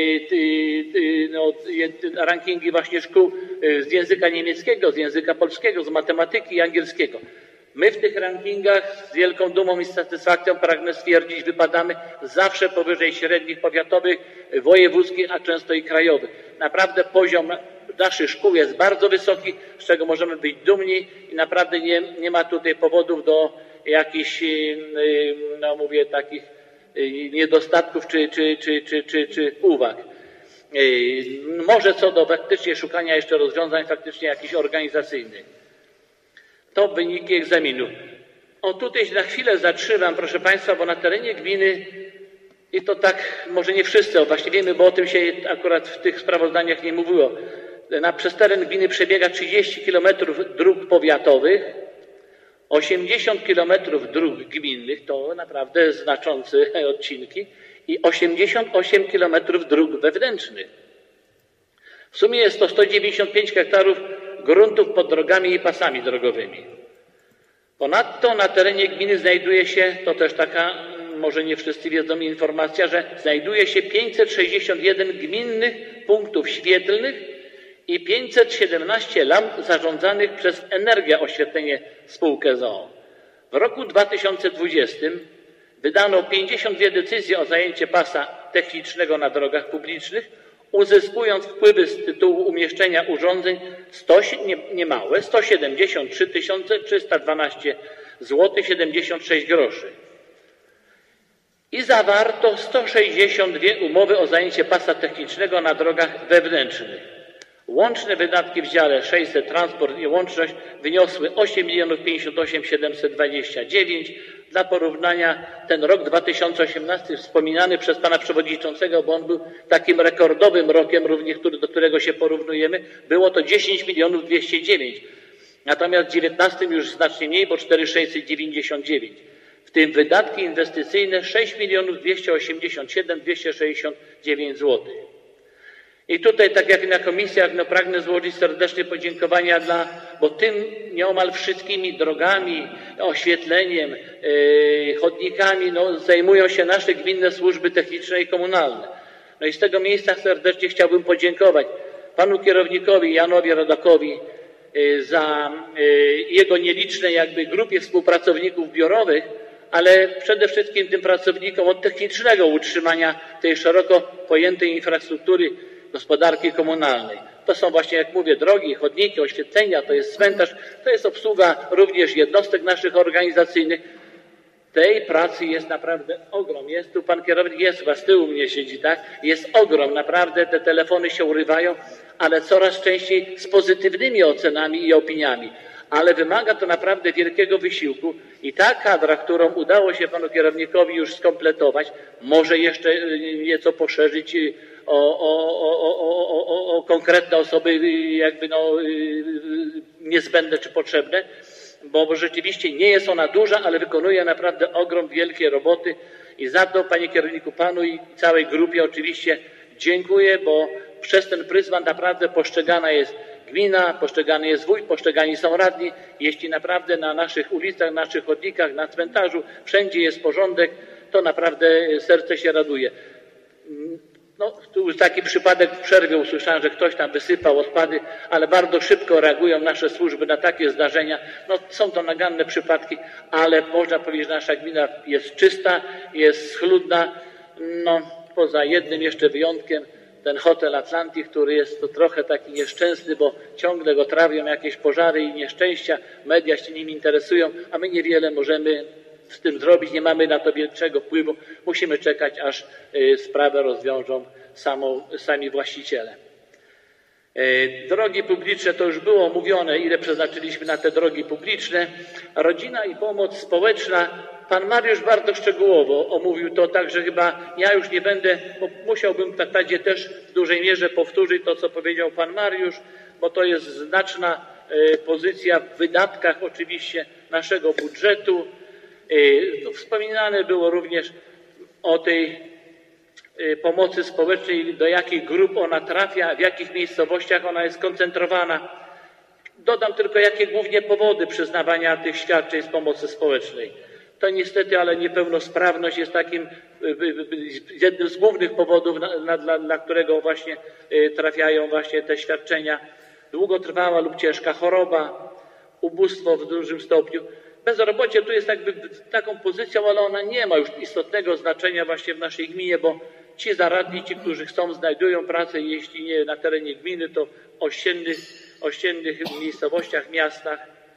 yy, no, rankingi właśnie szkół z języka niemieckiego, z języka polskiego, z matematyki i angielskiego. My w tych rankingach z wielką dumą i satysfakcją pragnę stwierdzić, wypadamy zawsze powyżej średnich powiatowych, wojewódzkich, a często i krajowych. Naprawdę poziom naszych szkół jest bardzo wysoki, z czego możemy być dumni i naprawdę nie, nie ma tutaj powodów do jakichś, no mówię, takich niedostatków czy, czy, czy, czy, czy, czy uwag. Może co do faktycznie szukania jeszcze rozwiązań faktycznie jakichś organizacyjnych. To wyniki egzaminu. O tutaj się na chwilę zatrzymam, proszę Państwa, bo na terenie gminy, i to tak może nie wszyscy o właśnie wiemy, bo o tym się akurat w tych sprawozdaniach nie mówiło, na, przez teren gminy przebiega trzydzieści kilometrów dróg powiatowych, osiemdziesiąt kilometrów dróg gminnych, to naprawdę znaczące odcinki, i osiemdziesiąt osiem kilometrów dróg wewnętrznych. W sumie jest to sto dziewięćdziesiąt pięć hektarów gruntów pod drogami i pasami drogowymi. Ponadto na terenie gminy znajduje się, to też taka, może nie wszyscy wiedzą, informacja, że znajduje się pięćset sześćdziesiąt jeden gminnych punktów świetlnych i pięćset siedemnaście lamp zarządzanych przez Energia Oświetlenie spółkę z o o. W roku dwa tysiące dwudziestym wydano pięćdziesiąt dwie decyzje o zajęcie pasa technicznego na drogach publicznych, uzyskując wpływy z tytułu umieszczenia urządzeń sto, nie, nie małe, sto siedemdziesiąt trzy tysiące trzysta dwanaście złotych siedemdziesiąt sześć groszy. I zawarto sto sześćdziesiąt dwie umowy o zajęcie pasa technicznego na drogach wewnętrznych. Łączne wydatki w dziale sześćset transport i łączność wyniosły osiem milionów pięćdziesiąt osiem tysięcy siedemset dwadzieścia dziewięć. Dla porównania ten rok dwa tysiące osiemnasty wspominany przez Pana Przewodniczącego, bo on był takim rekordowym rokiem również, który, do którego się porównujemy, było to dziesięć milionów dwieście dziewięć. Natomiast w dziewiętnastym już znacznie mniej, bo cztery tysiące sześćset dziewięćdziesiąt dziewięć. W tym wydatki inwestycyjne sześć milionów dwieście osiemdziesiąt siedem tysięcy dwieście sześćdziesiąt dziewięć złotych. I tutaj, tak jak na komisjach, no, pragnę złożyć serdeczne podziękowania dla, bo tym nieomal wszystkimi drogami, oświetleniem, yy, chodnikami no, zajmują się nasze gminne służby techniczne i komunalne. No i z tego miejsca serdecznie chciałbym podziękować panu kierownikowi Janowi Rodakowi yy, za yy, jego nielicznej jakby grupie współpracowników biurowych, ale przede wszystkim tym pracownikom od technicznego utrzymania tej szeroko pojętej infrastruktury gospodarki komunalnej. To są właśnie, jak mówię, drogi, chodniki, oświetlenia, to jest cmentarz, to jest obsługa również jednostek naszych organizacyjnych. Tej pracy jest naprawdę ogrom. Jest tu pan kierownik, jest chyba z tyłu mnie siedzi, tak? Jest ogrom, naprawdę te telefony się urywają, ale coraz częściej z pozytywnymi ocenami i opiniami. Ale wymaga to naprawdę wielkiego wysiłku i ta kadra, którą udało się panu kierownikowi już skompletować, może jeszcze nieco poszerzyć o, o, o, o, o, o konkretne osoby jakby no, niezbędne czy potrzebne, bo rzeczywiście nie jest ona duża, ale wykonuje naprawdę ogrom wielkiej roboty i za to, panie kierowniku, panu i całej grupie oczywiście dziękuję, bo przez ten pryzmat naprawdę postrzegana jest gmina, postrzegany jest wójt, postrzegani są radni. Jeśli naprawdę na naszych ulicach, na naszych chodnikach, na cmentarzu wszędzie jest porządek, to naprawdę serce się raduje. No, tu już taki przypadek w przerwie usłyszałem, że ktoś tam wysypał odpady, ale bardzo szybko reagują nasze służby na takie zdarzenia. No, są to naganne przypadki, ale można powiedzieć, że nasza gmina jest czysta, jest schludna. No, poza jednym jeszcze wyjątkiem, ten hotel Atlantic, który jest to trochę taki nieszczęsny, bo ciągle go trawią jakieś pożary i nieszczęścia, media się nim interesują, a my niewiele możemy z tym zrobić, nie mamy na to większego wpływu, musimy czekać, aż y, sprawę rozwiążą samą, sami właściciele. Y, drogi publiczne, to już było mówione, ile przeznaczyliśmy na te drogi publiczne. Rodzina i pomoc społeczna. Pan Mariusz bardzo szczegółowo omówił to, także chyba ja już nie będę, bo musiałbym w zasadzie też w dużej mierze powtórzyć to, co powiedział pan Mariusz, bo to jest znaczna y, pozycja w wydatkach oczywiście naszego budżetu. Tu wspominane było również o tej pomocy społecznej, do jakich grup ona trafia, w jakich miejscowościach ona jest skoncentrowana. Dodam tylko, jakie głównie powody przyznawania tych świadczeń z pomocy społecznej. To niestety, ale niepełnosprawność jest takim jednym z głównych powodów, na, na, dla, dla którego właśnie trafiają właśnie te świadczenia. Długotrwała lub ciężka choroba, ubóstwo w dużym stopniu. Bezrobocie tu jest jakby taką pozycją, ale ona nie ma już istotnego znaczenia właśnie w naszej gminie, bo ci zaradni, ci, którzy chcą, znajdują pracę, jeśli nie na terenie gminy, to w ościennych, ościennych miejscowościach, miastach.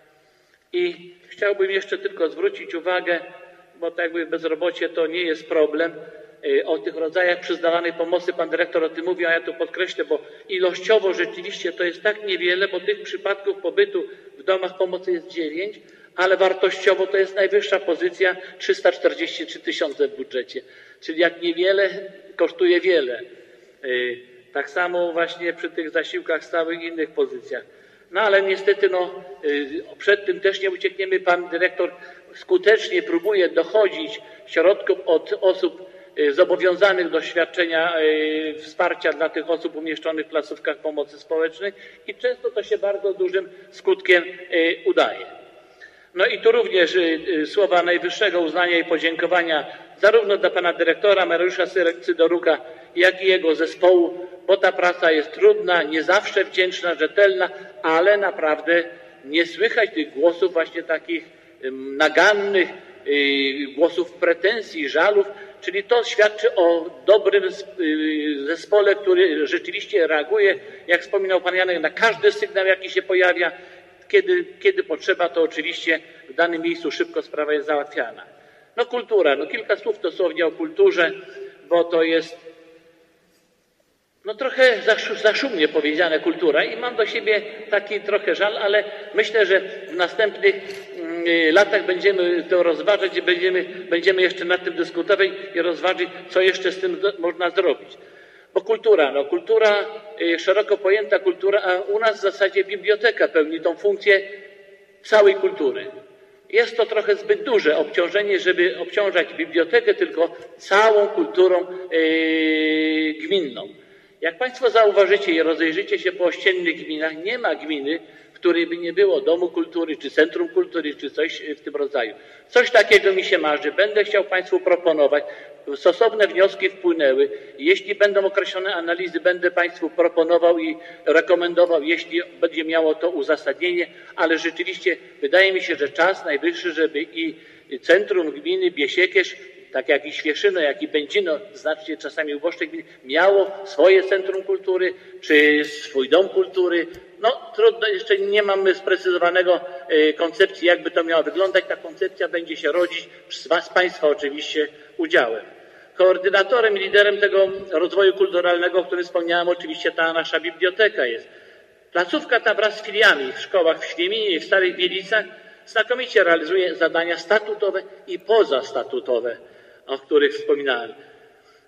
I chciałbym jeszcze tylko zwrócić uwagę, bo tak jakby bezrobocie to nie jest problem, o tych rodzajach przyznawanej pomocy pan dyrektor o tym mówił, a ja tu podkreślę, bo ilościowo rzeczywiście to jest tak niewiele, bo tych przypadków pobytu w domach pomocy jest dziewięć, ale wartościowo to jest najwyższa pozycja, trzysta czterdzieści trzy tysiące w budżecie. Czyli jak niewiele, kosztuje wiele. Tak samo właśnie przy tych zasiłkach stałych i innych pozycjach. No ale niestety no, przed tym też nie uciekniemy. Pan dyrektor skutecznie próbuje dochodzić środków od osób zobowiązanych do świadczenia wsparcia dla tych osób umieszczonych w placówkach pomocy społecznej i często to się bardzo dużym skutkiem udaje. No i tu również słowa najwyższego uznania i podziękowania zarówno dla pana dyrektora Mariusza Sydoruka, jak i jego zespołu, bo ta praca jest trudna, nie zawsze wdzięczna, rzetelna, ale naprawdę nie słychać tych głosów właśnie takich nagannych, głosów pretensji, żalów, czyli to świadczy o dobrym zespole, który rzeczywiście reaguje, jak wspominał pan Janek, na każdy sygnał, jaki się pojawia. Kiedy, kiedy potrzeba, to oczywiście w danym miejscu szybko sprawa jest załatwiana. No kultura, no kilka słów dosłownie o kulturze, bo to jest no trochę zaszumnie powiedziane kultura i mam do siebie taki trochę żal, ale myślę, że w następnych latach będziemy to rozważać i będziemy, będziemy jeszcze nad tym dyskutować i rozważyć, co jeszcze z tym można zrobić. Bo kultura, no kultura, szeroko pojęta kultura, a u nas w zasadzie biblioteka pełni tą funkcję całej kultury. Jest to trochę zbyt duże obciążenie, żeby obciążać bibliotekę tylko całą kulturą yy, gminną. Jak państwo zauważycie i rozejrzycie się po ościennych gminach, nie ma gminy, w której by nie było domu kultury, czy centrum kultury, czy coś w tym rodzaju. Coś takiego mi się marzy. Będę chciał państwu proponować. Stosowne wnioski wpłynęły. Jeśli będą określone analizy, będę państwu proponował i rekomendował, jeśli będzie miało to uzasadnienie, ale rzeczywiście wydaje mi się, że czas najwyższy, żeby i centrum gminy Biesiekierz, tak jak i Świeszyno, jak i Będzino, znacznie czasami uboższe gminy, miało swoje centrum kultury, czy swój dom kultury. No trudno, jeszcze nie mamy sprecyzowanego koncepcji, jakby to miało wyglądać. Ta koncepcja będzie się rodzić z państwa oczywiście udziałem. Koordynatorem i liderem tego rozwoju kulturalnego, o którym wspomniałem, oczywiście ta nasza biblioteka jest. Placówka ta wraz z filiami w szkołach w Świeminie i w Starych Bielicach znakomicie realizuje zadania statutowe i pozastatutowe, o których wspominałem.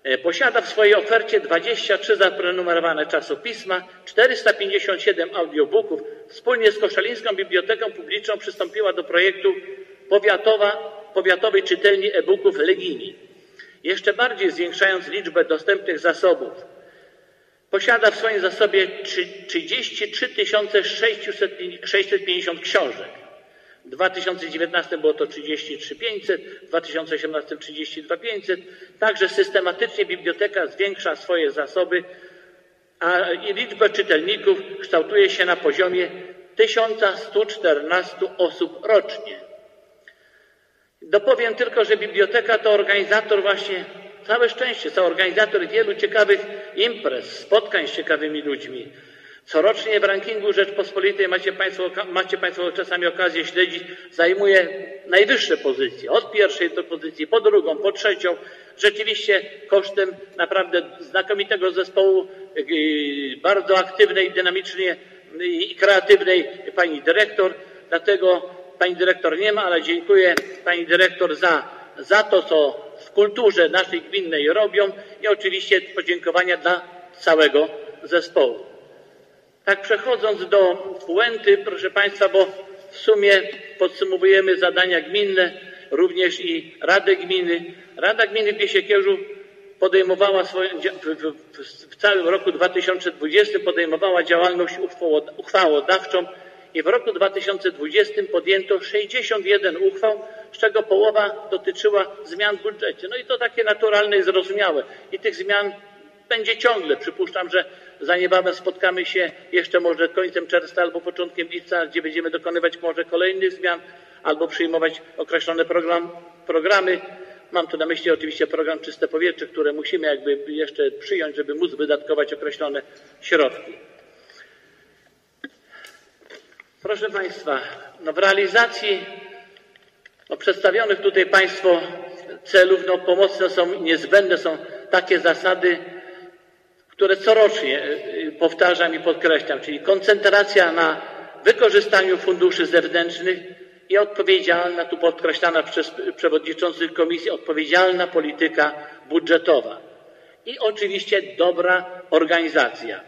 Posiada w swojej ofercie dwadzieścia trzy zaprenumerowane czasopisma, czterysta pięćdziesiąt siedem audiobooków. Wspólnie z Koszalińską Biblioteką Publiczną przystąpiła do projektu powiatowa, powiatowej czytelni e-booków Legini, jeszcze bardziej zwiększając liczbę dostępnych zasobów. Posiada w swoim zasobie trzydzieści trzy tysiące sześćset pięćdziesiąt książek. W dwa tysiące dziewiętnastym było to trzydzieści trzy tysiące pięćset, w dwa tysiące osiemnastym trzydzieści dwa tysiące pięćset. Także systematycznie biblioteka zwiększa swoje zasoby, a i liczba czytelników kształtuje się na poziomie tysiąc sto czternaście osób rocznie. Dopowiem tylko, że biblioteka to organizator właśnie, całe szczęście, to organizator wielu ciekawych imprez, spotkań z ciekawymi ludźmi. Corocznie w rankingu Rzeczpospolitej macie Państwo, macie Państwo czasami okazję śledzić, zajmuje najwyższe pozycje, od pierwszej do pozycji, po drugą, po trzecią. Rzeczywiście kosztem naprawdę znakomitego zespołu, bardzo aktywnej, dynamicznie i kreatywnej pani dyrektor. Dlatego pani dyrektor nie ma, ale dziękuję pani dyrektor za, za to, co w kulturze naszej gminnej robią i oczywiście podziękowania dla całego zespołu. Tak przechodząc do puenty, proszę Państwa, bo w sumie podsumowujemy zadania gminne, również i Radę Gminy. Rada Gminy w Biesiekierzu podejmowała swoją, w, w, w całym roku dwa tysiące dwudziestym podejmowała działalność uchwałodawczą i w roku dwa tysiące dwudziestym podjęto sześćdziesiąt jeden uchwał, z czego połowa dotyczyła zmian w budżecie. No i to takie naturalne i zrozumiałe. I tych zmian będzie ciągle. Przypuszczam, że za niebawem spotkamy się jeszcze może końcem czerwca albo początkiem lipca, gdzie będziemy dokonywać może kolejnych zmian albo przyjmować określone program, programy. Mam tu na myśli oczywiście program Czyste Powietrze, które musimy jakby jeszcze przyjąć, żeby móc wydatkować określone środki. Proszę Państwa, no w realizacji no przedstawionych tutaj Państwu celów no pomocne są, niezbędne są takie zasady, które corocznie powtarzam i podkreślam, czyli koncentracja na wykorzystaniu funduszy zewnętrznych i odpowiedzialna, tu podkreślana przez przewodniczących komisji, odpowiedzialna polityka budżetowa i oczywiście dobra organizacja.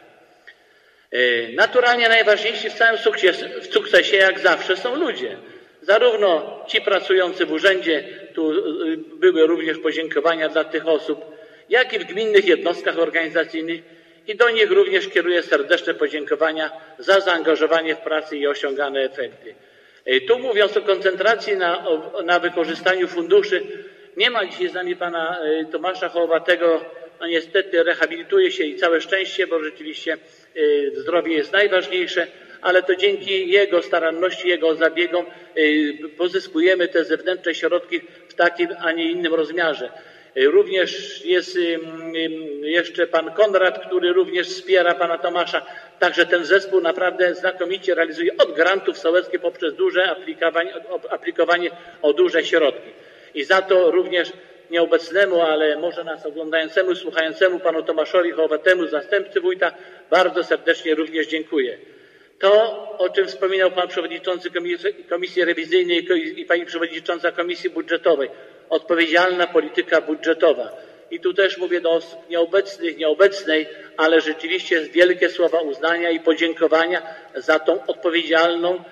Naturalnie najważniejsi w całym sukcesie, w sukcesie jak zawsze są ludzie. Zarówno ci pracujący w urzędzie, tu były również podziękowania dla tych osób, jak i w gminnych jednostkach organizacyjnych i do nich również kieruję serdeczne podziękowania za zaangażowanie w pracę i osiągane efekty. Tu mówiąc o koncentracji na, na wykorzystaniu funduszy, nie ma dzisiaj z nami pana Tomasza Hołowatego, no niestety rehabilituje się i całe szczęście, bo rzeczywiście zdrowie jest najważniejsze, ale to dzięki jego staranności, jego zabiegom pozyskujemy te zewnętrzne środki w takim, a nie innym rozmiarze. Również jest jeszcze pan Konrad, który również wspiera pana Tomasza. Także ten zespół naprawdę znakomicie realizuje od grantów sołeckich poprzez duże aplikowanie, aplikowanie o duże środki. I za to również nieobecnemu, ale może nas oglądającemu, słuchającemu panu Tomaszowi Hołowatemu, zastępcy wójta, bardzo serdecznie również dziękuję. To, o czym wspominał pan przewodniczący Komisji, Komisji Rewizyjnej i pani przewodnicząca Komisji Budżetowej, odpowiedzialna polityka budżetowa. I tu też mówię do osób nieobecnych, nieobecnej, ale rzeczywiście wielkie słowa uznania i podziękowania za tą odpowiedzialną,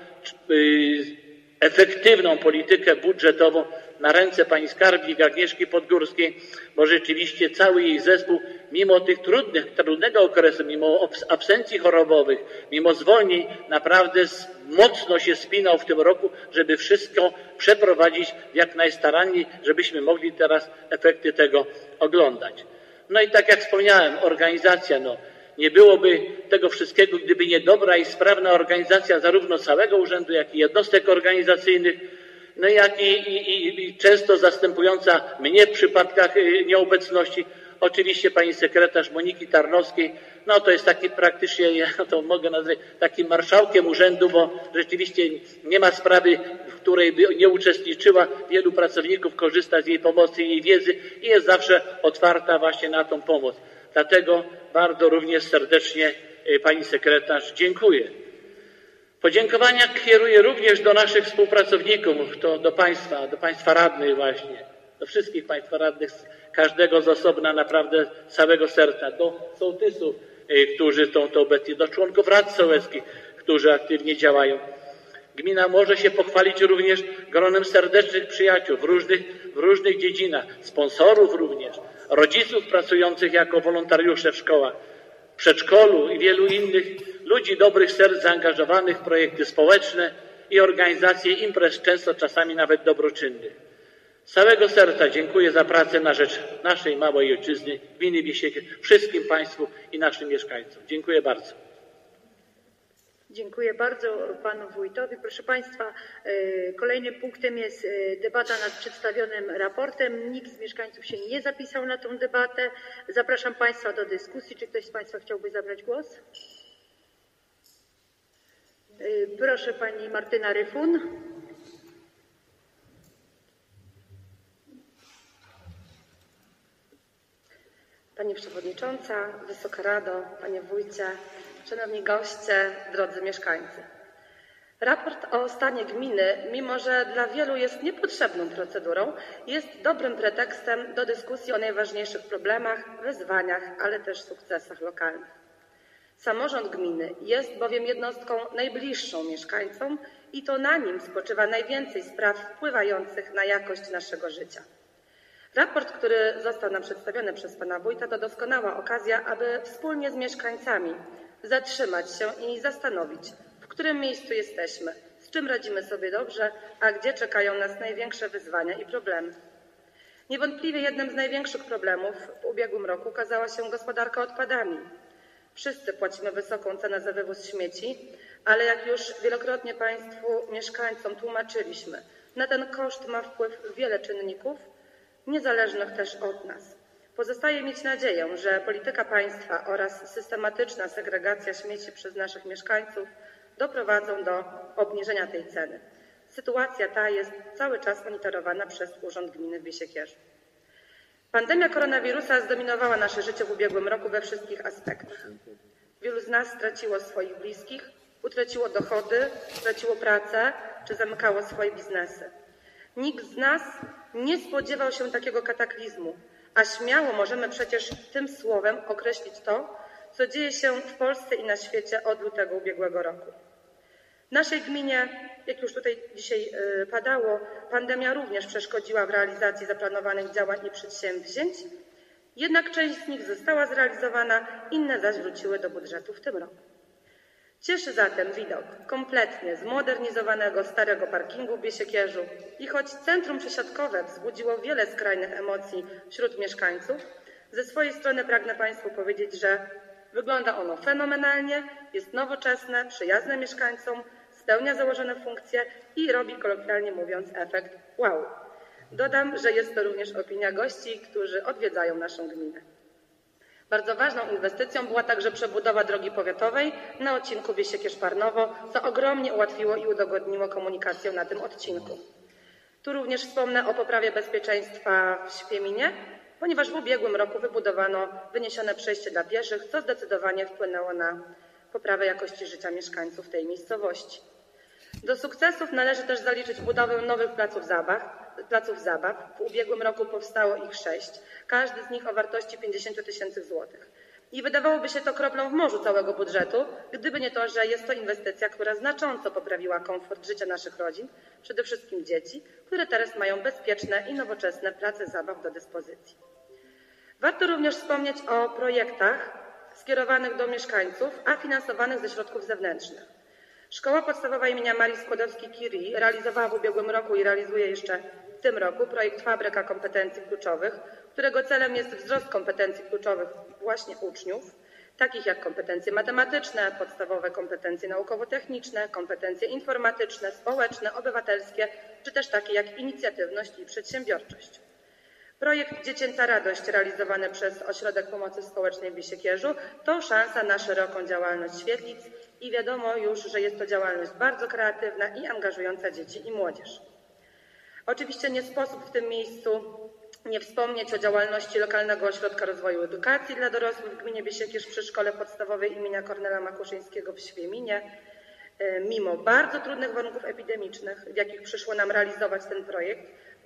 efektywną politykę budżetową na ręce pani skarbnik Agnieszki Podgórskiej, bo rzeczywiście cały jej zespół, mimo tych trudnych, trudnego okresu, mimo absencji chorobowych, mimo zwolnień, naprawdę mocno się spinał w tym roku, żeby wszystko przeprowadzić jak najstaranniej, żebyśmy mogli teraz efekty tego oglądać. No i tak jak wspomniałem, organizacja, no nie byłoby tego wszystkiego, gdyby nie dobra i sprawna organizacja zarówno całego urzędu, jak i jednostek organizacyjnych, no jak i, i, i często zastępująca mnie w przypadkach nieobecności, oczywiście pani sekretarz Moniki Tarnowskiej, no to jest taki praktycznie, ja to mogę nazwać takim marszałkiem urzędu, bo rzeczywiście nie ma sprawy, w której by nie uczestniczyła. Wielu pracowników korzysta z jej pomocy i jej wiedzy i jest zawsze otwarta właśnie na tą pomoc. Dlatego bardzo również serdecznie pani sekretarz dziękuję. Podziękowania kieruję również do naszych współpracowników, to do państwa, do państwa radnych właśnie. do wszystkich Państwa radnych, każdego z osobna, naprawdę z całego serca, do sołtysów, którzy są to obecni, do członków rad sołeckich, którzy aktywnie działają. Gmina może się pochwalić również gronem serdecznych przyjaciół w różnych, w różnych dziedzinach, sponsorów również, rodziców pracujących jako wolontariusze w szkołach, w przedszkolu i wielu innych ludzi dobrych serc zaangażowanych w projekty społeczne i organizacje imprez, często czasami nawet dobroczynnych. Z całego serca dziękuję za pracę na rzecz naszej małej ojczyzny, gminy Biesiekierz, wszystkim Państwu i naszym mieszkańcom. Dziękuję bardzo. Dziękuję bardzo Panu Wójtowi. Proszę Państwa, kolejnym punktem jest debata nad przedstawionym raportem. Nikt z mieszkańców się nie zapisał na tę debatę. Zapraszam Państwa do dyskusji. Czy ktoś z Państwa chciałby zabrać głos? Proszę Pani Martyna Ryfun. Pani Przewodnicząca, Wysoka Rado, Panie Wójcie, Szanowni goście, drodzy mieszkańcy. Raport o stanie gminy, mimo że dla wielu jest niepotrzebną procedurą, jest dobrym pretekstem do dyskusji o najważniejszych problemach, wyzwaniach, ale też sukcesach lokalnych. Samorząd gminy jest bowiem jednostką najbliższą mieszkańcom i to na nim spoczywa najwięcej spraw wpływających na jakość naszego życia. Raport, który został nam przedstawiony przez Pana Wójta, to doskonała okazja, aby wspólnie z mieszkańcami zatrzymać się i zastanowić, w którym miejscu jesteśmy, z czym radzimy sobie dobrze, a gdzie czekają nas największe wyzwania i problemy. Niewątpliwie jednym z największych problemów w ubiegłym roku okazała się gospodarka odpadami. Wszyscy płacimy wysoką cenę za wywóz śmieci, ale jak już wielokrotnie Państwu mieszkańcom tłumaczyliśmy, na ten koszt ma wpływ wiele czynników, niezależnych też od nas. Pozostaje mieć nadzieję, że polityka państwa oraz systematyczna segregacja śmieci przez naszych mieszkańców doprowadzą do obniżenia tej ceny. Sytuacja ta jest cały czas monitorowana przez Urząd Gminy w Biesiekierzu. Pandemia koronawirusa zdominowała nasze życie w ubiegłym roku we wszystkich aspektach. Wielu z nas straciło swoich bliskich, utraciło dochody, straciło pracę czy zamykało swoje biznesy. Nikt z nas nie spodziewał się takiego kataklizmu, a śmiało możemy przecież tym słowem określić to, co dzieje się w Polsce i na świecie od lutego ubiegłego roku. W naszej gminie, jak już tutaj dzisiaj padało, pandemia również przeszkodziła w realizacji zaplanowanych działań i przedsięwzięć, jednak część z nich została zrealizowana, inne zaś wróciły do budżetu w tym roku. Cieszy zatem widok kompletnie zmodernizowanego starego parkingu w Biesiekierzu i choć centrum przesiadkowe wzbudziło wiele skrajnych emocji wśród mieszkańców, ze swojej strony pragnę Państwu powiedzieć, że wygląda ono fenomenalnie, jest nowoczesne, przyjazne mieszkańcom, spełnia założone funkcje i robi, kolokwialnie mówiąc, efekt wow. Dodam, że jest to również opinia gości, którzy odwiedzają naszą gminę. Bardzo ważną inwestycją była także przebudowa drogi powiatowej na odcinku Biesiekierz-Parnowo, co ogromnie ułatwiło i udogodniło komunikację na tym odcinku. Tu również wspomnę o poprawie bezpieczeństwa w Świeminie, ponieważ w ubiegłym roku wybudowano wyniesione przejście dla pieszych, co zdecydowanie wpłynęło na poprawę jakości życia mieszkańców tej miejscowości. Do sukcesów należy też zaliczyć budowę nowych placów zabaw. Placów zabaw. W ubiegłym roku powstało ich sześć, każdy z nich o wartości pięćdziesiąt tysięcy złotych. I wydawałoby się to kroplą w morzu całego budżetu, gdyby nie to, że jest to inwestycja, która znacząco poprawiła komfort życia naszych rodzin, przede wszystkim dzieci, które teraz mają bezpieczne i nowoczesne place zabaw do dyspozycji. Warto również wspomnieć o projektach skierowanych do mieszkańców, a finansowanych ze środków zewnętrznych. Szkoła Podstawowa imienia Marii Skłodowskiej-Curie realizowała w ubiegłym roku i realizuje jeszcze w tym roku projekt Fabryka Kompetencji Kluczowych, którego celem jest wzrost kompetencji kluczowych właśnie uczniów, takich jak kompetencje matematyczne, podstawowe kompetencje naukowo-techniczne, kompetencje informatyczne, społeczne, obywatelskie, czy też takie jak inicjatywność i przedsiębiorczość. Projekt Dziecięca Radość realizowany przez Ośrodek Pomocy Społecznej w Biesiekierzu to szansa na szeroką działalność świetlic i wiadomo już, że jest to działalność bardzo kreatywna i angażująca dzieci i młodzież. Oczywiście nie sposób w tym miejscu nie wspomnieć o działalności Lokalnego Ośrodka Rozwoju Edukacji dla Dorosłych w gminie Biesiekierz przy Szkole Podstawowej imienia Kornela Makuszyńskiego w Świeminie. Mimo bardzo trudnych warunków epidemicznych, w jakich przyszło nam realizować ten projekt,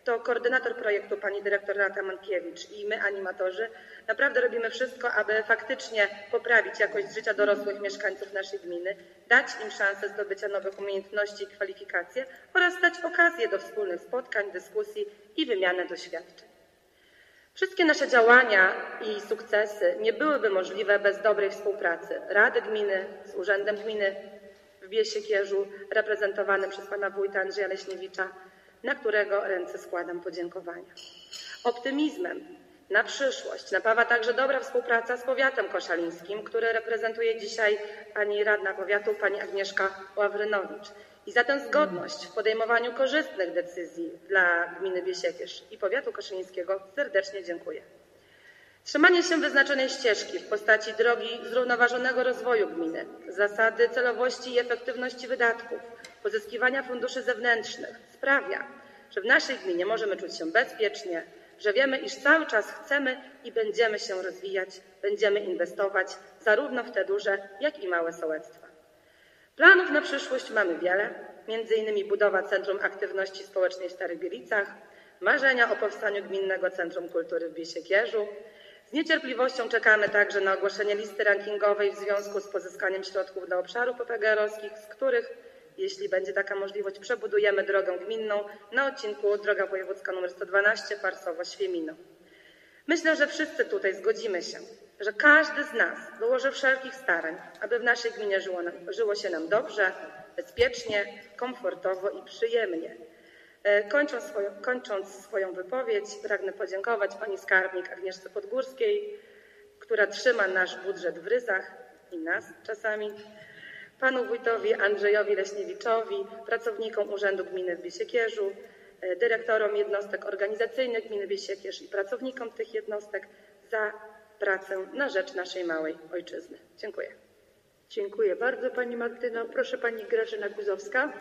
to koordynator projektu pani dyrektor Renata Mankiewicz i my, animatorzy, naprawdę robimy wszystko, aby faktycznie poprawić jakość życia dorosłych mieszkańców naszej gminy, dać im szansę zdobycia nowych umiejętności i kwalifikacje oraz dać okazję do wspólnych spotkań, dyskusji i wymiany doświadczeń. Wszystkie nasze działania i sukcesy nie byłyby możliwe bez dobrej współpracy Rady Gminy z Urzędem Gminy w Biesiekierzu, reprezentowanym przez pana wójta Andrzeja Leśniewicza, na którego ręce składam podziękowania. Optymizmem na przyszłość napawa także dobra współpraca z powiatem koszalińskim, który reprezentuje dzisiaj pani radna powiatu, pani Agnieszka Ławrynowicz. I za tę zgodność w podejmowaniu korzystnych decyzji dla gminy Biesiekierz i powiatu koszalińskiego serdecznie dziękuję. Trzymanie się wyznaczonej ścieżki w postaci drogi zrównoważonego rozwoju gminy, zasady celowości i efektywności wydatków, pozyskiwania funduszy zewnętrznych sprawia, że w naszej gminie możemy czuć się bezpiecznie, że wiemy, iż cały czas chcemy i będziemy się rozwijać, będziemy inwestować zarówno w te duże, jak i małe sołectwa. Planów na przyszłość mamy wiele, między innymi budowa Centrum Aktywności Społecznej w Starych Bielicach, marzenia o powstaniu Gminnego Centrum Kultury w Biesiekierzu. Z niecierpliwością czekamy także na ogłoszenie listy rankingowej w związku z pozyskaniem środków dla obszarów P P G R-owskich, z których, jeśli będzie taka możliwość, przebudujemy drogę gminną na odcinku droga wojewódzka nr sto dwanaście Parsowo-Świemino. Myślę, że wszyscy tutaj zgodzimy się, że każdy z nas dołoży wszelkich starań, aby w naszej gminie żyło, nam, żyło się nam dobrze, bezpiecznie, komfortowo i przyjemnie. Kończąc swoją, kończąc swoją wypowiedź, pragnę podziękować pani skarbnik Agnieszce Podgórskiej, która trzyma nasz budżet w ryzach i nas czasami, panu wójtowi Andrzejowi Leśniewiczowi, pracownikom Urzędu Gminy w Biesiekierzu, dyrektorom jednostek organizacyjnych gminy Biesiekierz i pracownikom tych jednostek za pracę na rzecz naszej małej ojczyzny. Dziękuję. Dziękuję bardzo pani Martyno. Proszę pani Grażyna Guzowska.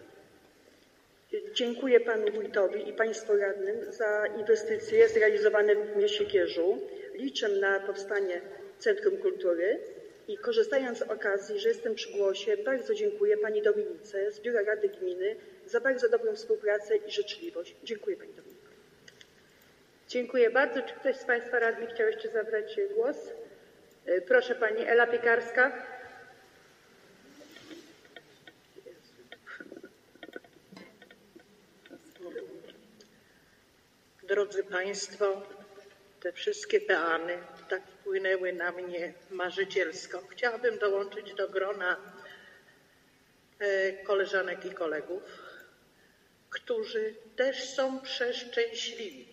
Dziękuję panu wójtowi i państwu radnym za inwestycje zrealizowane w Biesiekierzu. Liczę na powstanie Centrum Kultury i korzystając z okazji, że jestem przy głosie, bardzo dziękuję pani Dominice z Biura Rady Gminy za bardzo dobrą współpracę i życzliwość. Dziękuję pani Dominiko. Dziękuję bardzo. Czy ktoś z państwa radnych chciał jeszcze zabrać głos? Proszę pani Ela Piekarska. Drodzy Państwo, te wszystkie peany tak wpłynęły na mnie marzycielsko. Chciałabym dołączyć do grona koleżanek i kolegów, którzy też są przeszczęśliwi.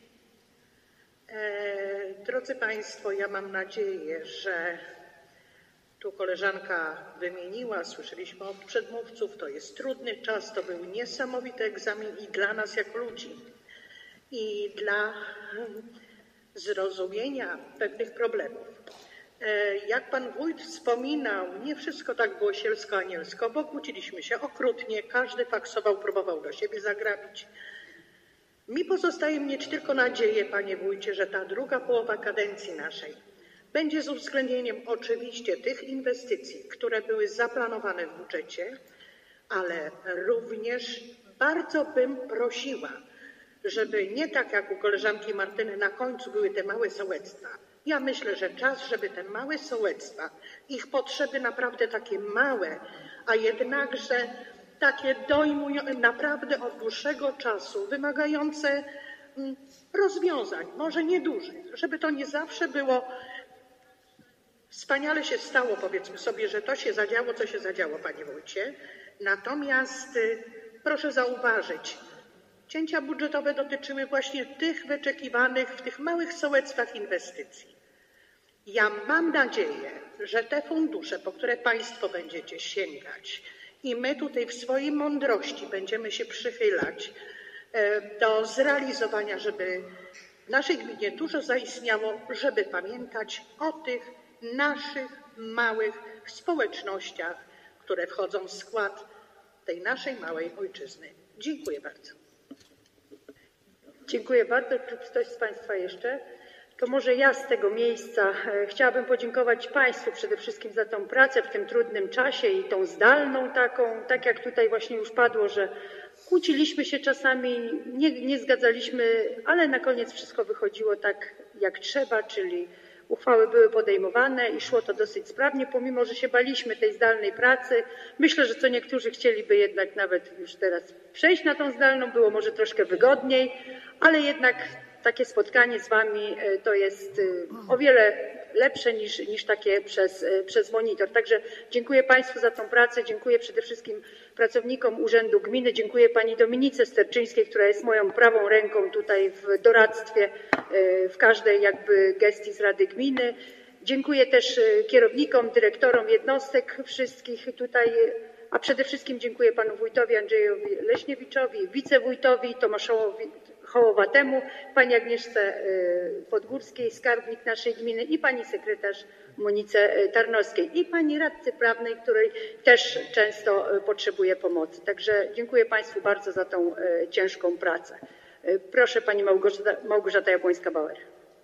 Drodzy Państwo, ja mam nadzieję, że tu koleżanka wymieniła, słyszeliśmy od przedmówców, to jest trudny czas, to był niesamowity egzamin i dla nas jak ludzi, i dla zrozumienia pewnych problemów. Jak pan wójt wspominał, nie wszystko tak było sielsko-anielsko, bo kłóciliśmy się okrutnie, każdy faksował, próbował do siebie zagrabić. Mi pozostaje mieć tylko nadzieję, panie wójcie, że ta druga połowa kadencji naszej będzie z uwzględnieniem oczywiście tych inwestycji, które były zaplanowane w budżecie, ale również bardzo bym prosiła, żeby nie tak jak u koleżanki Martyny na końcu były te małe sołectwa. Ja myślę, że czas, żeby te małe sołectwa, ich potrzeby naprawdę takie małe, a jednakże takie dojmujące naprawdę od dłuższego czasu, wymagające rozwiązań, może niedużych, żeby to nie zawsze było wspaniale się stało, powiedzmy sobie, że to się zadziało, co się zadziało, panie wójcie. Natomiast proszę zauważyć, cięcia budżetowe dotyczyły właśnie tych wyczekiwanych w tych małych sołectwach inwestycji. Ja mam nadzieję, że te fundusze, po które państwo będziecie sięgać i my tutaj w swojej mądrości będziemy się przychylać do zrealizowania, żeby w naszej gminie dużo zaistniało, żeby pamiętać o tych naszych małych społecznościach, które wchodzą w skład tej naszej małej ojczyzny. Dziękuję bardzo. Dziękuję bardzo. Czy ktoś z państwa jeszcze? To może ja z tego miejsca chciałabym podziękować państwu przede wszystkim za tą pracę w tym trudnym czasie i tą zdalną taką, tak jak tutaj właśnie już padło, że Kłóciliśmy się czasami, nie, nie zgadzaliśmy, ale na koniec wszystko wychodziło tak jak trzeba, czyli uchwały były podejmowane i szło to dosyć sprawnie, pomimo że się baliśmy tej zdalnej pracy. Myślę, że co niektórzy chcieliby jednak nawet już teraz przejść na tą zdalną, było może troszkę wygodniej, ale jednak takie spotkanie z Wami to jest o wiele lepsze niż, niż takie przez, przez monitor. Także dziękuję Państwu za tą pracę, dziękuję przede wszystkim pracownikom Urzędu Gminy, dziękuję Pani Dominice Sterczyńskiej, która jest moją prawą ręką tutaj w doradztwie, w każdej jakby gestii z Rady Gminy. Dziękuję też kierownikom, dyrektorom jednostek wszystkich tutaj, a przede wszystkim dziękuję Panu Wójtowi Andrzejowi Leśniewiczowi, wicewójtowi Tomaszowi Hołowatemu, Pani Agnieszce Podgórskiej, skarbnik naszej gminy i Pani sekretarz Monice Tarnowskiej i Pani radcy prawnej, której też często potrzebuje pomocy. Także dziękuję Państwu bardzo za tą ciężką pracę. Proszę Pani Małgorzata, Małgorzata Jabłońska-Bauer.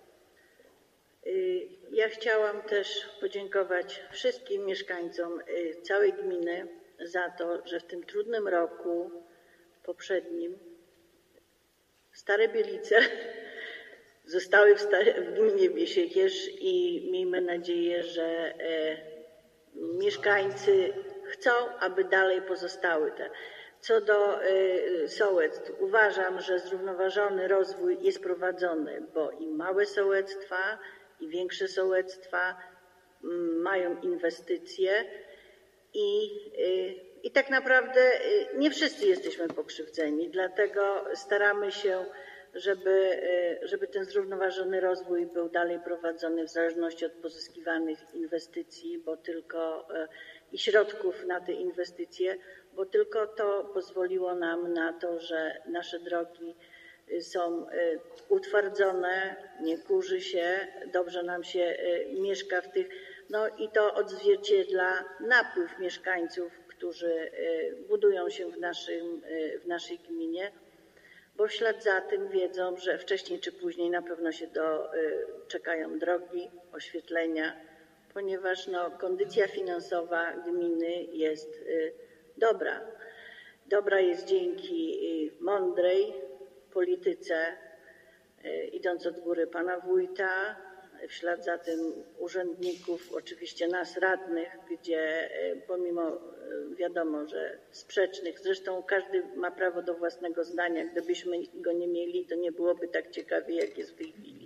Ja chciałam też podziękować wszystkim mieszkańcom całej gminy za to, że w tym trudnym roku poprzednim Stare Bielice zostały w, stare, w gminie Biesiekierz i miejmy nadzieję, że e, mieszkańcy chcą, aby dalej pozostały te. Co do e, sołectw, uważam, że zrównoważony rozwój jest prowadzony, bo i małe sołectwa, i większe sołectwa m, mają inwestycje i e, I tak naprawdę nie wszyscy jesteśmy pokrzywdzeni, dlatego staramy się, żeby, żeby ten zrównoważony rozwój był dalej prowadzony w zależności od pozyskiwanych inwestycji, bo tylko i środków na te inwestycje, bo tylko to pozwoliło nam na to, że nasze drogi są utwardzone, nie kurzy się, dobrze nam się mieszka w tych, no i to odzwierciedla napływ mieszkańców, którzy budują się w, naszym, w naszej gminie, bo w ślad za tym wiedzą, że wcześniej czy później na pewno się doczekają drogi, oświetlenia, ponieważ no, kondycja finansowa gminy jest dobra. Dobra jest dzięki mądrej polityce, idąc od góry pana wójta, w ślad za tym urzędników, oczywiście nas radnych, gdzie pomimo wiadomo, że sprzecznych, zresztą każdy ma prawo do własnego zdania, gdybyśmy go nie mieli, to nie byłoby tak ciekawie, jak jest w tej chwili.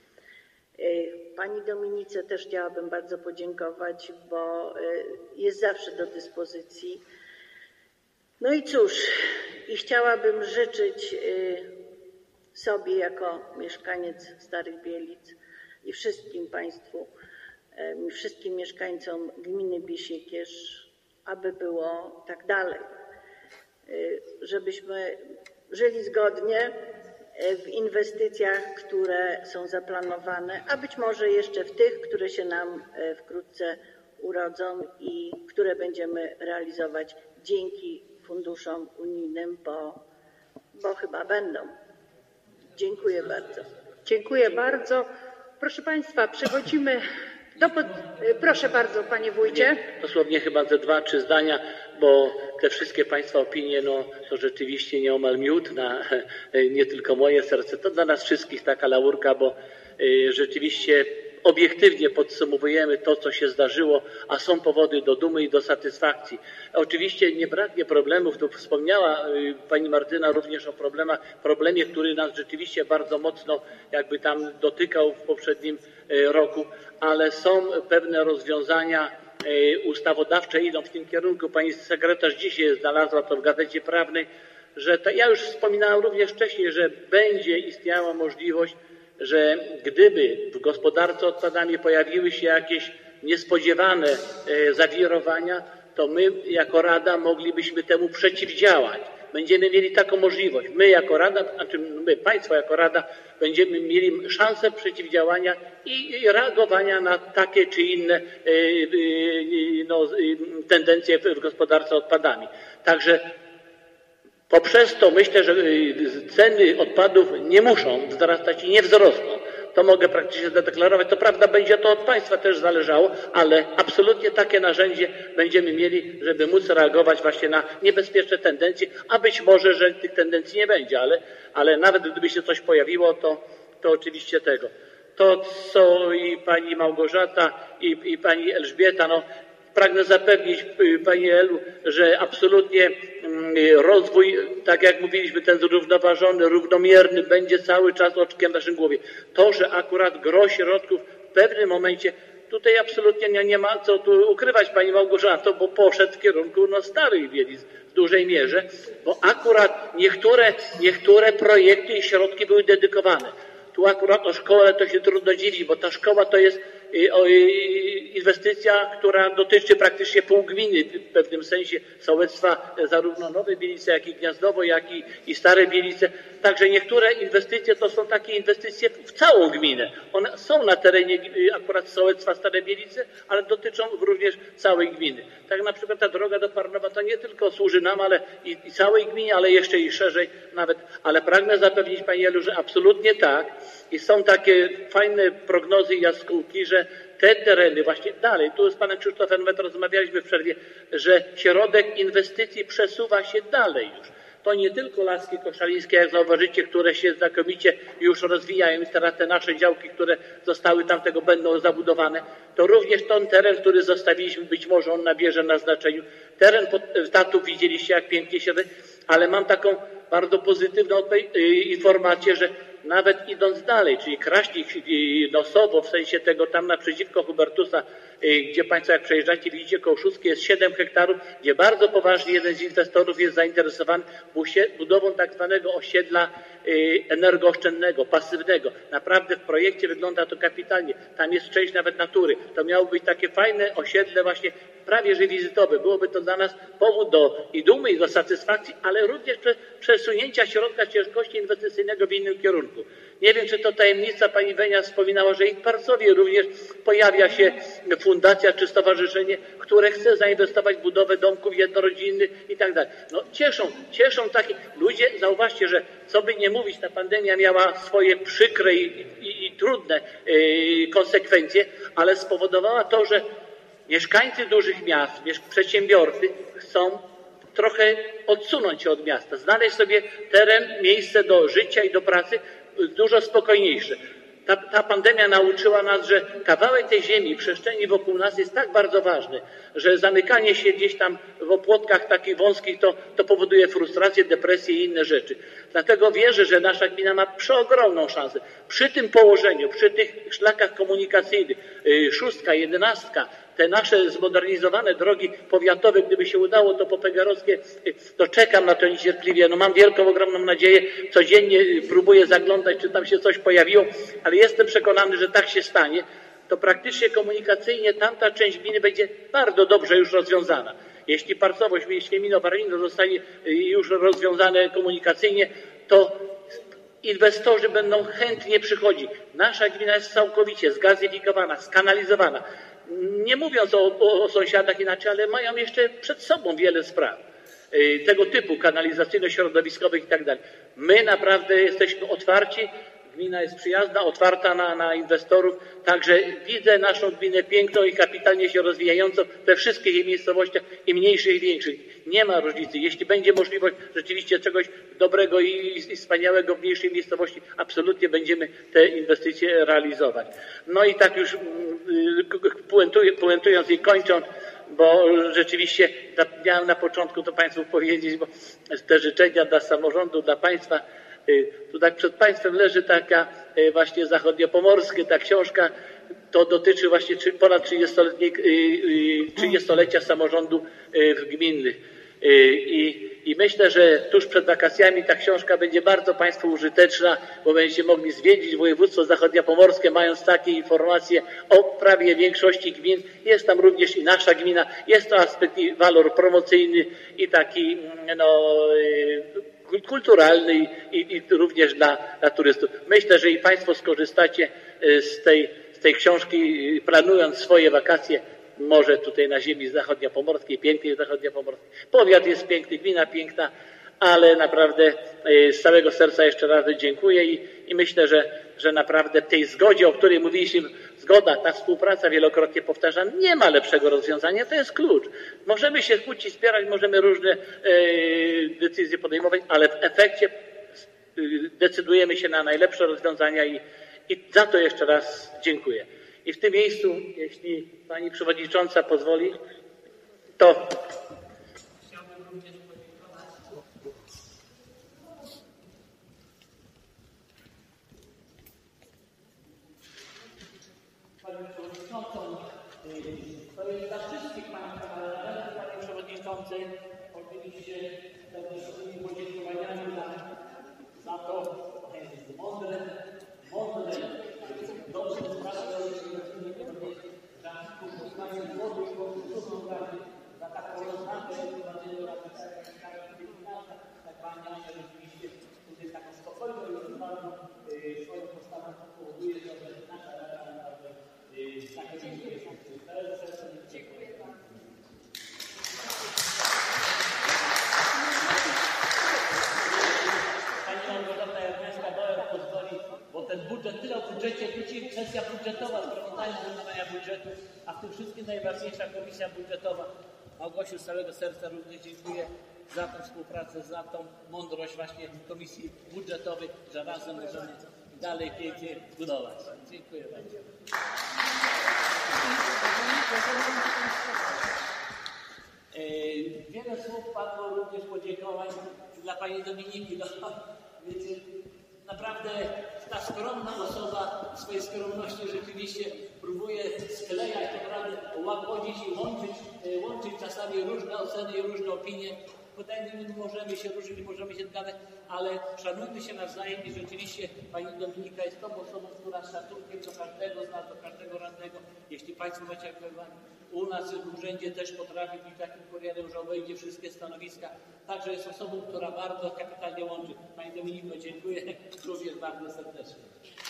Pani Dominice też chciałabym bardzo podziękować, bo jest zawsze do dyspozycji. No i cóż, i chciałabym życzyć sobie jako mieszkaniec Starych Bielic i wszystkim Państwu, wszystkim mieszkańcom gminy Biesiekierz, aby było tak dalej, żebyśmy żyli zgodnie w inwestycjach, które są zaplanowane, a być może jeszcze w tych, które się nam wkrótce urodzą i które będziemy realizować dzięki funduszom unijnym, bo, bo chyba będą. Dziękuję bardzo. Dziękuję bardzo. Proszę Państwa, przechodzimy do... Pod... Proszę bardzo, Panie Wójcie. Dosłownie chyba ze dwa, trzy zdania, bo te wszystkie Państwa opinie, no to rzeczywiście nieomal miód na nie tylko moje serce, to dla nas wszystkich taka laurka, bo y, rzeczywiście obiektywnie podsumowujemy to, co się zdarzyło, a są powody do dumy i do satysfakcji. Oczywiście nie braknie problemów, tu wspomniała pani Martyna również o problemach, problemie, który nas rzeczywiście bardzo mocno jakby tam dotykał w poprzednim roku, ale są pewne rozwiązania ustawodawcze, idą w tym kierunku. Pani sekretarz dzisiaj znalazła to w Gazecie Prawnej, że to, ja już wspominałem również wcześniej, że będzie istniała możliwość, że gdyby w gospodarce odpadami pojawiły się jakieś niespodziewane zawirowania, to my jako Rada moglibyśmy temu przeciwdziałać. Będziemy mieli taką możliwość. My jako Rada, znaczy my, Państwo jako Rada, będziemy mieli szansę przeciwdziałania i reagowania na takie czy inne no, tendencje w gospodarce odpadami. Także poprzez to myślę, że ceny odpadów nie muszą wzrastać i nie wzrosną. to mogę praktycznie zadeklarować. To prawda, będzie to od państwa też zależało, ale absolutnie takie narzędzie będziemy mieli, żeby móc reagować właśnie na niebezpieczne tendencje, a być może, że tych tendencji nie będzie, ale, ale nawet gdyby się coś pojawiło, to, to oczywiście tego. To, co i pani Małgorzata, i, i pani Elżbieta, no, pragnę zapewnić pani Elu, że absolutnie rozwój, tak jak mówiliśmy, ten zrównoważony, równomierny będzie cały czas oczkiem w naszym głowie. To, że akurat gros środków w pewnym momencie, tutaj absolutnie nie, nie ma co tu ukrywać, pani Małgorzato, bo poszedł w kierunku no, starych Bielic w dużej mierze, bo akurat niektóre, niektóre projekty i środki były dedykowane. Tu akurat o szkołę to się trudno dziwić, bo ta szkoła to jest inwestycja, która dotyczy praktycznie pół gminy, w pewnym sensie sołectwa zarówno Nowe Bielice, jak i Gniazdowo, jak i, i Stare Bielice. Także niektóre inwestycje to są takie inwestycje w całą gminę. One są na terenie akurat sołectwa Stare Bielice, ale dotyczą również całej gminy. Tak na przykład ta droga do Parnowa to nie tylko służy nam, ale i, i całej gminie, ale jeszcze i szerzej nawet. Ale pragnę zapewnić pani Elu, że absolutnie tak. I są takie fajne prognozy i jaskółki, że te tereny właśnie dalej, tu z panem Krzysztofem nawet rozmawialiśmy w przerwie, że środek inwestycji przesuwa się dalej już. To nie tylko Laski Koszalińskie, jak zauważycie, które się znakomicie już rozwijają i teraz te nasze działki, które zostały tamtego będą zabudowane, to również ten teren, który zostawiliśmy, być może on nabierze na znaczeniu. Teren pod Tatów widzieliście, jak pięknie się, ale mam taką bardzo pozytywną informację, że nawet idąc dalej, czyli Kraśnik, Nosowo, w sensie tego tam naprzeciwko Hubertusa, gdzie państwo jak przejeżdżacie, widzicie koło Szóstki jest siedem hektarów, gdzie bardzo poważnie jeden z inwestorów jest zainteresowany budową tak zwanego osiedla energooszczędnego, pasywnego. Naprawdę w projekcie wygląda to kapitalnie. Tam jest część nawet natury. To miało być takie fajne osiedle właśnie prawie że wizytowe. Byłoby to dla nas powód do i dumy, i do satysfakcji, ale również przesunięcia środka ciężkości inwestycyjnego w innym kierunku. Nie wiem, czy to tajemnica, pani Wenia wspominała, że i w Parsowie również pojawia się fundacja czy stowarzyszenie, które chce zainwestować w budowę domków jednorodzinnych i tak dalej. No cieszą, cieszą takie ludzie, zauważcie, że co by nie mówić, ta pandemia miała swoje przykre i, i, i trudne yy, konsekwencje, ale spowodowała to, że mieszkańcy dużych miast, przedsiębiorcy chcą trochę odsunąć się od miasta, znaleźć sobie teren, miejsce do życia i do pracy dużo spokojniejsze. Ta, ta pandemia nauczyła nas, że kawałek tej ziemi, przestrzeni wokół nas jest tak bardzo ważny, że zamykanie się gdzieś tam w opłotkach takich wąskich to, to powoduje frustrację, depresję i inne rzeczy. Dlatego wierzę, że nasza gmina ma przeogromną szansę. Przy tym położeniu, przy tych szlakach komunikacyjnych, yy, szóstka, jedenastka, te nasze zmodernizowane drogi powiatowe, gdyby się udało, to popegarowskie, to czekam na to niecierpliwie. No mam wielką, ogromną nadzieję. Codziennie próbuję zaglądać, czy tam się coś pojawiło, ale jestem przekonany, że tak się stanie. To praktycznie komunikacyjnie tamta część gminy będzie bardzo dobrze już rozwiązana. Jeśli Parcowość, Świemino-Warmino zostanie już rozwiązane komunikacyjnie, to inwestorzy będą chętnie przychodzić. Nasza gmina jest całkowicie zgazyfikowana, skanalizowana. Nie mówiąc o, o, o sąsiadach inaczej, ale mają jeszcze przed sobą wiele spraw yy, tego typu kanalizacyjno-środowiskowych i tak dalej. My naprawdę jesteśmy otwarci, gmina jest przyjazna, otwarta na, na inwestorów, także widzę naszą gminę piękną i kapitalnie się rozwijającą we wszystkich jej miejscowościach i mniejszych i większych. Nie ma różnicy. Jeśli będzie możliwość rzeczywiście czegoś dobrego i, i, i wspaniałego w mniejszej miejscowości, absolutnie będziemy te inwestycje realizować. No i tak już puentuj, puentując i kończąc, bo rzeczywiście miałem na początku to Państwu powiedzieć, bo te życzenia dla samorządu, dla Państwa, tu tak przed Państwem leży taka właśnie zachodniopomorskie, ta książka, to dotyczy właśnie ponad trzydziestolecia samorządu gminnych. I, I myślę, że tuż przed wakacjami ta książka będzie bardzo Państwu użyteczna, bo będziecie mogli zwiedzić województwo zachodniopomorskie, mając takie informacje o prawie większości gmin. Jest tam również i nasza gmina. Jest to aspekt i walor promocyjny i taki no, kulturalny i, i również dla, dla turystów. Myślę, że i Państwo skorzystacie z tej, z tej książki, planując swoje wakacje, może tutaj na ziemi zachodniopomorskiej, pięknej zachodniopomorskiej. Powiat jest piękny, gmina piękna, ale naprawdę z całego serca jeszcze raz dziękuję i, i myślę, że, że naprawdę w tej zgodzie, o której mówiliśmy, zgoda, ta współpraca wielokrotnie powtarzana, nie ma lepszego rozwiązania, to jest klucz. Możemy się kłócić, spierać, możemy różne decyzje podejmować, ale w efekcie decydujemy się na najlepsze rozwiązania i, i za to jeszcze raz dziękuję. I w tym miejscu, jeśli Pani Przewodnicząca pozwoli, to chciałbym również podziękować Panią Przewodniczącą. To jest dla wszystkich Państwa, ale dla Pani Przewodniczącej oczywiście serdecznymi podziękowaniami za, za to mądre, mądre, dobrze sprawowane za posłuchanie głosu i konstytucji za taką rozmowę prowadzoną na tak Pani Ania rzeczywiście tutaj taką spokojną i rozważną swoją postawą powoduje, że nasza rada naprawdę zachęcuje się. Dziękuję bardzo. Pani Małgorzata Jarmińska-Bauer pozwoli, bo ten budżet, tyle o budżecie, wróci kwestia budżetowa, sprawozdanie z wykonania budżetu, a w tym wszystkim najważniejsza komisja budżetowa. Małgosiu, z całego serca również dziękuję za tę współpracę, za tą mądrość właśnie komisji budżetowej, że razem możemy dalej pięknie budować. Dziękuję bardzo. Wiele słów padło również podziękowań dla Pani Dominiki. No, wiecie, naprawdę ta skromna osoba w swojej skromności rzeczywiście próbuje sklejać, naprawdę łagodzić i łączyć, łączyć czasami różne oceny i różne opinie. Pytanie, możemy się różnić, możemy się zgadzać, ale szanujmy się nawzajem i rzeczywiście Pani Dominika jest tą osobą, która z szacunkiem do każdego z nas, do każdego radnego, jeśli Państwo macie u nas w urzędzie też potrafi być takim kurierem, że obejdzie wszystkie stanowiska. Także jest osobą, która bardzo kapitalnie łączy. Pani Dominiko, dziękuję również bardzo serdecznie.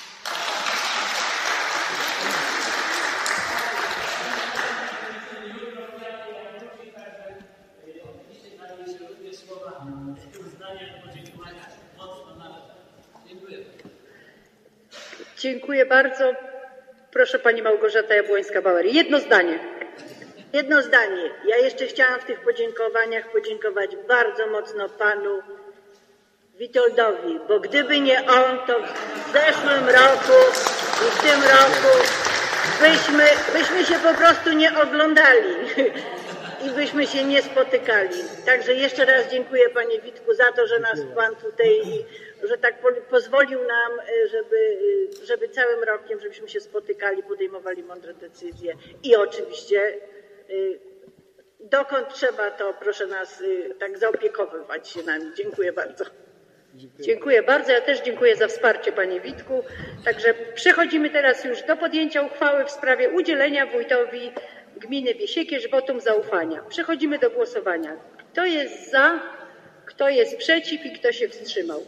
Dziękuję bardzo. Proszę Pani Małgorzata Jabłońska-Bauer. Jedno zdanie. Jedno zdanie. Ja jeszcze chciałam w tych podziękowaniach podziękować bardzo mocno Panu Witoldowi, bo gdyby nie on, to w zeszłym roku i w tym roku byśmy, byśmy się po prostu nie oglądali i byśmy się nie spotykali. Także jeszcze raz dziękuję Panie Witku za to, że nas Pan tutaj, że tak pozwolił nam, żeby, żeby całym rokiem, żebyśmy się spotykali, podejmowali mądre decyzje i oczywiście dokąd trzeba, to proszę nas tak zaopiekowywać się nami. Dziękuję bardzo. Dziękuję. Dziękuję bardzo. Ja też dziękuję za wsparcie Panie Witku. Także przechodzimy teraz już do podjęcia uchwały w sprawie udzielenia wójtowi gminy Biesiekierz wotum zaufania. Przechodzimy do głosowania. Kto jest za, kto jest przeciw i kto się wstrzymał?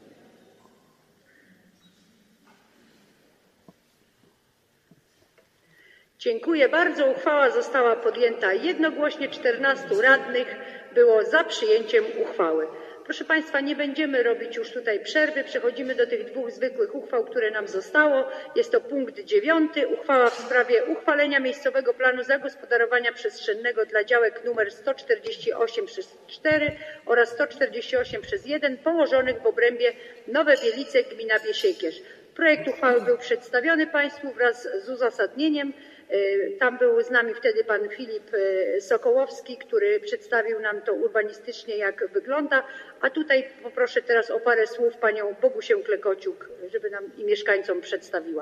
Dziękuję bardzo. Uchwała została podjęta jednogłośnie. czternastu radnych było za przyjęciem uchwały. Proszę Państwa, nie będziemy robić już tutaj przerwy. Przechodzimy do tych dwóch zwykłych uchwał, które nam zostało. Jest to punkt dziewiąty. Uchwała w sprawie uchwalenia miejscowego planu zagospodarowania przestrzennego dla działek numer sto czterdzieści osiem przez cztery oraz sto czterdzieści osiem przez jeden położonych w obrębie Nowe Bielice, gmina Biesiekierz. Projekt uchwały był przedstawiony Państwu wraz z uzasadnieniem. Tam był z nami wtedy pan Filip Sokołowski, który przedstawił nam to urbanistycznie, jak wygląda. A tutaj poproszę teraz o parę słów panią Bogusię Klekociuk, żeby nam i mieszkańcom przedstawiła.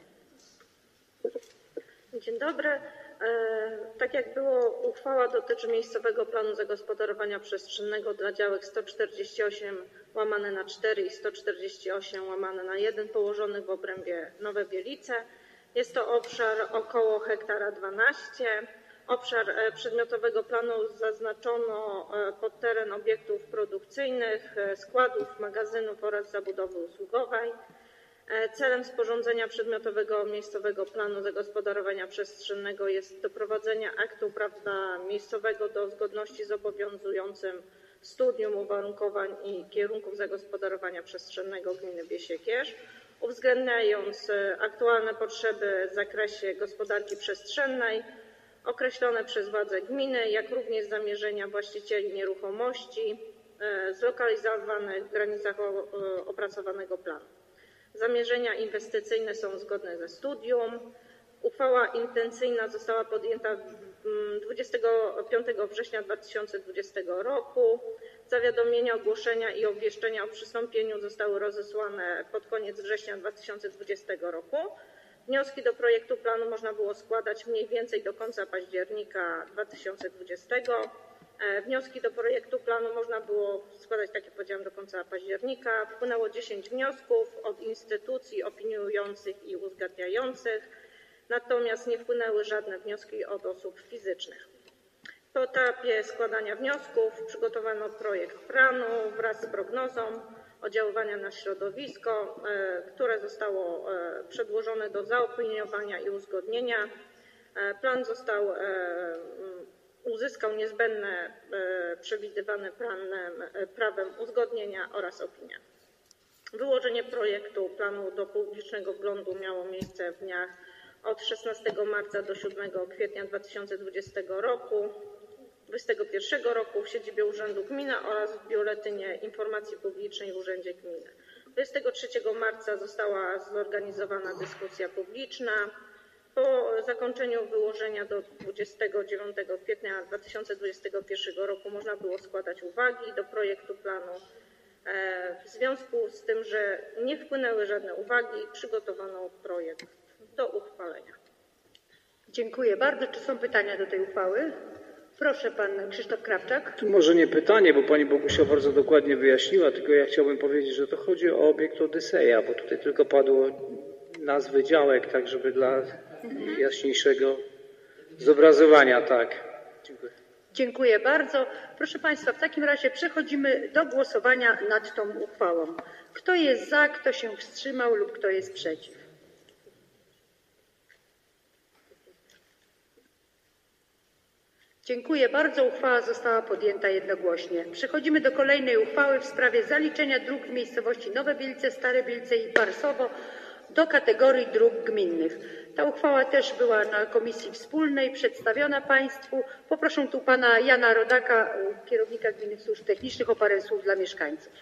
Dzień dobry. Tak jak było, uchwała dotyczy miejscowego planu zagospodarowania przestrzennego dla działek sto czterdzieści osiem łamane na cztery i sto czterdzieści osiem łamane na jeden położonych w obrębie Nowe Bielice. Jest to obszar około hektara dwanaście. Obszar przedmiotowego planu zaznaczono pod teren obiektów produkcyjnych, składów, magazynów oraz zabudowy usługowej. Celem sporządzenia przedmiotowego miejscowego planu zagospodarowania przestrzennego jest doprowadzenie aktu prawa miejscowego do zgodności z obowiązującym studium uwarunkowań i kierunków zagospodarowania przestrzennego gminy Biesiekierz, uwzględniając aktualne potrzeby w zakresie gospodarki przestrzennej określone przez władze gminy, jak również zamierzenia właścicieli nieruchomości zlokalizowanych w granicach opracowanego planu. Zamierzenia inwestycyjne są zgodne ze studium. Uchwała intencyjna została podjęta dwudziestego piątego września dwa tysiące dwudziestego roku. Zawiadomienia, ogłoszenia i obwieszczenia o przystąpieniu zostały rozesłane pod koniec września dwa tysiące dwudziestego roku. Wnioski do projektu planu można było składać mniej więcej do końca października dwa tysiące dwudziestego. Wnioski do projektu planu można było składać, tak jak powiedziałam, do końca października. Wpłynęło dziesięć wniosków od instytucji opiniujących i uzgadniających, natomiast nie wpłynęły żadne wnioski od osób fizycznych. Po etapie składania wniosków przygotowano projekt planu wraz z prognozą oddziaływania na środowisko, które zostało przedłożone do zaopiniowania i uzgodnienia. Plan został uzyskał niezbędne przewidywane planem, prawem uzgodnienia oraz opinia. Wyłożenie projektu planu do publicznego wglądu miało miejsce w dniach od szesnastego marca do siódmego kwietnia dwa tysiące dwudziestego roku, dwudziestego pierwszego roku w siedzibie Urzędu Gminy oraz w Biuletynie Informacji Publicznej w Urzędzie Gminy. dwudziestego trzeciego marca została zorganizowana dyskusja publiczna. Po zakończeniu wyłożenia do dwudziestego dziewiątego kwietnia dwa tysiące dwudziestego pierwszego roku można było składać uwagi do projektu planu. W związku z tym, że nie wpłynęły żadne uwagi, przygotowano projekt do uchwalenia. Dziękuję bardzo. Czy są pytania do tej uchwały? Proszę, pan Krzysztof Krawczak. Tu może nie pytanie, bo pani Bogusia bardzo dokładnie wyjaśniła, tylko ja chciałbym powiedzieć, że to chodzi o obiekt Odyseja, bo tutaj tylko padło nazwy działek, tak żeby dla jaśniejszego zobrazowania, tak. Dziękuję. Dziękuję bardzo. Proszę Państwa, w takim razie przechodzimy do głosowania nad tą uchwałą. Kto jest za, kto się wstrzymał lub kto jest przeciw? Dziękuję bardzo. Uchwała została podjęta jednogłośnie. Przechodzimy do kolejnej uchwały w sprawie zaliczenia dróg w miejscowości Nowe Bielce, Stare Bielce i Parsowo do kategorii dróg gminnych. Ta uchwała też była na Komisji Wspólnej przedstawiona Państwu. Poproszę tu pana Jana Rodaka, kierownika Gminnych Służb Technicznych, o parę słów dla mieszkańców.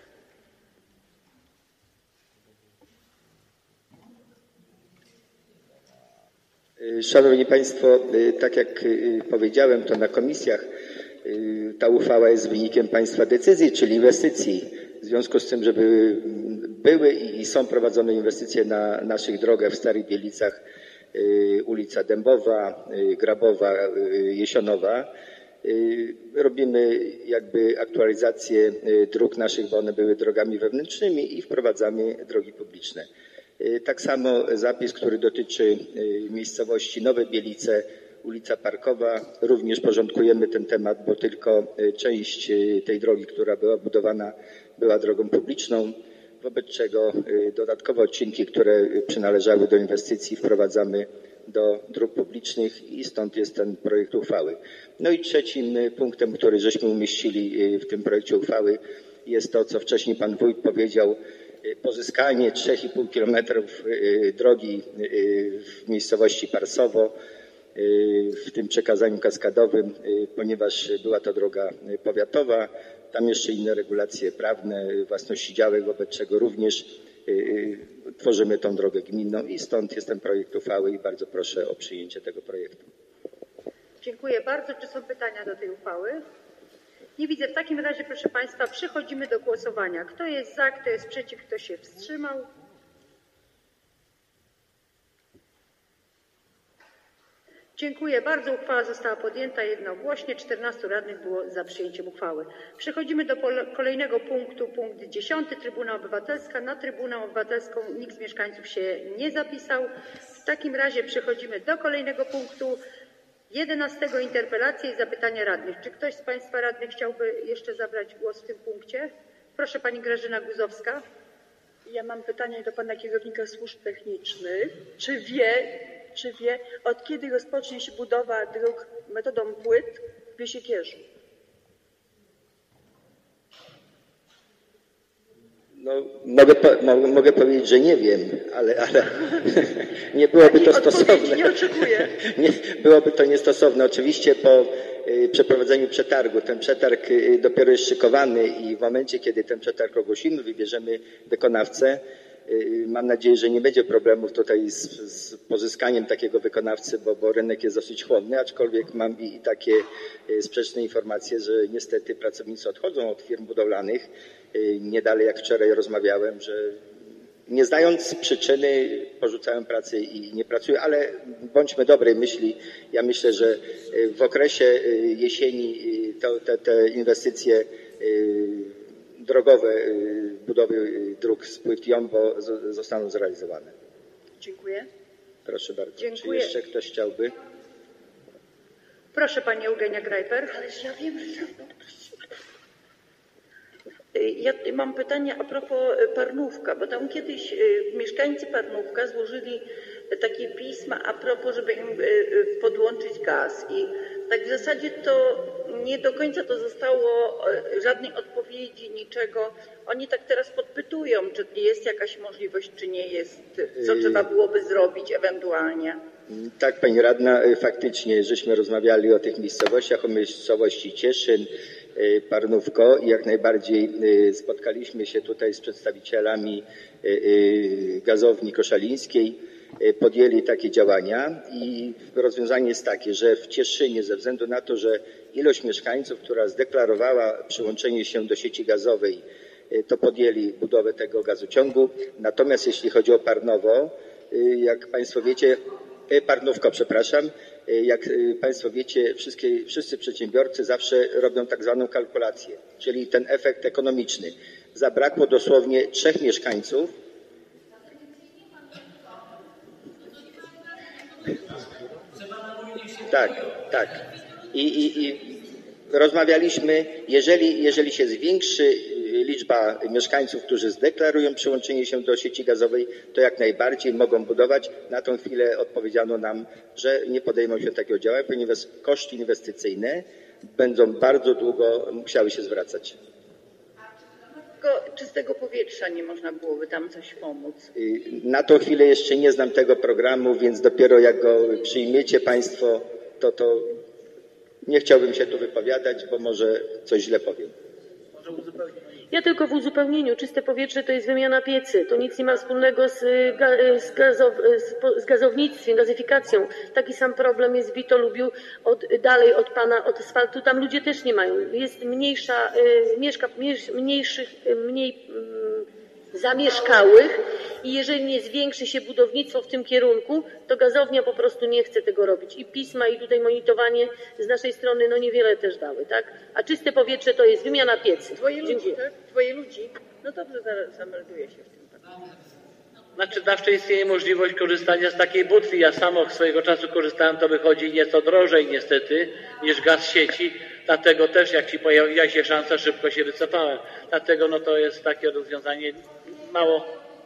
Szanowni Państwo, tak jak powiedziałem, to na komisjach ta uchwała jest wynikiem Państwa decyzji, czyli inwestycji. W związku z tym, że były, były i są prowadzone inwestycje na naszych drogach w Starych Bielicach, ulica Dębowa, Grabowa, Jesionowa. Robimy jakby aktualizację dróg naszych, bo one były drogami wewnętrznymi i wprowadzamy drogi publiczne. Tak samo zapis, który dotyczy miejscowości Nowe Bielice, ulica Parkowa, również porządkujemy ten temat, bo tylko część tej drogi, która była budowana, była drogą publiczną, wobec czego dodatkowe odcinki, które przynależały do inwestycji, wprowadzamy do dróg publicznych i stąd jest ten projekt uchwały. No i trzecim punktem, który żeśmy umieścili w tym projekcie uchwały, jest to, co wcześniej pan wójt powiedział, pozyskanie trzy i pół kilometrów drogi w miejscowości Parsowo w tym przekazaniu kaskadowym, ponieważ była to droga powiatowa, tam jeszcze inne regulacje prawne własności działek, wobec czego również tworzymy tą drogę gminną i stąd jest ten projekt uchwały i bardzo proszę o przyjęcie tego projektu. Dziękuję bardzo. Czy są pytania do tej uchwały? Nie widzę. W takim razie, proszę Państwa, przechodzimy do głosowania. Kto jest za, kto jest przeciw, kto się wstrzymał? Dziękuję bardzo. Uchwała została podjęta jednogłośnie. czternastu radnych było za przyjęciem uchwały. Przechodzimy do kolejnego punktu, punkt dziesiąty. Trybuna Obywatelska. Na Trybunę Obywatelską nikt z mieszkańców się nie zapisał. W takim razie przechodzimy do kolejnego punktu. jedenastego. Interpelacje i zapytania radnych. Czy ktoś z Państwa radnych chciałby jeszcze zabrać głos w tym punkcie? Proszę Pani Grażyna Guzowska. Ja mam pytanie do pana kierownika służb technicznych. Czy wie, czy wie, od kiedy rozpocznie się budowa dróg metodą płyt w Biesiekierzu? No, mogę, po, mo, mogę powiedzieć, że nie wiem, ale, ale nie byłoby to stosowne. Nie oczekuję. Nie, byłoby to niestosowne. Oczywiście po y, przeprowadzeniu przetargu, ten przetarg y, dopiero jest szykowany i w momencie, kiedy ten przetarg ogłosimy, wybierzemy wykonawcę, y, mam nadzieję, że nie będzie problemów tutaj z, z pozyskaniem takiego wykonawcy, bo, bo rynek jest dosyć chłodny, aczkolwiek mam i, i takie y, sprzeczne informacje, że niestety pracownicy odchodzą od firm budowlanych. Nie dalej jak wczoraj rozmawiałem, że nie znając przyczyny porzucają pracę i nie pracują, ale bądźmy dobrej myśli. Ja myślę, że w okresie jesieni to, te, te inwestycje drogowe budowy dróg z płyt Jombo zostaną zrealizowane. Dziękuję. Proszę bardzo. Dziękuję. Czy jeszcze ktoś chciałby? Proszę pani Eugenia Grajper. Ależ ja wiem, że... Ja mam pytanie a propos Parnówka, bo tam kiedyś mieszkańcy Parnówka złożyli takie pisma a propos, żeby im podłączyć gaz i tak w zasadzie to nie do końca to zostało żadnej odpowiedzi, niczego. Oni tak teraz podpytują, czy jest jakaś możliwość, czy nie jest, co trzeba byłoby zrobić ewentualnie. Tak, pani radna, faktycznie żeśmy rozmawiali o tych miejscowościach, o miejscowości Cieszyn, Parnówko i jak najbardziej spotkaliśmy się tutaj z przedstawicielami gazowni koszalińskiej, podjęli takie działania i rozwiązanie jest takie, że w Cieszynie ze względu na to, że ilość mieszkańców, która zdeklarowała przyłączenie się do sieci gazowej, to podjęli budowę tego gazociągu. Natomiast jeśli chodzi o Parnowo, jak państwo wiecie, Parnówko, przepraszam, jak państwo wiecie, wszystkie, wszyscy przedsiębiorcy zawsze robią tak zwaną kalkulację, czyli ten efekt ekonomiczny. Zabrakło dosłownie trzech mieszkańców. Tak, tak. I, i, i rozmawialiśmy, jeżeli, jeżeli się zwiększy liczba mieszkańców, którzy zdeklarują przyłączenie się do sieci gazowej, to jak najbardziej mogą budować. Na tą chwilę odpowiedziano nam, że nie podejmą się takiego działania, ponieważ koszty inwestycyjne będą bardzo długo musiały się zwracać. Tylko czystego powietrza nie można byłoby tam coś pomóc. Na tą chwilę jeszcze nie znam tego programu, więc dopiero jak go przyjmiecie państwo, to to nie chciałbym się tu wypowiadać, bo może coś źle powiem. Ja tylko w uzupełnieniu. Czyste powietrze to jest wymiana piecy. To nic nie ma wspólnego z, z, gazow, z gazownictwem, gazyfikacją. Taki sam problem jest w Witolubiu, od, dalej od pana, od asfaltu. Tam ludzie też nie mają. Jest mniejsza, mieszka mniejszych, mniej zamieszkałych i jeżeli nie zwiększy się budownictwo w tym kierunku, to gazownia po prostu nie chce tego robić. I pisma, i tutaj monitorowanie z naszej strony no niewiele też dały, tak? A czyste powietrze to jest wymiana piecy. Twoje ludzi, tak? Twoje ludzi. No dobrze, zamelduję się w tym. Znaczy zawsze istnieje możliwość korzystania z takiej butwy. Ja sam od swojego czasu korzystałem, to wychodzi nieco drożej niestety niż gaz sieci. Dlatego też jak ci pojawiła się szansa, szybko się wycofałem. Dlatego no to jest takie rozwiązanie mało.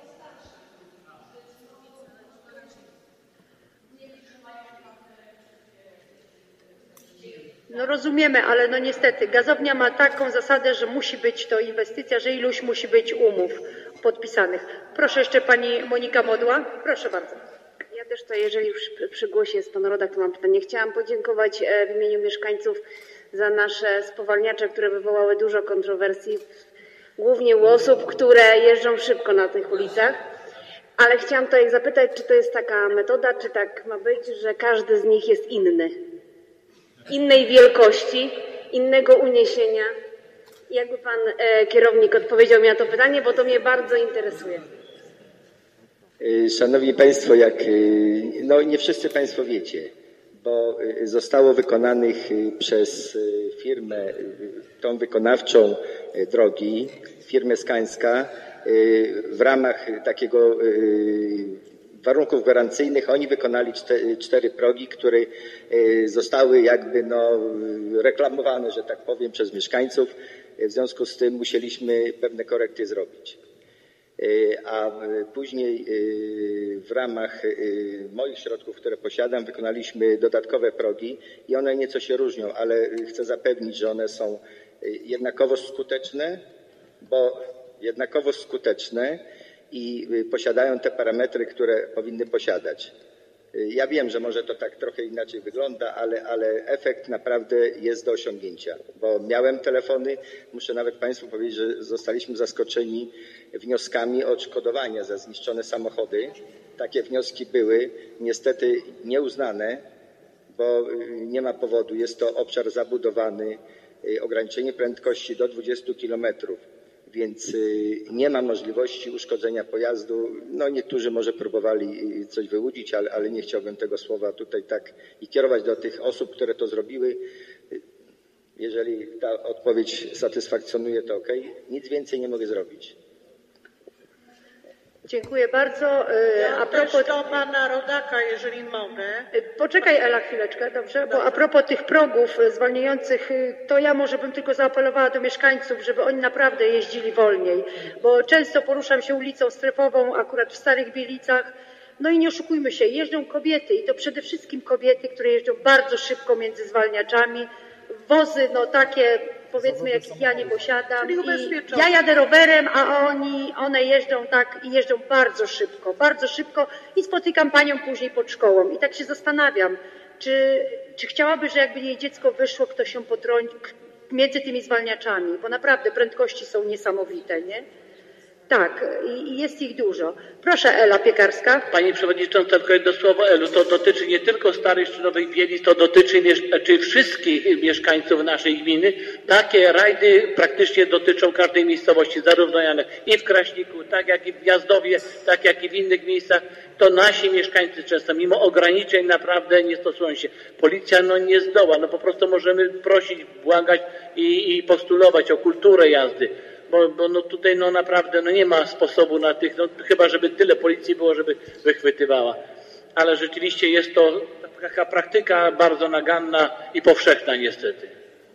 No rozumiemy, ale no niestety gazownia ma taką zasadę, że musi być to inwestycja, że iluś musi być umów podpisanych. Proszę jeszcze pani Monika Modła. Proszę bardzo. Ja też to, jeżeli już przy głosie jest pan Rodak, to mam pytanie. Chciałam podziękować w imieniu mieszkańców za nasze spowalniacze, które wywołały dużo kontrowersji, głównie u osób, które jeżdżą szybko na tych ulicach. Ale chciałam tutaj zapytać, czy to jest taka metoda, czy tak ma być, że każdy z nich jest inny. Innej wielkości, innego uniesienia. Jakby pan e, kierownik odpowiedział mi na to pytanie, bo to mnie bardzo interesuje. Szanowni Państwo, jak no nie wszyscy Państwo wiecie, bo zostało wykonanych przez firmę tą wykonawczą drogi, firmę Skańska, w ramach takiego warunków gwarancyjnych oni wykonali cztery, cztery progi, które zostały jakby no reklamowane, że tak powiem, przez mieszkańców. W związku z tym musieliśmy pewne korekty zrobić. a później w ramach moich środków, które posiadam, wykonaliśmy dodatkowe progi i one nieco się różnią, ale chcę zapewnić, że one są jednakowo skuteczne, bo jednakowo skuteczne i posiadają te parametry, które powinny posiadać. Ja wiem, że może to tak trochę inaczej wygląda, ale, ale efekt naprawdę jest do osiągnięcia, bo miałem telefony, muszę nawet Państwu powiedzieć, że zostaliśmy zaskoczeni wnioskami o odszkodowania za zniszczone samochody. Takie wnioski były, niestety nieuznane, bo nie ma powodu, jest to obszar zabudowany, ograniczenie prędkości do dwudziestu kilometrów. Więc nie ma możliwości uszkodzenia pojazdu. No niektórzy może próbowali coś wyłudzić, ale, ale nie chciałbym tego słowa tutaj tak i kierować do tych osób, które to zrobiły. Jeżeli ta odpowiedź satysfakcjonuje, to ok. Nic więcej nie mogę zrobić. Dziękuję bardzo. Ja A propos też do pana Rodaka, jeżeli mogę. Poczekaj Ela chwileczkę, dobrze? Bo a propos tych progów zwalniających, to ja może bym tylko zaapelowała do mieszkańców, żeby oni naprawdę jeździli wolniej, bo często poruszam się ulicą strefową, akurat w Starych Bielicach, no i nie oszukujmy się, jeżdżą kobiety i to przede wszystkim kobiety, które jeżdżą bardzo szybko między zwalniaczami, wozy no takie powiedzmy jakich ja nie posiadam. I ja jadę rowerem, a oni, one jeżdżą tak i jeżdżą bardzo szybko, bardzo szybko i spotykam panią później pod szkołą i tak się zastanawiam, czy, czy chciałaby, że jakby jej dziecko wyszło, ktoś się potrąci między tymi zwalniaczami, bo naprawdę prędkości są niesamowite, nie? Tak, i jest ich dużo. Proszę, Ela Piekarska. Pani Przewodnicząca, tylko jedno słowo, Elu, to dotyczy nie tylko Starej czy Nowej Bielic, to dotyczy czy wszystkich mieszkańców naszej gminy. Takie rajdy praktycznie dotyczą każdej miejscowości, zarówno Janek i w Kraśniku, tak jak i w Jazdowie, tak jak i w innych miejscach. To nasi mieszkańcy często, mimo ograniczeń, naprawdę nie stosują się. Policja no nie zdoła, no po prostu możemy prosić, błagać i, i postulować o kulturę jazdy. Bo, bo no tutaj no naprawdę no nie ma sposobu na tych, no chyba żeby tyle policji było, żeby wychwytywała. Ale rzeczywiście jest to taka praktyka bardzo naganna i powszechna niestety.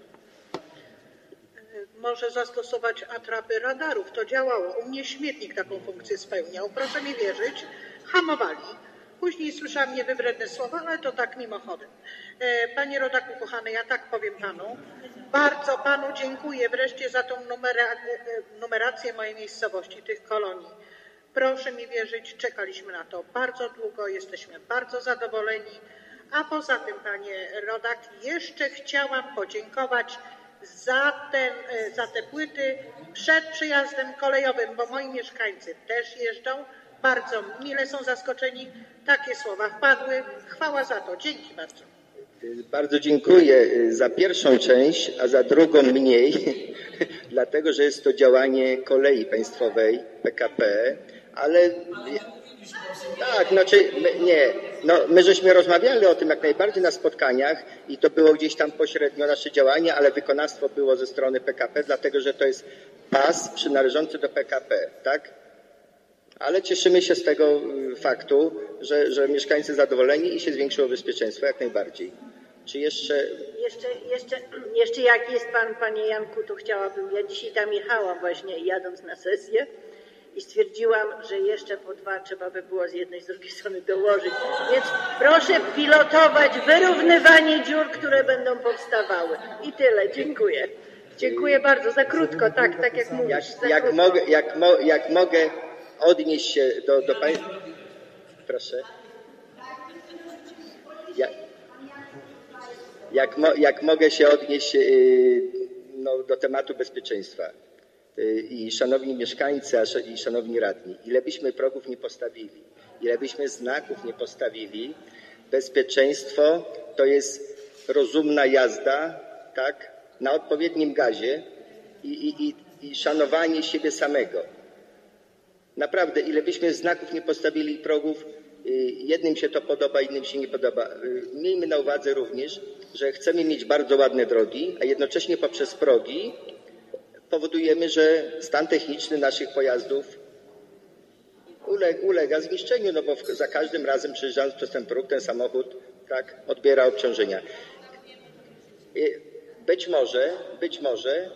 Może zastosować atrapy radarów. To działało. U mnie śmietnik taką funkcję spełniał. Proszę mi wierzyć, hamowali. Później słyszałam niewybredne słowa, ale to tak mimochodem. Panie rodaku kochany, ja tak powiem panu. Bardzo panu dziękuję wreszcie za tą numera, numerację mojej miejscowości, tych kolonii. Proszę mi wierzyć, czekaliśmy na to bardzo długo, jesteśmy bardzo zadowoleni. A poza tym, panie rodak, jeszcze chciałam podziękować za, ten, za te płyty przed przyjazdem kolejowym, bo moi mieszkańcy też jeżdżą. Bardzo mile są zaskoczeni. Takie słowa wpadły. Chwała za to. Dzięki bardzo. Bardzo dziękuję za pierwszą część, a za drugą mniej, dlatego że jest to działanie kolei państwowej P K P, ale tak, znaczy my, nie, no my żeśmy rozmawiali o tym jak najbardziej na spotkaniach i to było gdzieś tam pośrednio nasze działanie, ale wykonawstwo było ze strony P K P, dlatego że to jest pas przynależący do P K P, tak? Ale cieszymy się z tego faktu, że, że mieszkańcy zadowoleni i się zwiększyło bezpieczeństwo jak najbardziej. Czy jeszcze... Jeszcze, jeszcze, jeszcze jak jest pan, panie Janku, to chciałabym, ja dzisiaj tam jechałam właśnie jadąc na sesję i stwierdziłam, że jeszcze po dwa trzeba by było z jednej, z drugiej strony dołożyć. Więc proszę pilotować wyrównywanie dziur, które będą powstawały. I tyle. Dziękuję. Dziękuję bardzo. Za krótko, tak, tak jak mówisz. Jak, jak, mogę, jak, mo, jak mogę odnieść się do, do Państwa. Proszę. Ja, jak, mo, jak mogę się odnieść yy, no, do tematu bezpieczeństwa. Yy, I szanowni mieszkańcy, a sz, i szanowni radni, ile byśmy progów nie postawili, ile byśmy znaków nie postawili, bezpieczeństwo to jest rozumna jazda, tak, na odpowiednim gazie i, i, i, i szanowanie siebie samego. Naprawdę, ile byśmy znaków nie postawili progów, jednym się to podoba, innym się nie podoba. Miejmy na uwadze również, że chcemy mieć bardzo ładne drogi, a jednocześnie poprzez progi powodujemy, że stan techniczny naszych pojazdów ulega, ulega zniszczeniu, no bo za każdym razem przejeżdżając przez ten próg, ten samochód tak, odbiera obciążenia. Być może, być może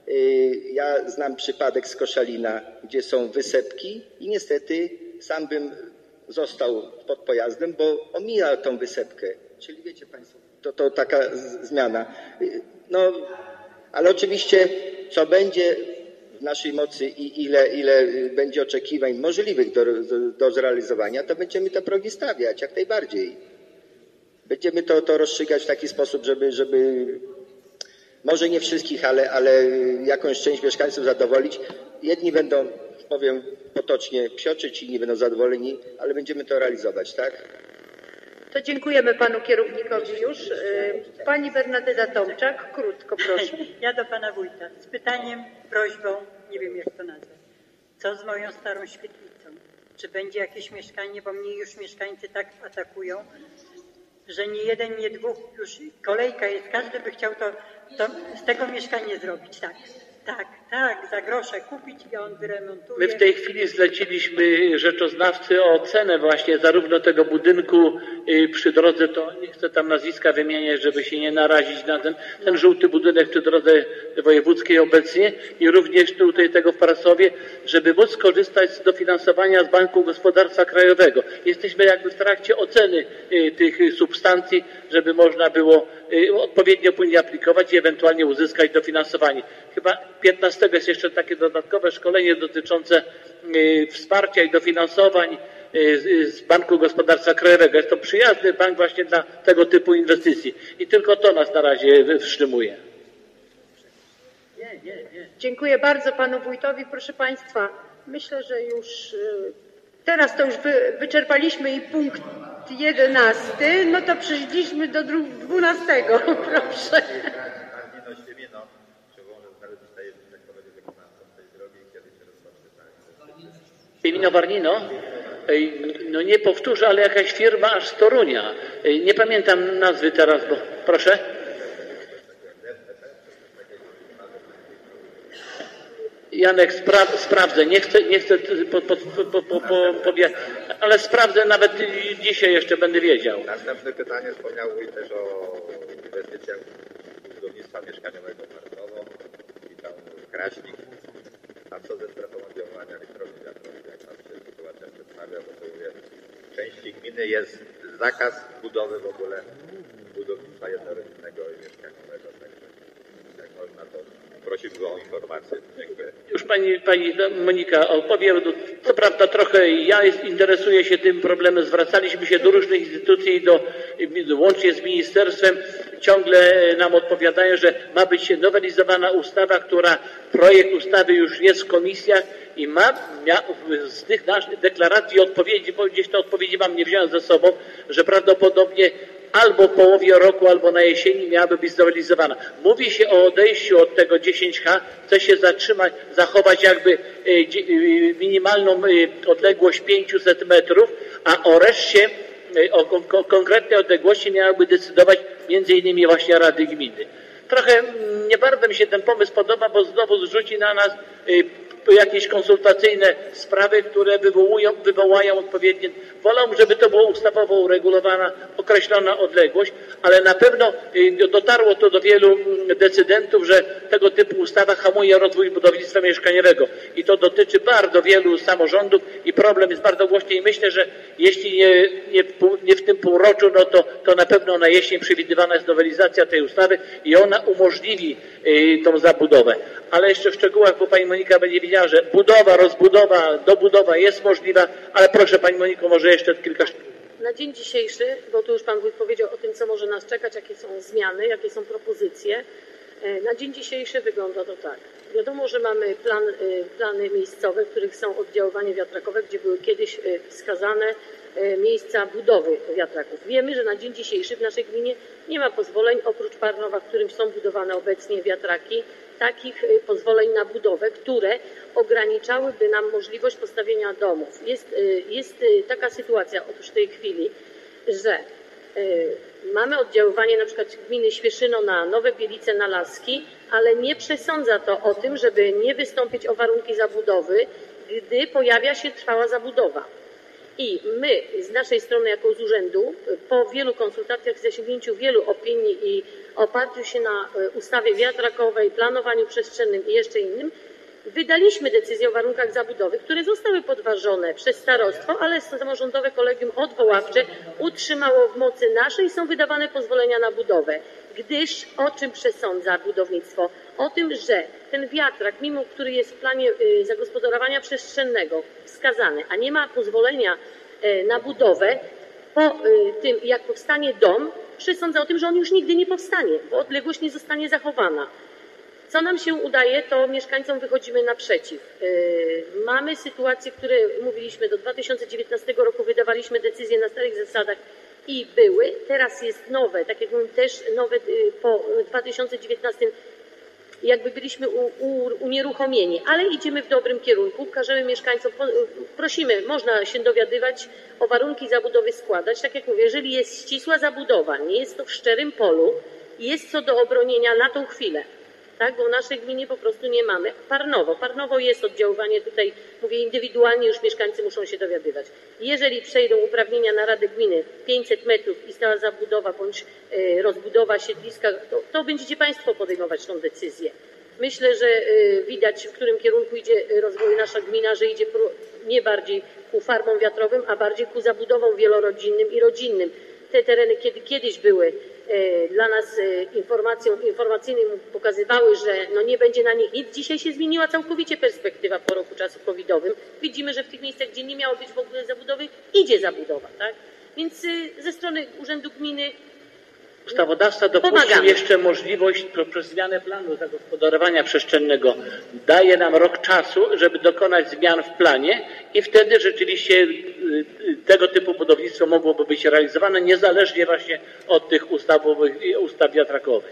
Ja znam przypadek z Koszalina, gdzie są wysepki i niestety sam bym został pod pojazdem, bo omija tą wysepkę. Czyli wiecie Państwo, to, to taka zmiana. No, ale oczywiście co będzie w naszej mocy i ile, ile będzie oczekiwań możliwych do, do, do zrealizowania, to będziemy te progi stawiać jak najbardziej. Będziemy to, to rozstrzygać w taki sposób, żeby, żeby może nie wszystkich, ale, ale jakąś część mieszkańców zadowolić. Jedni będą, powiem potocznie, psioczyć, inni będą zadowoleni, ale będziemy to realizować, tak? To dziękujemy panu kierownikowi już. Pani Bernadeta Tomczak, krótko proszę. Ja do pana wójta z pytaniem, prośbą, nie wiem jak to nazwać. Co z moją starą świetlicą? Czy będzie jakieś mieszkanie, bo mnie już mieszkańcy tak atakują, że nie jeden, nie dwóch, już kolejka jest, każdy by chciał to, to z tego mieszkanie zrobić, tak. Tak, tak, za grosze kupić i on wyremontuje. My w tej chwili zleciliśmy rzeczoznawcy o cenę właśnie zarówno tego budynku przy drodze, to nie chcę tam nazwiska wymieniać, żeby się nie narazić na ten, ten żółty budynek przy drodze wojewódzkiej obecnie i również tutaj tego w Parasowie, żeby móc skorzystać z dofinansowania z Banku Gospodarstwa Krajowego. Jesteśmy jakby w trakcie oceny tych substancji, żeby można było odpowiednio płynnie aplikować i ewentualnie uzyskać dofinansowanie. Chyba piętnastego jest jeszcze takie dodatkowe szkolenie dotyczące wsparcia i dofinansowań z Banku Gospodarstwa Krajowego. Jest to przyjazny bank właśnie dla tego typu inwestycji i tylko to nas na razie wstrzymuje. Dziękuję bardzo panu wójtowi. Proszę państwa, myślę, że już teraz to już wyczerpaliśmy i punkt jedenasty, no to przeszliśmy do dwunastego. Proszę. Piemino Warnino? No nie powtórzę, ale jakaś firma aż z Torunia. Nie pamiętam nazwy teraz, bo proszę. Janek, spra sprawdzę, nie chcę, nie chcę po, po, po, po, po, powie, ale sprawdzę, nawet dzisiaj jeszcze będę wiedział. Następne pytanie, wspomniał Wójt też o inwestycjach budownictwa mieszkaniowego w Markowo i tam Kraśnik. A co ze strefą oddziaływania elektrowni wiatrowej, jak nam się sytuacja przedstawia, bo to mówię, w części gminy jest zakaz budowy w ogóle budownictwa jednorodzinnego i mieszkaniowego. Także jak można, to prosiłbym o informację. Dziękuję. Już pani, pani Monika opowie, co prawda trochę ja jest, interesuję się tym problemem, zwracaliśmy się do różnych instytucji, do, łącznie z ministerstwem, ciągle nam odpowiadają, że ma być nowelizowana ustawa, która, projekt ustawy już jest w komisjach i ma, mia, z tych naszych deklaracji odpowiedzi, bo gdzieś te odpowiedzi mam nie wziąłem ze sobą, że prawdopodobnie albo w połowie roku, albo na jesieni miałaby być znowelizowana. Mówi się o odejściu od tego dziesięć H, chce się zatrzymać, zachować jakby minimalną odległość pięćset metrów, a o reszcie, o konkretnej odległości miałyby decydować między innymi właśnie Rady Gminy. Trochę nie bardzo mi się ten pomysł podoba, bo znowu zrzuci na nas jakieś konsultacyjne sprawy, które wywołują, wywołają odpowiednie. Wolałbym, żeby to było ustawowo uregulowana, określona odległość, ale na pewno dotarło to do wielu decydentów, że tego typu ustawa hamuje rozwój budownictwa mieszkaniowego i to dotyczy bardzo wielu samorządów i problem jest bardzo głośny i myślę, że jeśli nie, nie, nie w tym półroczu, no to, to na pewno na jesień przewidywana jest nowelizacja tej ustawy i ona umożliwi y, tą zabudowę. Ale jeszcze w szczegółach, bo pani Monika będzie wiedziała, że budowa, rozbudowa, dobudowa jest możliwa, ale proszę pani Moniko, może jeszcze kilka... Na dzień dzisiejszy, bo tu już pan wójt powiedział o tym, co może nas czekać, jakie są zmiany, jakie są propozycje. Na dzień dzisiejszy wygląda to tak. Wiadomo, że mamy plan, plany miejscowe, w których są oddziaływania wiatrakowe, gdzie były kiedyś wskazane miejsca budowy wiatraków. Wiemy, że na dzień dzisiejszy w naszej gminie nie ma pozwoleń, oprócz Parnowa, w którym są budowane obecnie wiatraki, takich pozwoleń na budowę, które ograniczałyby nam możliwość postawienia domów. Jest, jest taka sytuacja, otóż w tej chwili, że mamy oddziaływanie na przykład gminy Świeszyno na Nowe Bielice, na Laski, ale nie przesądza to o tym, żeby nie wystąpić o warunki zabudowy, gdy pojawia się trwała zabudowa. I my z naszej strony jako z urzędu po wielu konsultacjach, zasięgnięciu wielu opinii i oparciu się na ustawie wiatrakowej, planowaniu przestrzennym i jeszcze innym, wydaliśmy decyzję o warunkach zabudowy, które zostały podważone przez starostwo, ale samorządowe kolegium odwoławcze utrzymało w mocy naszej, są wydawane pozwolenia na budowę. Gdyż o czym przesądza budownictwo? O tym, że ten wiatrak, mimo który jest w planie zagospodarowania przestrzennego wskazany, a nie ma pozwolenia na budowę, po tym jak powstanie dom, przesądza o tym, że on już nigdy nie powstanie, bo odległość nie zostanie zachowana. Co nam się udaje, to mieszkańcom wychodzimy naprzeciw. Mamy sytuacje, które mówiliśmy do dwa tysiące dziewiętnastego roku, wydawaliśmy decyzje na starych zasadach i były. Teraz jest nowe, tak jak mówię, też nowe po dwa tysiące dziewiętnastym jakby byliśmy u, u, unieruchomieni, ale idziemy w dobrym kierunku. Każemy mieszkańcom, prosimy, można się dowiadywać, o warunki zabudowy składać. Tak jak mówię, jeżeli jest ścisła zabudowa, nie jest to w szczerym polu, jest co do obronienia na tą chwilę. Tak, bo w naszej gminie po prostu nie mamy. Parnowo, Parnowo jest oddziaływanie tutaj, mówię indywidualnie, już mieszkańcy muszą się dowiadywać. Jeżeli przejdą uprawnienia na Radę Gminy pięćset metrów i stała zabudowa bądź y, rozbudowa siedliska, to, to będziecie Państwo podejmować tą decyzję. Myślę, że y, widać, w którym kierunku idzie rozwój nasza gmina, że idzie pro, nie bardziej ku farmom wiatrowym, a bardziej ku zabudowom wielorodzinnym i rodzinnym. Te tereny, kiedy kiedyś były dla nas informacją informacyjną pokazywały, że no nie będzie na nich nic. Dzisiaj się zmieniła całkowicie perspektywa po roku czasu covidowym. Widzimy, że w tych miejscach, gdzie nie miało być w ogóle zabudowy, idzie zabudowa. Tak? Więc ze strony Urzędu Gminy ustawodawca dopuścił pomagamy. Jeszcze możliwość przez zmianę planu zagospodarowania przestrzennego. Daje nam rok czasu, żeby dokonać zmian w planie i wtedy rzeczywiście tego typu budownictwo mogłoby być realizowane niezależnie właśnie od tych ustawowych, ustaw wiatrakowych.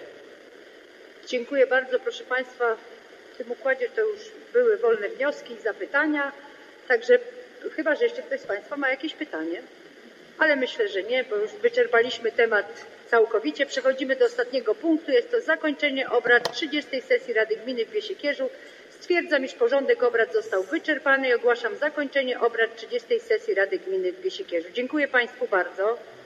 Dziękuję bardzo. Proszę Państwa, w tym układzie to już były wolne wnioski i zapytania, także chyba, że jeszcze ktoś z Państwa ma jakieś pytanie, ale myślę, że nie, bo już wyczerpaliśmy temat całkowicie. Przechodzimy do ostatniego punktu. Jest to zakończenie obrad trzydziestej sesji Rady Gminy w Biesiekierzu. Stwierdzam, iż porządek obrad został wyczerpany i ogłaszam zakończenie obrad trzydziestej sesji Rady Gminy w Biesiekierzu. Dziękuję Państwu bardzo.